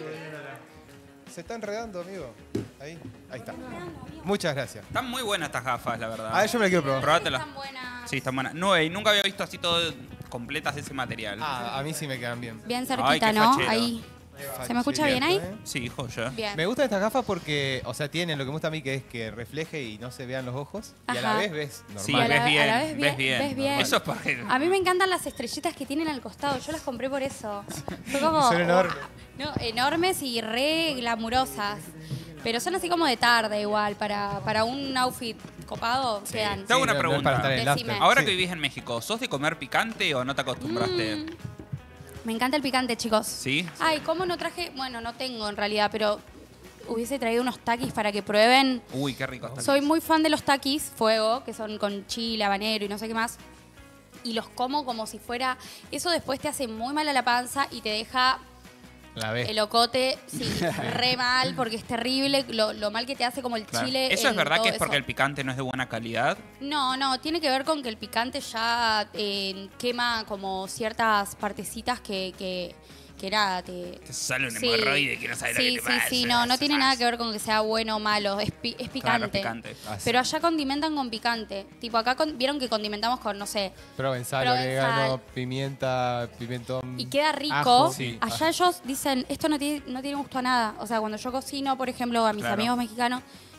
Se está enredando, amigo. Ahí. Ahí está. Muchas gracias. Están muy buenas estas gafas, la verdad. Ah, yo me la quiero probar. Probátela. Están buenas. Sí, están buenas. No, y nunca había visto así todo completas de ese material. Ah, a mí sí me quedan bien. Bien Ay, cerquita, qué ¿no? fachero. Ahí. ¿Se me escucha bien ahí? Sí, joya. Bien. Me gustan estas gafas porque, o sea, tienen lo que me gusta a mí, que es que refleje y no se vean los ojos. Y a la Ajá. vez ves normal. Sí, a la- ves a bien, la vez ves bien, bien. ves bien. Eso es para... A mí me encantan las estrellitas que tienen al costado. Yo las compré por eso. Son como. Son enormes. No, enormes y re glamurosas. Pero son así como de tarde igual. Para, para un outfit copado quedan. Te hago Sí, una no- no es pregunta. para estar en el Decime. after. Ahora Sí. que vivís en México, ¿sos de comer picante o no te acostumbraste? Mm, me encanta el picante, chicos. ¿Sí? Ay, ¿cómo no traje? Bueno, no tengo en realidad, pero hubiese traído unos taquis para que prueben. Uy, qué rico está. Soy muy fan de los taquis fuego, que son con chile, habanero y no sé qué más. Y los como como si fuera... Eso después te hace muy mal a la panza y te deja La ves. el ocote, sí, re mal, porque es terrible lo, lo mal que te hace como el Claro. chile. ¿Eso es en verdad todo que es porque eso. el picante no es de buena calidad? No, no, tiene que ver con que el picante ya eh, quema como ciertas partecitas que, que, que nada, te... Te sale un Sí. hemorroide que no sabes Sí, lo que sí, te pasa. sí, no, no tiene nada que ver con que sea bueno o malo, es, pi- es Claro, picante. picante. Ah, sí. Pero allá condimentan con picante. Tipo, acá con- vieron que condimentamos con, no sé, Provenzal, Provenzal. orégano, pimienta, pimentón. y queda rico. ajo. Sí. Allá Ajá. ellos dicen, esto no tiene, no tiene gusto a nada. O sea, cuando yo cocino, por ejemplo, a mis Claro. amigos mexicanos,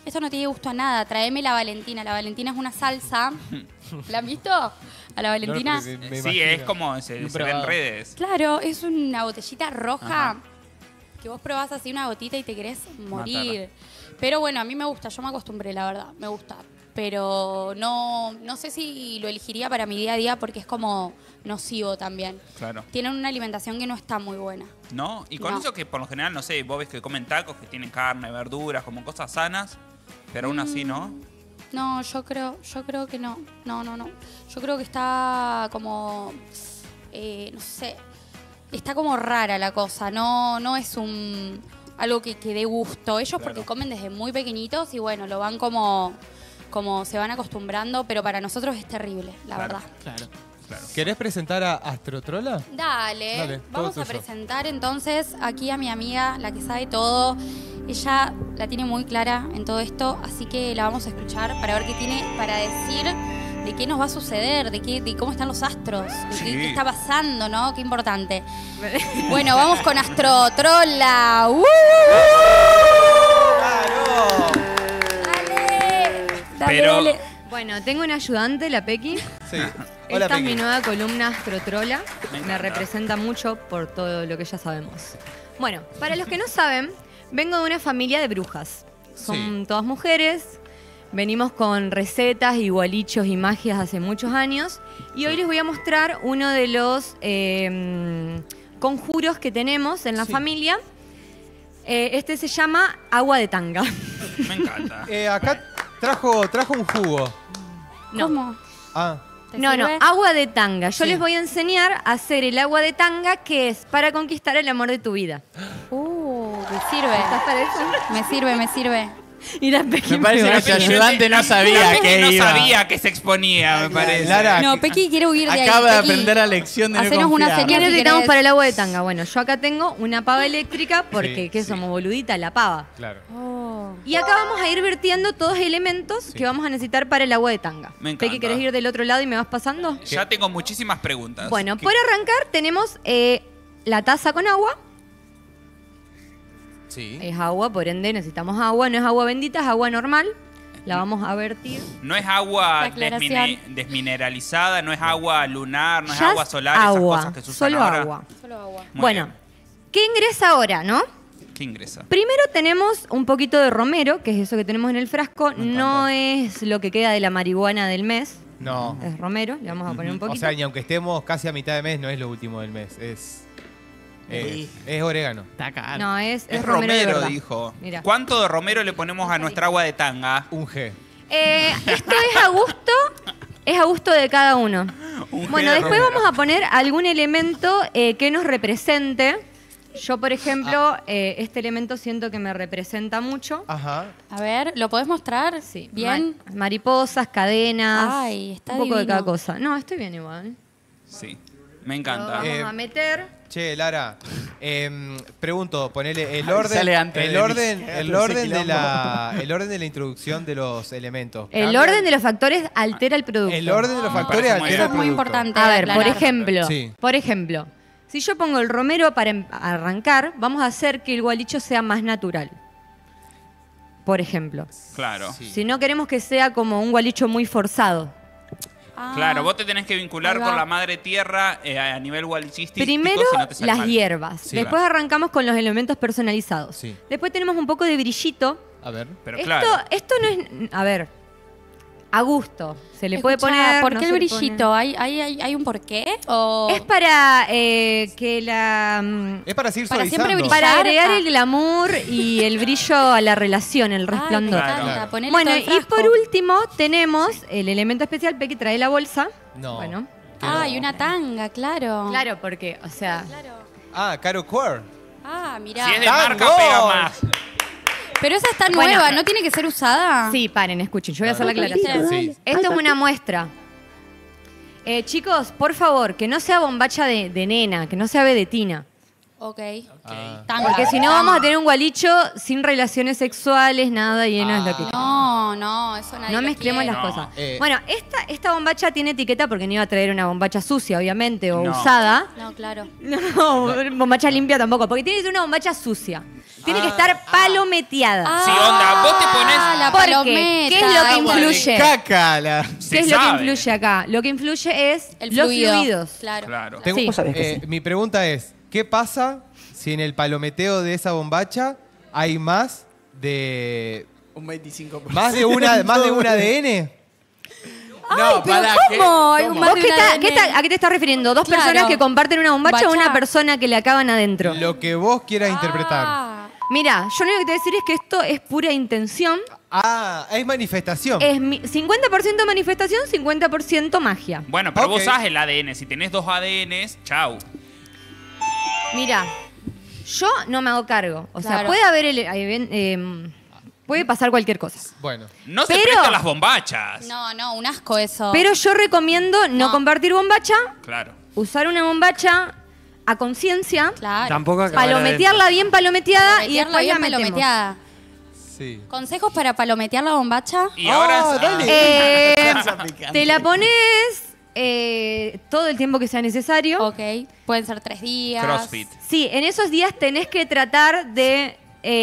esto no tiene gusto a nada, tráeme la Valentina. La Valentina es una salsa. ¿La han visto? ¿A la Valentina? No, me- me Sí, imagino. es como se- se ve en redes. Claro, es una botellita roja que vos probás así una gotita y te querés morir. Pero bueno, a mí me gusta, yo me acostumbré, la verdad, me gusta. Pero no, no sé si lo elegiría para mi día a día porque es como nocivo también. Claro. Tienen una alimentación que no está muy buena. ¿No? Y con No. eso que por lo general, no sé, vos ves que comen tacos, que tienen carne, verduras, como cosas sanas, pero aún así, ¿no? No, yo creo, yo creo que no. No, no, no. Yo creo que está como, eh, no sé, está como rara la cosa. No, no es un algo que, que dé gusto. Ellos porque comen desde muy pequeñitos y bueno, lo van como, como se van acostumbrando, pero para nosotros es terrible, la Claro. verdad. Claro. ¿Querés presentar a Astrotrola? Dale, Dale, vamos todo a tuyo. presentar entonces aquí a mi amiga, la que sabe todo. Ella la tiene muy clara en todo esto, así que la vamos a escuchar para ver qué tiene para decir de qué nos va a suceder, de, qué, de cómo están los astros, de qué, Sí. qué está pasando, ¿no? Qué importante. Bueno, vamos con Astrotrola. ¡Uh! Dale, dale, Pero- dale. Bueno, tengo una ayudante, la Pequi. Sí. Esta Hola, es mi Pequi. nueva columna Astrotrola. Me Me, encanta. representa mucho por todo lo que ya sabemos. Bueno, para los que no saben, vengo de una familia de brujas. Son Sí. todas mujeres. Venimos con recetas, igualichos y magias hace muchos años. Y hoy les voy a mostrar uno de los eh, conjuros que tenemos en la familia. Eh, este se llama agua de tanga. Me encanta. Eh, acá trajo, trajo un jugo. No. ¿Cómo? Ah. No, no, sirve? agua de tanga. Yo Sí. les voy a enseñar a hacer el agua de tanga que es para conquistar el amor de tu vida. Uh, me sirve. ¿Estás para eso? Me sirve, me sirve. Y la Pequi Me parece que tu ayudante no sabía La que no iba. sabía que se exponía, me parece. No, Pequi quiere huir de ahí. Acaba de Pequi. aprender la lección de no Hacenos una confiar. señal. ¿Qué si necesitamos querés. para el agua de tanga? Bueno, yo acá tengo una pava eléctrica porque, Sí, ¿qué sí. somos, boludita? La pava. Claro. Oh. Y acá vamos a ir vertiendo todos elementos que vamos a necesitar para el agua de tanga. Me encanta. Pequi, ¿querés ir del otro lado y me vas pasando? Ya tengo muchísimas preguntas. Bueno, ¿Qué- por arrancar tenemos eh, la taza con agua. Sí. Es agua, por ende necesitamos agua. No es agua bendita, es agua normal. La vamos a vertir. No es agua La aclaración. desmine- desmineralizada, no es agua lunar, no es Ya agua es solar, esas agua, cosas que se usan solo ahora. agua. Solo agua. Muy Bueno, ¿qué ingresa ahora, no? bien. ¿Qué ingresa? Primero tenemos un poquito de romero, que es eso que tenemos en el frasco. No es lo que queda de la marihuana del mes. No. Es romero, le vamos a poner un O poquito. sea, ni aunque estemos casi a mitad de mes, no es lo último del mes. Es. eh, es orégano. Está caro. No, es, es Es romero, de romero, verdad. dijo. Mira. ¿Cuánto de romero le ponemos a nuestra agua de tanga? Un G. Eh, esto es a gusto, es a gusto de cada uno. Un Bueno, G de después romero. vamos a poner algún elemento eh, que nos represente. Yo, por ejemplo, eh, este elemento siento que me representa mucho. Ajá. A ver, ¿lo podés mostrar? Sí. Bien. Ma- mariposas, cadenas. Ay, está un poco de divino. cada cosa. No, estoy bien igual. Sí, me Lo encanta. vamos Eh, a meter. Che, Lara, em, pregunto, ponele el Ay, orden, sale antes el de orden, mí. el Ese orden de quilombo. la, el orden de la introducción de los elementos. El ¿Cambia? orden de los factores altera el producto. El orden de los factores parece muy altera el Eso es muy producto. importante. A ver, por aclarar. ejemplo, Sí. por ejemplo, si yo pongo el romero para em- arrancar, vamos a hacer que el gualicho sea más natural. Por ejemplo. Claro. Si no queremos que sea como un gualicho muy forzado. Ah, Claro, vos te tenés que vincular Ahí va. con la madre tierra eh, a nivel wallchístico. Primero si no te sale las mal. hierbas. Sí. Después arrancamos con los elementos personalizados. Sí. Después tenemos un poco de brillito. A ver. Pero esto, claro. esto no es. A ver. A gusto. Se le puede Escuchá, poner. ¿por no qué el se le brillito? ¿Hay, hay, hay, hay un porqué? ¿O pone. Es para eh, que la. mm, Es para seguir Para suavizando. siempre brillar. Para agregar Ah. el glamour y el brillo a la relación, el Ay, me resplandor. encanta. Claro. Ponele Bueno, todo el y frasco. por último tenemos el elemento especial. Pequi trae la bolsa. No. Bueno. Ah, y una tanga, claro. Claro, porque, o sea. Ah, Caro Core. Ah, mirá. Si es de ¡Tango! marca, pega más. Pero esa está Bueno, nueva, eh, ¿no tiene que ser usada? Sí, paren, escuchen, yo voy a hacer la Claro. aclaración. Sí. Esto es una muestra. Eh, chicos, por favor, que no sea bombacha de, de nena, que no sea vedetina. Ok. Ah. Tanga. Porque si no vamos a tener un gualicho sin relaciones sexuales, nada, y no es lo que No, no, eso nadie No lo mezclemos quiere. las No. cosas. Eh. Bueno, esta, esta bombacha tiene etiqueta porque no iba a traer una bombacha sucia, obviamente, o No. usada. No, claro. No, bombacha limpia tampoco, porque tiene que ser una bombacha sucia. Tiene que Ah, estar palometeada. Sí, onda, vos te pones... la ¿Por qué? palometa. ¿Qué es lo que Agua de influye? caca, la- ¿Qué Se es lo que sabe. influye acá? Lo que influye es El los fluido. fluidos. Claro. Claro. Tengo- Sí. eh, mi pregunta es, ¿qué pasa si en el palometeo de esa bombacha hay más de Un veinticinco por ciento. más de una más de un A D N? No, pero pará, ¿qué? ¿cómo? ¿Cómo? ¿Vos de qué un ta- A D N? qué ta- ¿A qué te estás refiriendo? ¿Dos Claro. personas que comparten una bombacha o Bacha. una persona que le acaban adentro? Lo que vos quieras interpretar. Ah, Mira, yo lo único que te voy a decir es que esto es pura intención. Ah, es manifestación. Es mi- cincuenta por ciento manifestación, cincuenta por ciento magia. Bueno, pero vos Ok. sabes el A D N. Si tenés dos A D Ns, chau. Mira, yo no me hago cargo. O sea, Claro. puede haber... el- eh, eh, puede pasar cualquier cosa. Bueno. No se Pero- prestan las bombachas. no, no, un asco eso. Pero yo recomiendo no, No. compartir bombacha, Claro. usar una bombacha a conciencia, Claro. Tampoco acabar palometearla bien palometeada y Palometearla después bien la metemos. palometeada. Sí. ¿Consejos para palometear la bombacha? Y ahora... Ah, ah, dale. Eh, Salsa picante. te la pones eh, todo el tiempo que sea necesario. Ok, pueden ser tres días. CrossFit. Sí, en esos días tenés que tratar de...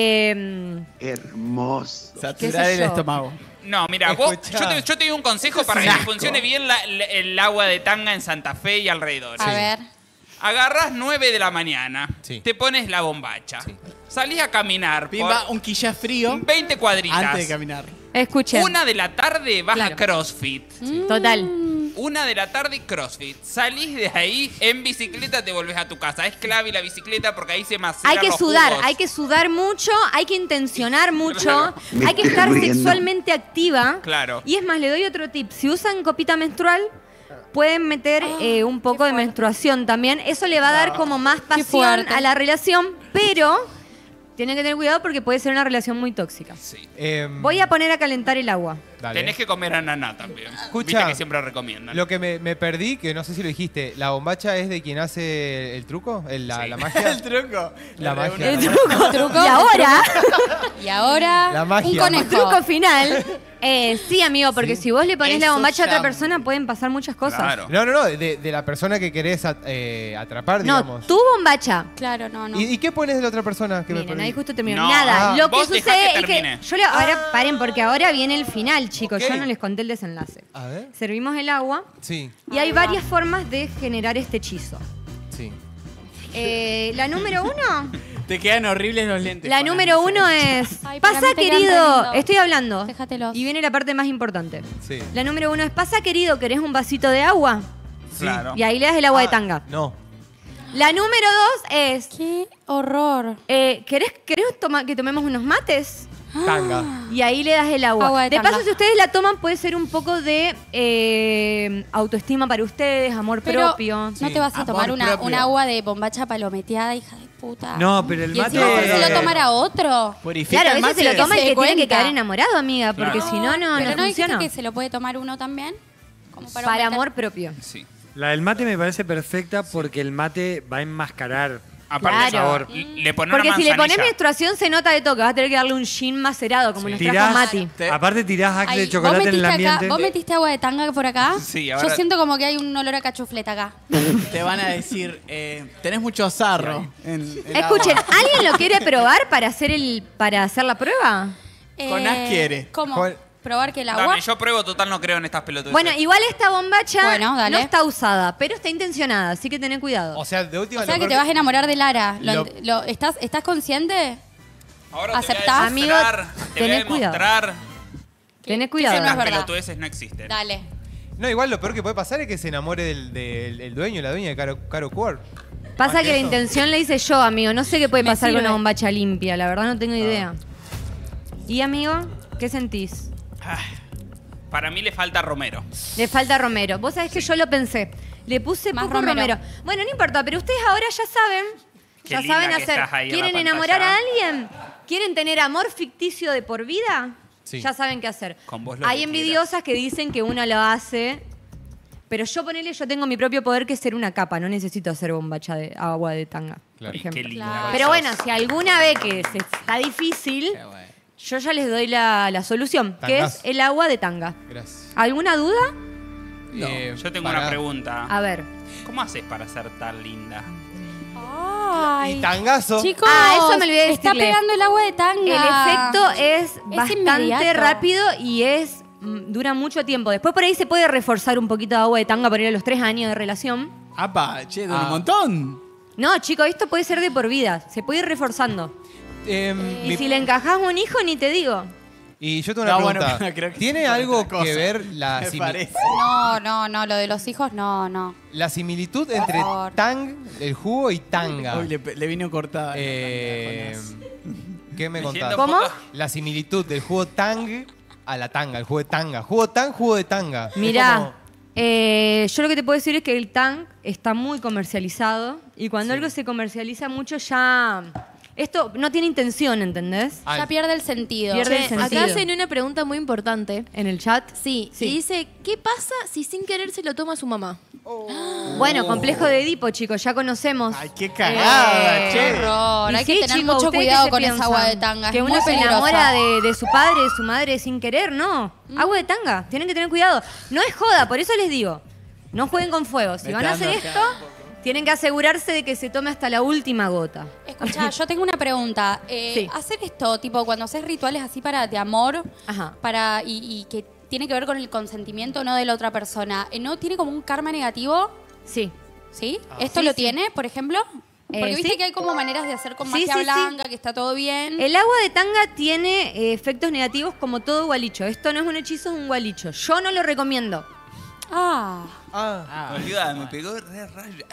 eh, Hermoso. Saturar ¿Qué sé el yo? estómago. No, mira, vos, Escuchá. yo, te, yo te doy un consejo para un que asco. funcione bien la- la- el agua de tanga en Santa Fe y alrededor. A ver. Agarras nueve de la mañana, Sí. te pones la bombacha, salís a caminar Pimba, por un quilla frío veinte cuadritas. antes de caminar. escuchen. Una de la tarde vas Claro. a CrossFit. Total. Una de la tarde CrossFit. Salís de ahí en bicicleta, te volvés a tu casa. Es clave la bicicleta porque ahí se maceran Hay que los sudar, jugos. hay que sudar mucho, hay que intencionar mucho, Claro. Me hay que estoy estar riendo. sexualmente activa. Claro. Y es más, le doy otro tip. Si usan copita menstrual, pueden meter eh, un poco de menstruación también. Eso le va a dar como más pasión fuerte. a la relación, pero tienen que tener cuidado porque puede ser una relación muy tóxica. Sí. Em, Voy a poner a calentar el agua. dale. Tenés que comer ananá también. Escucha, Viste que siempre recomiendan. Lo que me, me perdí, que no sé si lo dijiste, ¿la bombacha es de quien hace el truco? El- la, Sí. la magia. El truco. La magia. reunión. El truco. Truco. Y ahora, Y ahora, La magia. un el conejo. truco final. Eh, sí, amigo, porque si vos le ponés la Eso bombacha a otra llama. persona, pueden pasar muchas cosas. Claro. No, no, no, de, de la persona que querés at- eh, atrapar, No, digamos. tu bombacha. Claro, no, no. ¿Y, y qué pones de la otra persona que me Miren, perdí? ahí justo terminó. No. Nada, Ah. lo que Vos dejá sucede que es que termine. yo le, ahora paren porque ahora viene el final, chicos. Ok. Yo no les conté el desenlace. A ver. Servimos el agua Sí, y hay varias formas de generar este hechizo. sí. Eh, la número uno, Te quedan horribles los lentes. la Juana. número uno es Ay, para pasa mí te quedan re querido, lindos. estoy hablando. Déjatelos. Y viene la parte más importante. Sí. La número uno es pasa querido, ¿querés un vasito de agua? Claro. Y ahí le das el agua Ah, de tanga. No. La número dos es Qué horror. eh, ¿querés, querés toma- que tomemos unos mates? Tanga. Y ahí le das el agua. Agua de de tanga. paso, si ustedes la toman, puede ser un poco de eh, autoestima para ustedes, amor Pero propio. no te vas a Amor tomar una, propio. un agua de bombacha palometeada, hija de puta. No, pero el Y mate. encima se lo tomar a otro. Purifica Claro, a el veces se lo mate. toma el se que dé tiene que cuenta. quedar enamorado, amiga, porque Claro. si no, no, Pero no no dijiste funciona. que se lo puede tomar uno también. Como para, Para aumentar- amor propio. Sí. La del mate me parece perfecta porque el mate va a enmascarar Aparte, el Claro. sabor. le pones Porque una si le pones manzanilla. menstruación se nota de toque, vas a tener que darle un gin macerado, como nos trajo Tirás, Mati. Te- aparte tirás axe Ay, de ¿vos chocolate en el metiste acá- ambiente. ¿Vos metiste agua de tanga por acá? Sí, Yo ahora- siento como que hay un olor a cachufleta acá. Te van a decir, eh, tenés mucho sarro. En, en Escuchen, agua. ¿alguien lo quiere probar para hacer el para hacer la prueba? Con as quiere. ¿Cómo? Con- ¿Probar que el agua? Dame, yo pruebo, total, no creo en estas pelotas. Bueno, igual esta bombacha Bueno, dale. no está usada, pero está intencionada, así que tened cuidado. O sea, de última O sea lo que te peor vas a enamorar de Lara. Lo- Lo- lo- ¿estás, ¿Estás consciente? Ahora te voy ¿aceptás? a Amigo, demostrar, te voy a tenés cuidado. demostrar Tened que cuidado. eso no es las verdad. pelotudeces no existen. Dale. No, igual lo peor que puede pasar es que se enamore del, del- el dueño, la dueña de Caro, Caro Core. Pasa Más que la eso. intención le hice yo, amigo. No sé qué puede Me pasar con sirve. una bombacha limpia, la verdad no Ah. tengo idea. ¿Y amigo? ¿Qué sentís? Para mí le falta Romero. Le falta Romero. Vos sabés que yo lo pensé. Le puse Más poco romero. Romero. Bueno, no importa, pero ustedes ahora ya saben. Qué ya linda saben que hacer. estás ahí en la ¿Quieren pantalla. enamorar a alguien? ¿Quieren tener amor ficticio de por vida? Sí. Ya saben qué hacer. Con vos lo Hay que envidiosas que dicen que una lo hace. Pero yo ponele, yo tengo mi propio poder que es ser una capa. No necesito hacer bombacha de agua de tanga, Claro. por Y qué ejemplo. linda. Claro. Pero bueno, si alguna vez que se está difícil, yo ya les doy la, la solución, que Tangazo. es el agua de tanga. Gracias. ¿Alguna duda? Eh, Yo tengo pará. una pregunta. A ver. ¿Cómo haces para ser tan linda? Ay. Y tangazo. Chicos, Ah, eso me olvidé de está decirle. pegando el agua de tanga. El efecto es, Es bastante inmediato. rápido y es mm, dura mucho tiempo. Después por ahí se puede reforzar un poquito de agua de tanga para ir a los tres años de relación. Apa, che, dura Ah. un montón. No, chicos, esto puede ser de por vida. Se puede ir reforzando. Em, Y mi- si le encajás un hijo, ni te digo. Y yo tengo una No, bueno, pregunta. creo que ¿Tiene es algo otra cosa. que ver la, Me simi- parece. No, no, no, lo de los hijos, no, no. la similitud entre favor. tang, el jugo, y tanga? Uy, le, le vino cortada. Eh, ¿Qué me Me contás? siento ¿Cómo? poco- La similitud del jugo tang a la tanga, el jugo de tanga. Jugo tang, jugo de tanga. Es Mirá, como- eh, yo lo que te puedo decir es que el tang está muy comercializado y cuando algo se comercializa mucho ya... Esto no tiene intención, ¿entendés? Ah, Ya pierde el sentido. Pierde Che, el sentido. acá hacen una pregunta muy importante. En el chat. Sí, Sí. y dice, ¿qué pasa si sin querer se lo toma su mamá? Bueno, complejo de Edipo, chicos, ya conocemos. Ay, qué cagada, Eh, che. Qué horror. Y Hay sí, que tener chicos, mucho ¿ustedes cuidado qué se con esa piensan? agua de tanga. Que es uno muy se peligrosa. enamora de, de su padre, de su madre sin querer, no. Agua de tanga, tienen que tener cuidado. No es joda, por eso les digo, no jueguen con fuego. Si Me van a está hacer dando esto, acá. tienen que asegurarse de que se tome hasta la última gota. Escuchá, yo tengo una pregunta. Eh, Sí. Hacer esto, tipo, cuando haces rituales así para de amor, Ajá. para y, y que tiene que ver con el consentimiento no de la otra persona, ¿eh, ¿no tiene como un karma negativo? Sí. ¿Sí? ¿Esto Sí, lo sí. tiene, por ejemplo? Porque Eh, viste sí. que hay como maneras de hacer con Sí, magia sí, sí. blanca, que está todo bien. El agua de tanga tiene eh, efectos negativos como todo gualicho. Esto no es un hechizo, es un gualicho. Yo no lo recomiendo. Ah. Ah, Olvidá, me pegó re raya.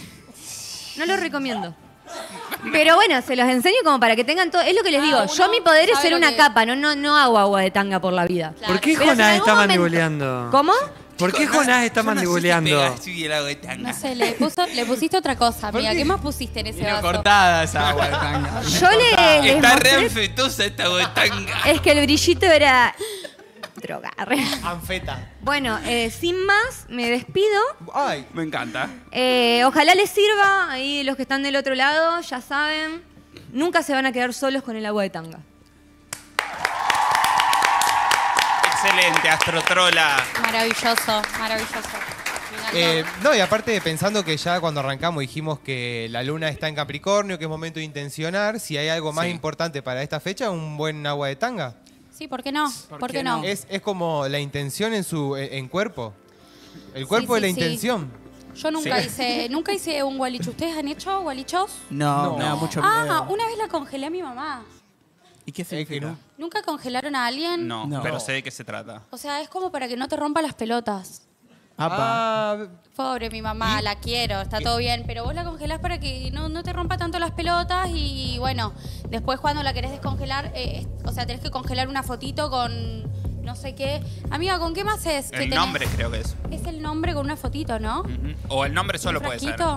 No lo recomiendo. Pero bueno, se los enseño como para que tengan todo. Es lo que les Ah, digo. uno Yo mi poder es sabe ser lo una que- capa, no, no, no hago agua de tanga por la vida. ¿Por qué Pero si en Jonás algún está momento- mandibuleando? ¿Cómo? ¿Por qué Chicos, Jonás no- está yo no sé si mandibuleando? pega así el agua de tanga. No sé, le, puso, le pusiste otra cosa, amiga. ¿Qué más pusiste en ese Vino vaso? cortada esa agua de tanga. Yo le, les Está re mostré- anfetosa esta agua de tanga. Es que el brillito era droga. re. anfeta. Bueno, eh, sin más, me despido. Ay, Me encanta. Eh, ojalá les sirva. Ahí los que están del otro lado, ya saben. Nunca se van a quedar solos con el agua de tanga. Excelente, Astrotrola. Maravilloso, maravilloso. Me encantó. Eh, no, y aparte pensando que ya cuando arrancamos dijimos que la luna está en Capricornio, que es momento de intencionar, si hay algo más Sí. importante para esta fecha, un buen agua de tanga. Sí, ¿por qué no? ¿Por, qué no? Es, es como la intención en su en, en cuerpo. El cuerpo Sí, es la sí, sí. intención. Yo nunca Sí. hice, nunca hice un gualicho. ¿Ustedes han hecho gualichos? No, No. me da mucho Ah, miedo. una vez la congelé a mi mamá. ¿Y qué Es que significa? no. ¿Nunca congelaron a alguien? No, No. pero sé de qué se trata. O sea, es como para que no te rompa las pelotas. Apa. Ah, Pobre mi mamá, la quiero, está todo bien, pero vos la congelás para que no, no te rompa tanto las pelotas y bueno, después cuando la querés descongelar, eh, o sea, tenés que congelar una fotito con no sé qué. Amiga, ¿con qué más es? ¿Qué El tenés? nombre creo que es. Es el nombre con una fotito, ¿no? Ujú. O el nombre solo ¿Un puede ser. frasquito?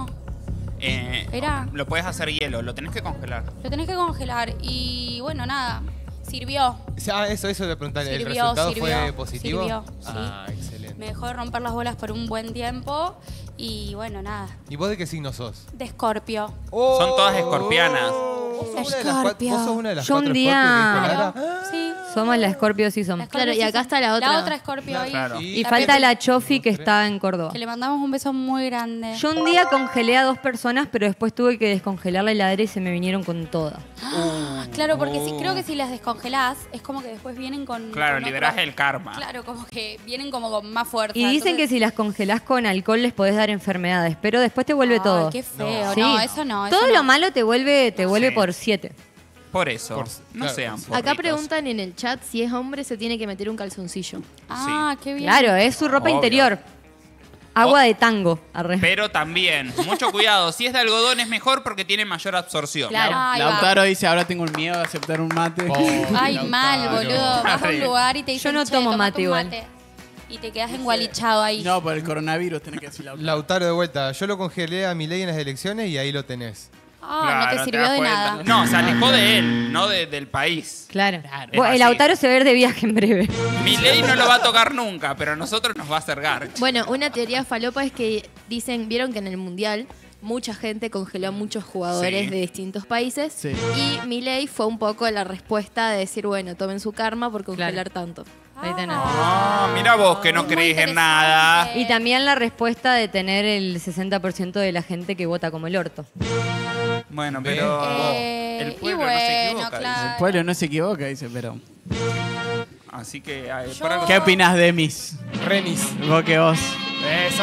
Eh, Era. Lo puedes hacer hielo, lo tenés que congelar. Lo tenés que congelar y bueno, nada, sirvió. ah, eso, eso le preguntarle. ¿El Sirvió, resultado sirvió, fue positivo? sirvió, sí. Ah, excelente. Me dejó de romper las bolas por un buen tiempo y bueno, nada, ¿Y vos de qué signo sos? de Escorpio. Son todas escorpianas. ¿Vos sos una de las cua- Escorpio. vos sos una de las Yo un cuatro día- Scorpio que dijo Lara? Sí. Somos la Scorpio sí somos. Claro, y acá está la otra. La otra Escorpio ahí. Claro. Y La falta Pepe, la Chofi que está en Córdoba. que le mandamos un beso muy grande. Yo un día congelé a dos personas, pero después tuve que descongelar la heladera y se me vinieron con toda. Ah, claro, porque si, creo que si las descongelás, es como que después vienen con. Claro, con liberás otro- el karma. Claro, como que vienen como con más fuerza. Y dicen que entonces- si las congelás con alcohol les podés dar enfermedades, pero después te vuelve Ay, todo. qué feo. Sí. No, eso no. eso Todo no. lo malo te vuelve, te vuelve Sí. por siete. Por eso. Por- no claro, sean por- Acá porritos. preguntan en el chat si es hombre se tiene que meter un calzoncillo. Ah, qué bien. Claro, es su ropa Obvio. interior. Agua Oh. de tango. Arre. Pero también, mucho cuidado. Si es de algodón es mejor porque tiene mayor absorción. Claro. Ahí va. Lautaro dice, ahora tengo el miedo de aceptar un mate. Ay, mal, boludo. Vas a un lugar y te dicen, Yo no "Che, tomo tomate mate un igual". mate. Y te quedas engualichado ahí. No, por el coronavirus tenés que decir Lautaro. Lautaro de vuelta. Yo lo congelé a mi ley en las elecciones y ahí lo tenés. Ah, Claro, no te sirvió das de cuenta. nada. No, se alejó de él, no de- del país. Claro. Es Bueno, el así. Lautaro se va a ir de viaje en breve. Mi ley no lo va a tocar nunca, pero a nosotros nos va a hacer garch. Bueno, una teoría falopa es que dicen, vieron que en el Mundial mucha gente congeló a muchos jugadores Sí. de distintos países Sí. y Milei fue un poco la respuesta de decir, bueno, tomen su karma por congelar tanto. Ahí tenés. Ah, mira vos que no Muy crees en interesante. nada. Y también la respuesta de tener el sesenta por ciento de la gente que vota como el orto. Bueno, pero Eh, el y pueblo no se bueno, equivoca. claro. El pueblo no se equivoca, dice, pero... dice. Así que... eh, Yo- por algo- ¿Qué opinás de mis? Remis. Vos que vos. Eso.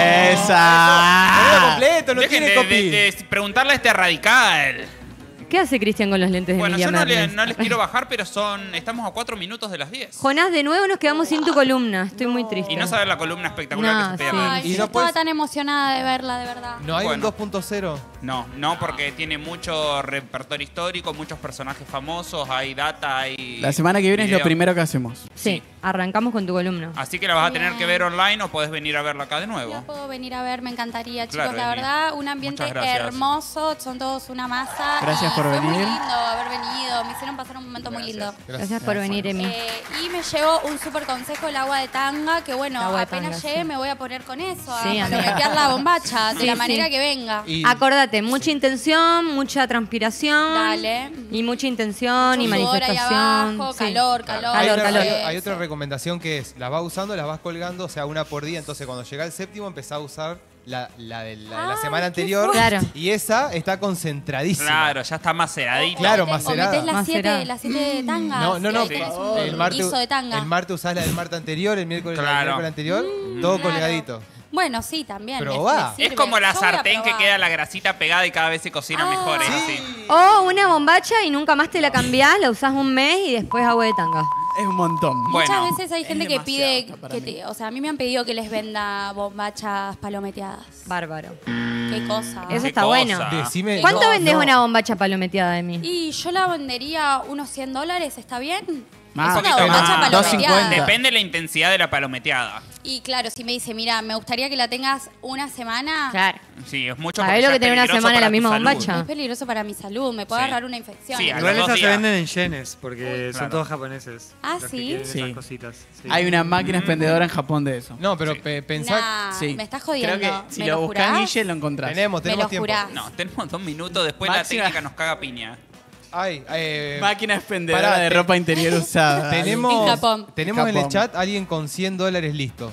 Esa. Eso. completo, no Dejen tiene de, copy. de- de preguntarle a este radical. ¿Qué hace Cristian con los lentes de Bueno, Emilia yo no, le- Mernes? no les quiero bajar, pero son estamos a cuatro minutos de las diez. Jonás, de nuevo nos quedamos sin tu columna. Estoy muy triste. Y no saber la columna espectacular No, que se sí. pierde. Ay, Y yo no estaba puedes- tan emocionada de verla, de verdad. No hay Bueno. un dos punto cero. No, no, porque tiene mucho repertorio histórico, muchos personajes famosos, hay data, hay... La semana que viene es lo video. primero que hacemos. Sí, arrancamos con tu columna. Así que la vas a tener Bien. que ver online o podés venir a verla acá de La nuevo. puedo venir a ver, me encantaría, chicos. Claro, la Emi. verdad, un ambiente Muchas gracias. hermoso, son todos una masa. Gracias y por fue muy venir. lindo haber venido, me hicieron pasar un momento muy lindo. Gracias por venir, Emi. Eh, y me llevo un súper consejo, el agua de tanga, que bueno, El agua de apenas tanga, llegue sí. me voy a poner con eso, Sí, a amiga. palometear la bombacha, de Sí, la sí. manera que venga. Y Acordate, mucha intención, mucha transpiración. Dale. Y mucha intención y Mucho sudor ahí manifestación. abajo, Sí. calor, calor. hay, Calor, otra, calor. hay- hay Eso. otra recomendación que es, las vas usando, las vas colgando, o sea, una por día. Entonces, cuando llega el séptimo, empezá a usar la, la de la, de la Ay, semana qué anterior. fuerte. Claro. Y esa está concentradísima. Claro, ya está maceradita. Claro, O metés- macerada. O metés las Macerada. siete, las siete tangas. No, no, y no. ahí tenés un El martes, guiso de tanga. el martes usás la del martes anterior, el miércoles la del Claro. miércoles anterior, todo claro. colgadito. Bueno, sí, también. me- Probá. me sirve. Es como la Yo voy a sartén que probar. queda la grasita pegada y cada vez se cocina Ah. mejor, es así. O una bombacha y nunca más te la cambiás, la usás un mes y después agua de tanga. Es un montón. Muchas Bueno, veces hay es gente que pide, demasiado para que mí. te- o sea, a mí me han pedido que les venda bombachas palometeadas. Bárbaro. Qué cosa. Eso Qué está cosa. bueno. Decime. ¿Cuánto no, vendés no. una bombacha palometeada de mí? Y yo la vendería unos cien dólares, ¿está bien? Más, es una poquito bombacha más. dos palometeada. cincuenta. Depende de la intensidad de la palometeada. Y claro, si me dice, mira, me gustaría que la tengas una semana, Claro. Sí, es mucho ¿Sabés porque lo ya que es tiene una peligroso semana para la tu misma salud. bombacha? es peligroso para mi salud, me puede Sí. agarrar una infección. Sí, a Igual los dos esas se días. venden en yenes, porque Uy, son claro. todos japoneses. Ah, los que ¿sí? quieren Sí. esas cositas. Sí. Hay una máquina expendedora en Japón de eso. No, pero pe- pensá. Nah, Sí. me estás jodiendo. Creo que si ¿Me lo lo buscás, jurás? Guille, lo encontrás. Tenemos, Me tenemos lo tiempo. jurás. No, tenemos dos minutos, después Máxima- la técnica nos caga piña. Ay, eh, Máquina expendedora pará, de te- ropa interior usada. tenemos, En Japón. tenemos en, En el Japón. chat alguien con cien dólares listo.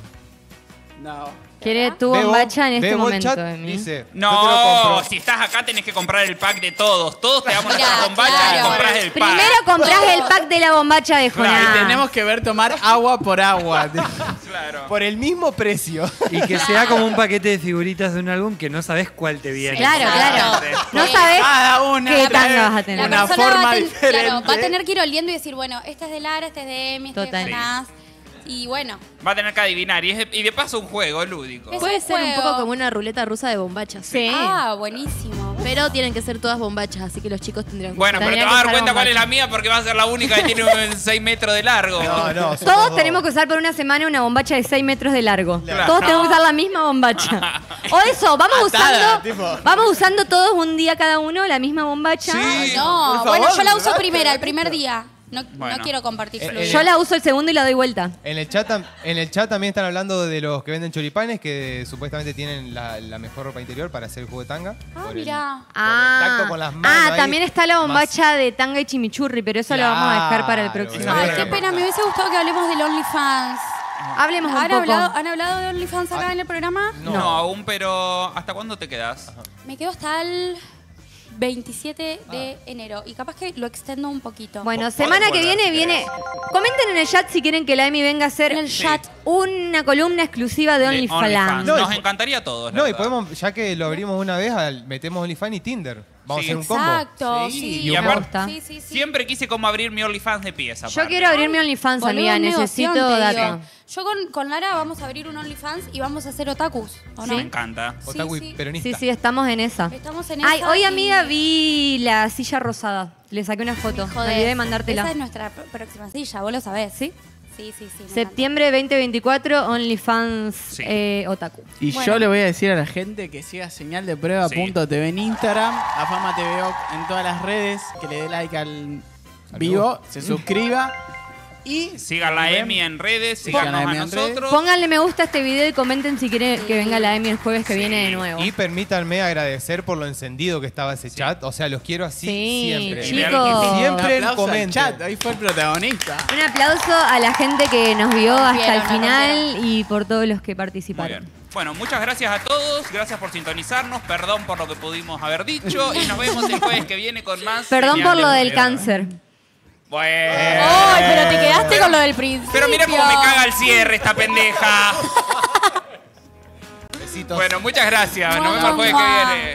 No. Quiere tu Bebo- bombacha en este Bebo el momento, chat Emi. dice, yo te lo No, compro. si estás acá tenés que comprar el pack de todos. Todos te damos Mirá, nuestras bombachas y claro. compras el pack. Primero compras el pack de la bombacha de Claro, Jonás. Y tenemos que ver tomar agua por agua. Claro. Por el mismo precio. Y que sea como un paquete de figuritas de un álbum que no sabes cuál te viene. Claro, claro. Exacto. No sabes Cada una qué trae tanga vas a tener. La una persona forma va a, ten- diferente. claro, va a tener que ir oliendo y decir, bueno, este es de Lara, este es de Emi, este Total. es de Jonás. Y bueno, Va a tener que adivinar. Y, es de, y de paso un juego lúdico. Es Puede un ser un juego. poco como una ruleta rusa de bombachas. Sí. ah, buenísimo. Pero tienen que ser todas bombachas, así que los chicos tendrían que Bueno, pero te Tendría vas a dar que usar cuenta cuál es bombacha. la mía porque va a ser la única que tiene un seis metros de largo. No, no. somos Todos dos. tenemos que usar por una semana una bombacha de seis metros de largo. Claro. Todos tenemos que usar la misma bombacha. O eso, vamos Atada, usando, tipo. vamos usando todos un día cada uno la misma bombacha. Sí. No, Por bueno, favor, yo la uso ¿verdad? primera, el primer día. No, Bueno. no quiero compartir Eh, fluido. Yo la uso el segundo y la doy vuelta. En el, chat, tam- en el chat también están hablando de los que venden choripanes, que supuestamente tienen la, la mejor ropa interior para hacer el jugo de tanga. Ah, Por el- mirá. Ah, tacto con las manos ah ahí. también está la bombacha de tanga y chimichurri, pero eso lo vamos a dejar para el Claro, próximo. Ay, Bueno. qué pena, me hubiese gustado que hablemos del OnlyFans. Hablemos un ¿Han poco. hablado, ¿Han hablado de OnlyFans acá en el programa? No. aún, pero ¿hasta cuándo te quedas? Me quedo hasta el veintisiete de enero y capaz que lo extendo un poquito. Bueno, Podés semana que volver, viene si viene. querés. Comenten en el chat si quieren que la Emi venga a hacer En el Sí. chat. una columna exclusiva de De OnlyFans. OnlyFans. No, Nos y- encantaría a todos. la No, y verdad. podemos, ya que lo abrimos una vez, al- metemos OnlyFans y Tinder. Vamos Sí. a hacer un combo. Exacto, Sí, sí. y Me aparte- gusta. Sí, sí, sí. Siempre quise como abrir mi OnlyFans de pieza. Yo quiero abrir mi OnlyFans, Boludo, amiga. un Necesito negoción, te data. digo. Yo con, con Lara vamos a abrir un OnlyFans y vamos a hacer otakus, ¿o no? Me encanta. Sí, Otaku y sí. peronista. Sí, sí, estamos en esa. Estamos en Ay, esa hoy y- amiga vi la silla rosada. Le saqué una foto. Joder, Me olvidé de mandártela. Esa es nuestra pr- próxima silla, vos lo sabés. ¿Sí? Sí, sí, sí. me Septiembre veinte veinticuatro, OnlyFans Sí. eh, Otaku. Y Bueno. yo le voy a decir a la gente que siga señal de prueba Sí. punto t v en Instagram, a Fama T V O en todas las redes, que le dé like al Al vivo, vivo. se suscriba Y sigan la Emi en redes, síganos a nosotros. Pónganle me gusta a este video y comenten si quieren que venga la Emi el jueves que viene de nuevo. Y permítanme agradecer por lo encendido que estaba ese chat. O sea, los quiero así Sí, siempre. chicos. Siempre Un aplauso al comenten. chat, ahí fue el protagonista. Un aplauso a la gente que nos vio hasta Rompieron, el nos final y por todos los que Muy participaron. bien. Bueno, muchas gracias a todos, gracias por sintonizarnos, perdón por lo que pudimos haber dicho y nos vemos el jueves que viene con más. Perdón Señal por lo de del Prueba. cáncer. Bueno. ¡Ay, pero te quedaste con lo del principio! Pero mira cómo me caga el cierre esta pendeja. Besitos. Bueno, muchas gracias. Nos vemos el jueves que viene.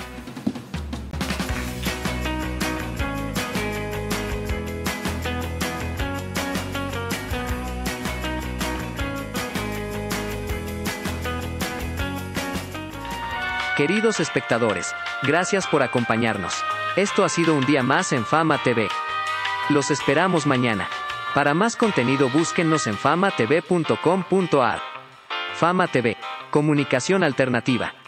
Queridos espectadores, gracias por acompañarnos. Esto ha sido un día más en Fama T V. Los esperamos mañana. Para más contenido búsquennos en fama t v punto com punto a r. Fama T V, comunicación alternativa.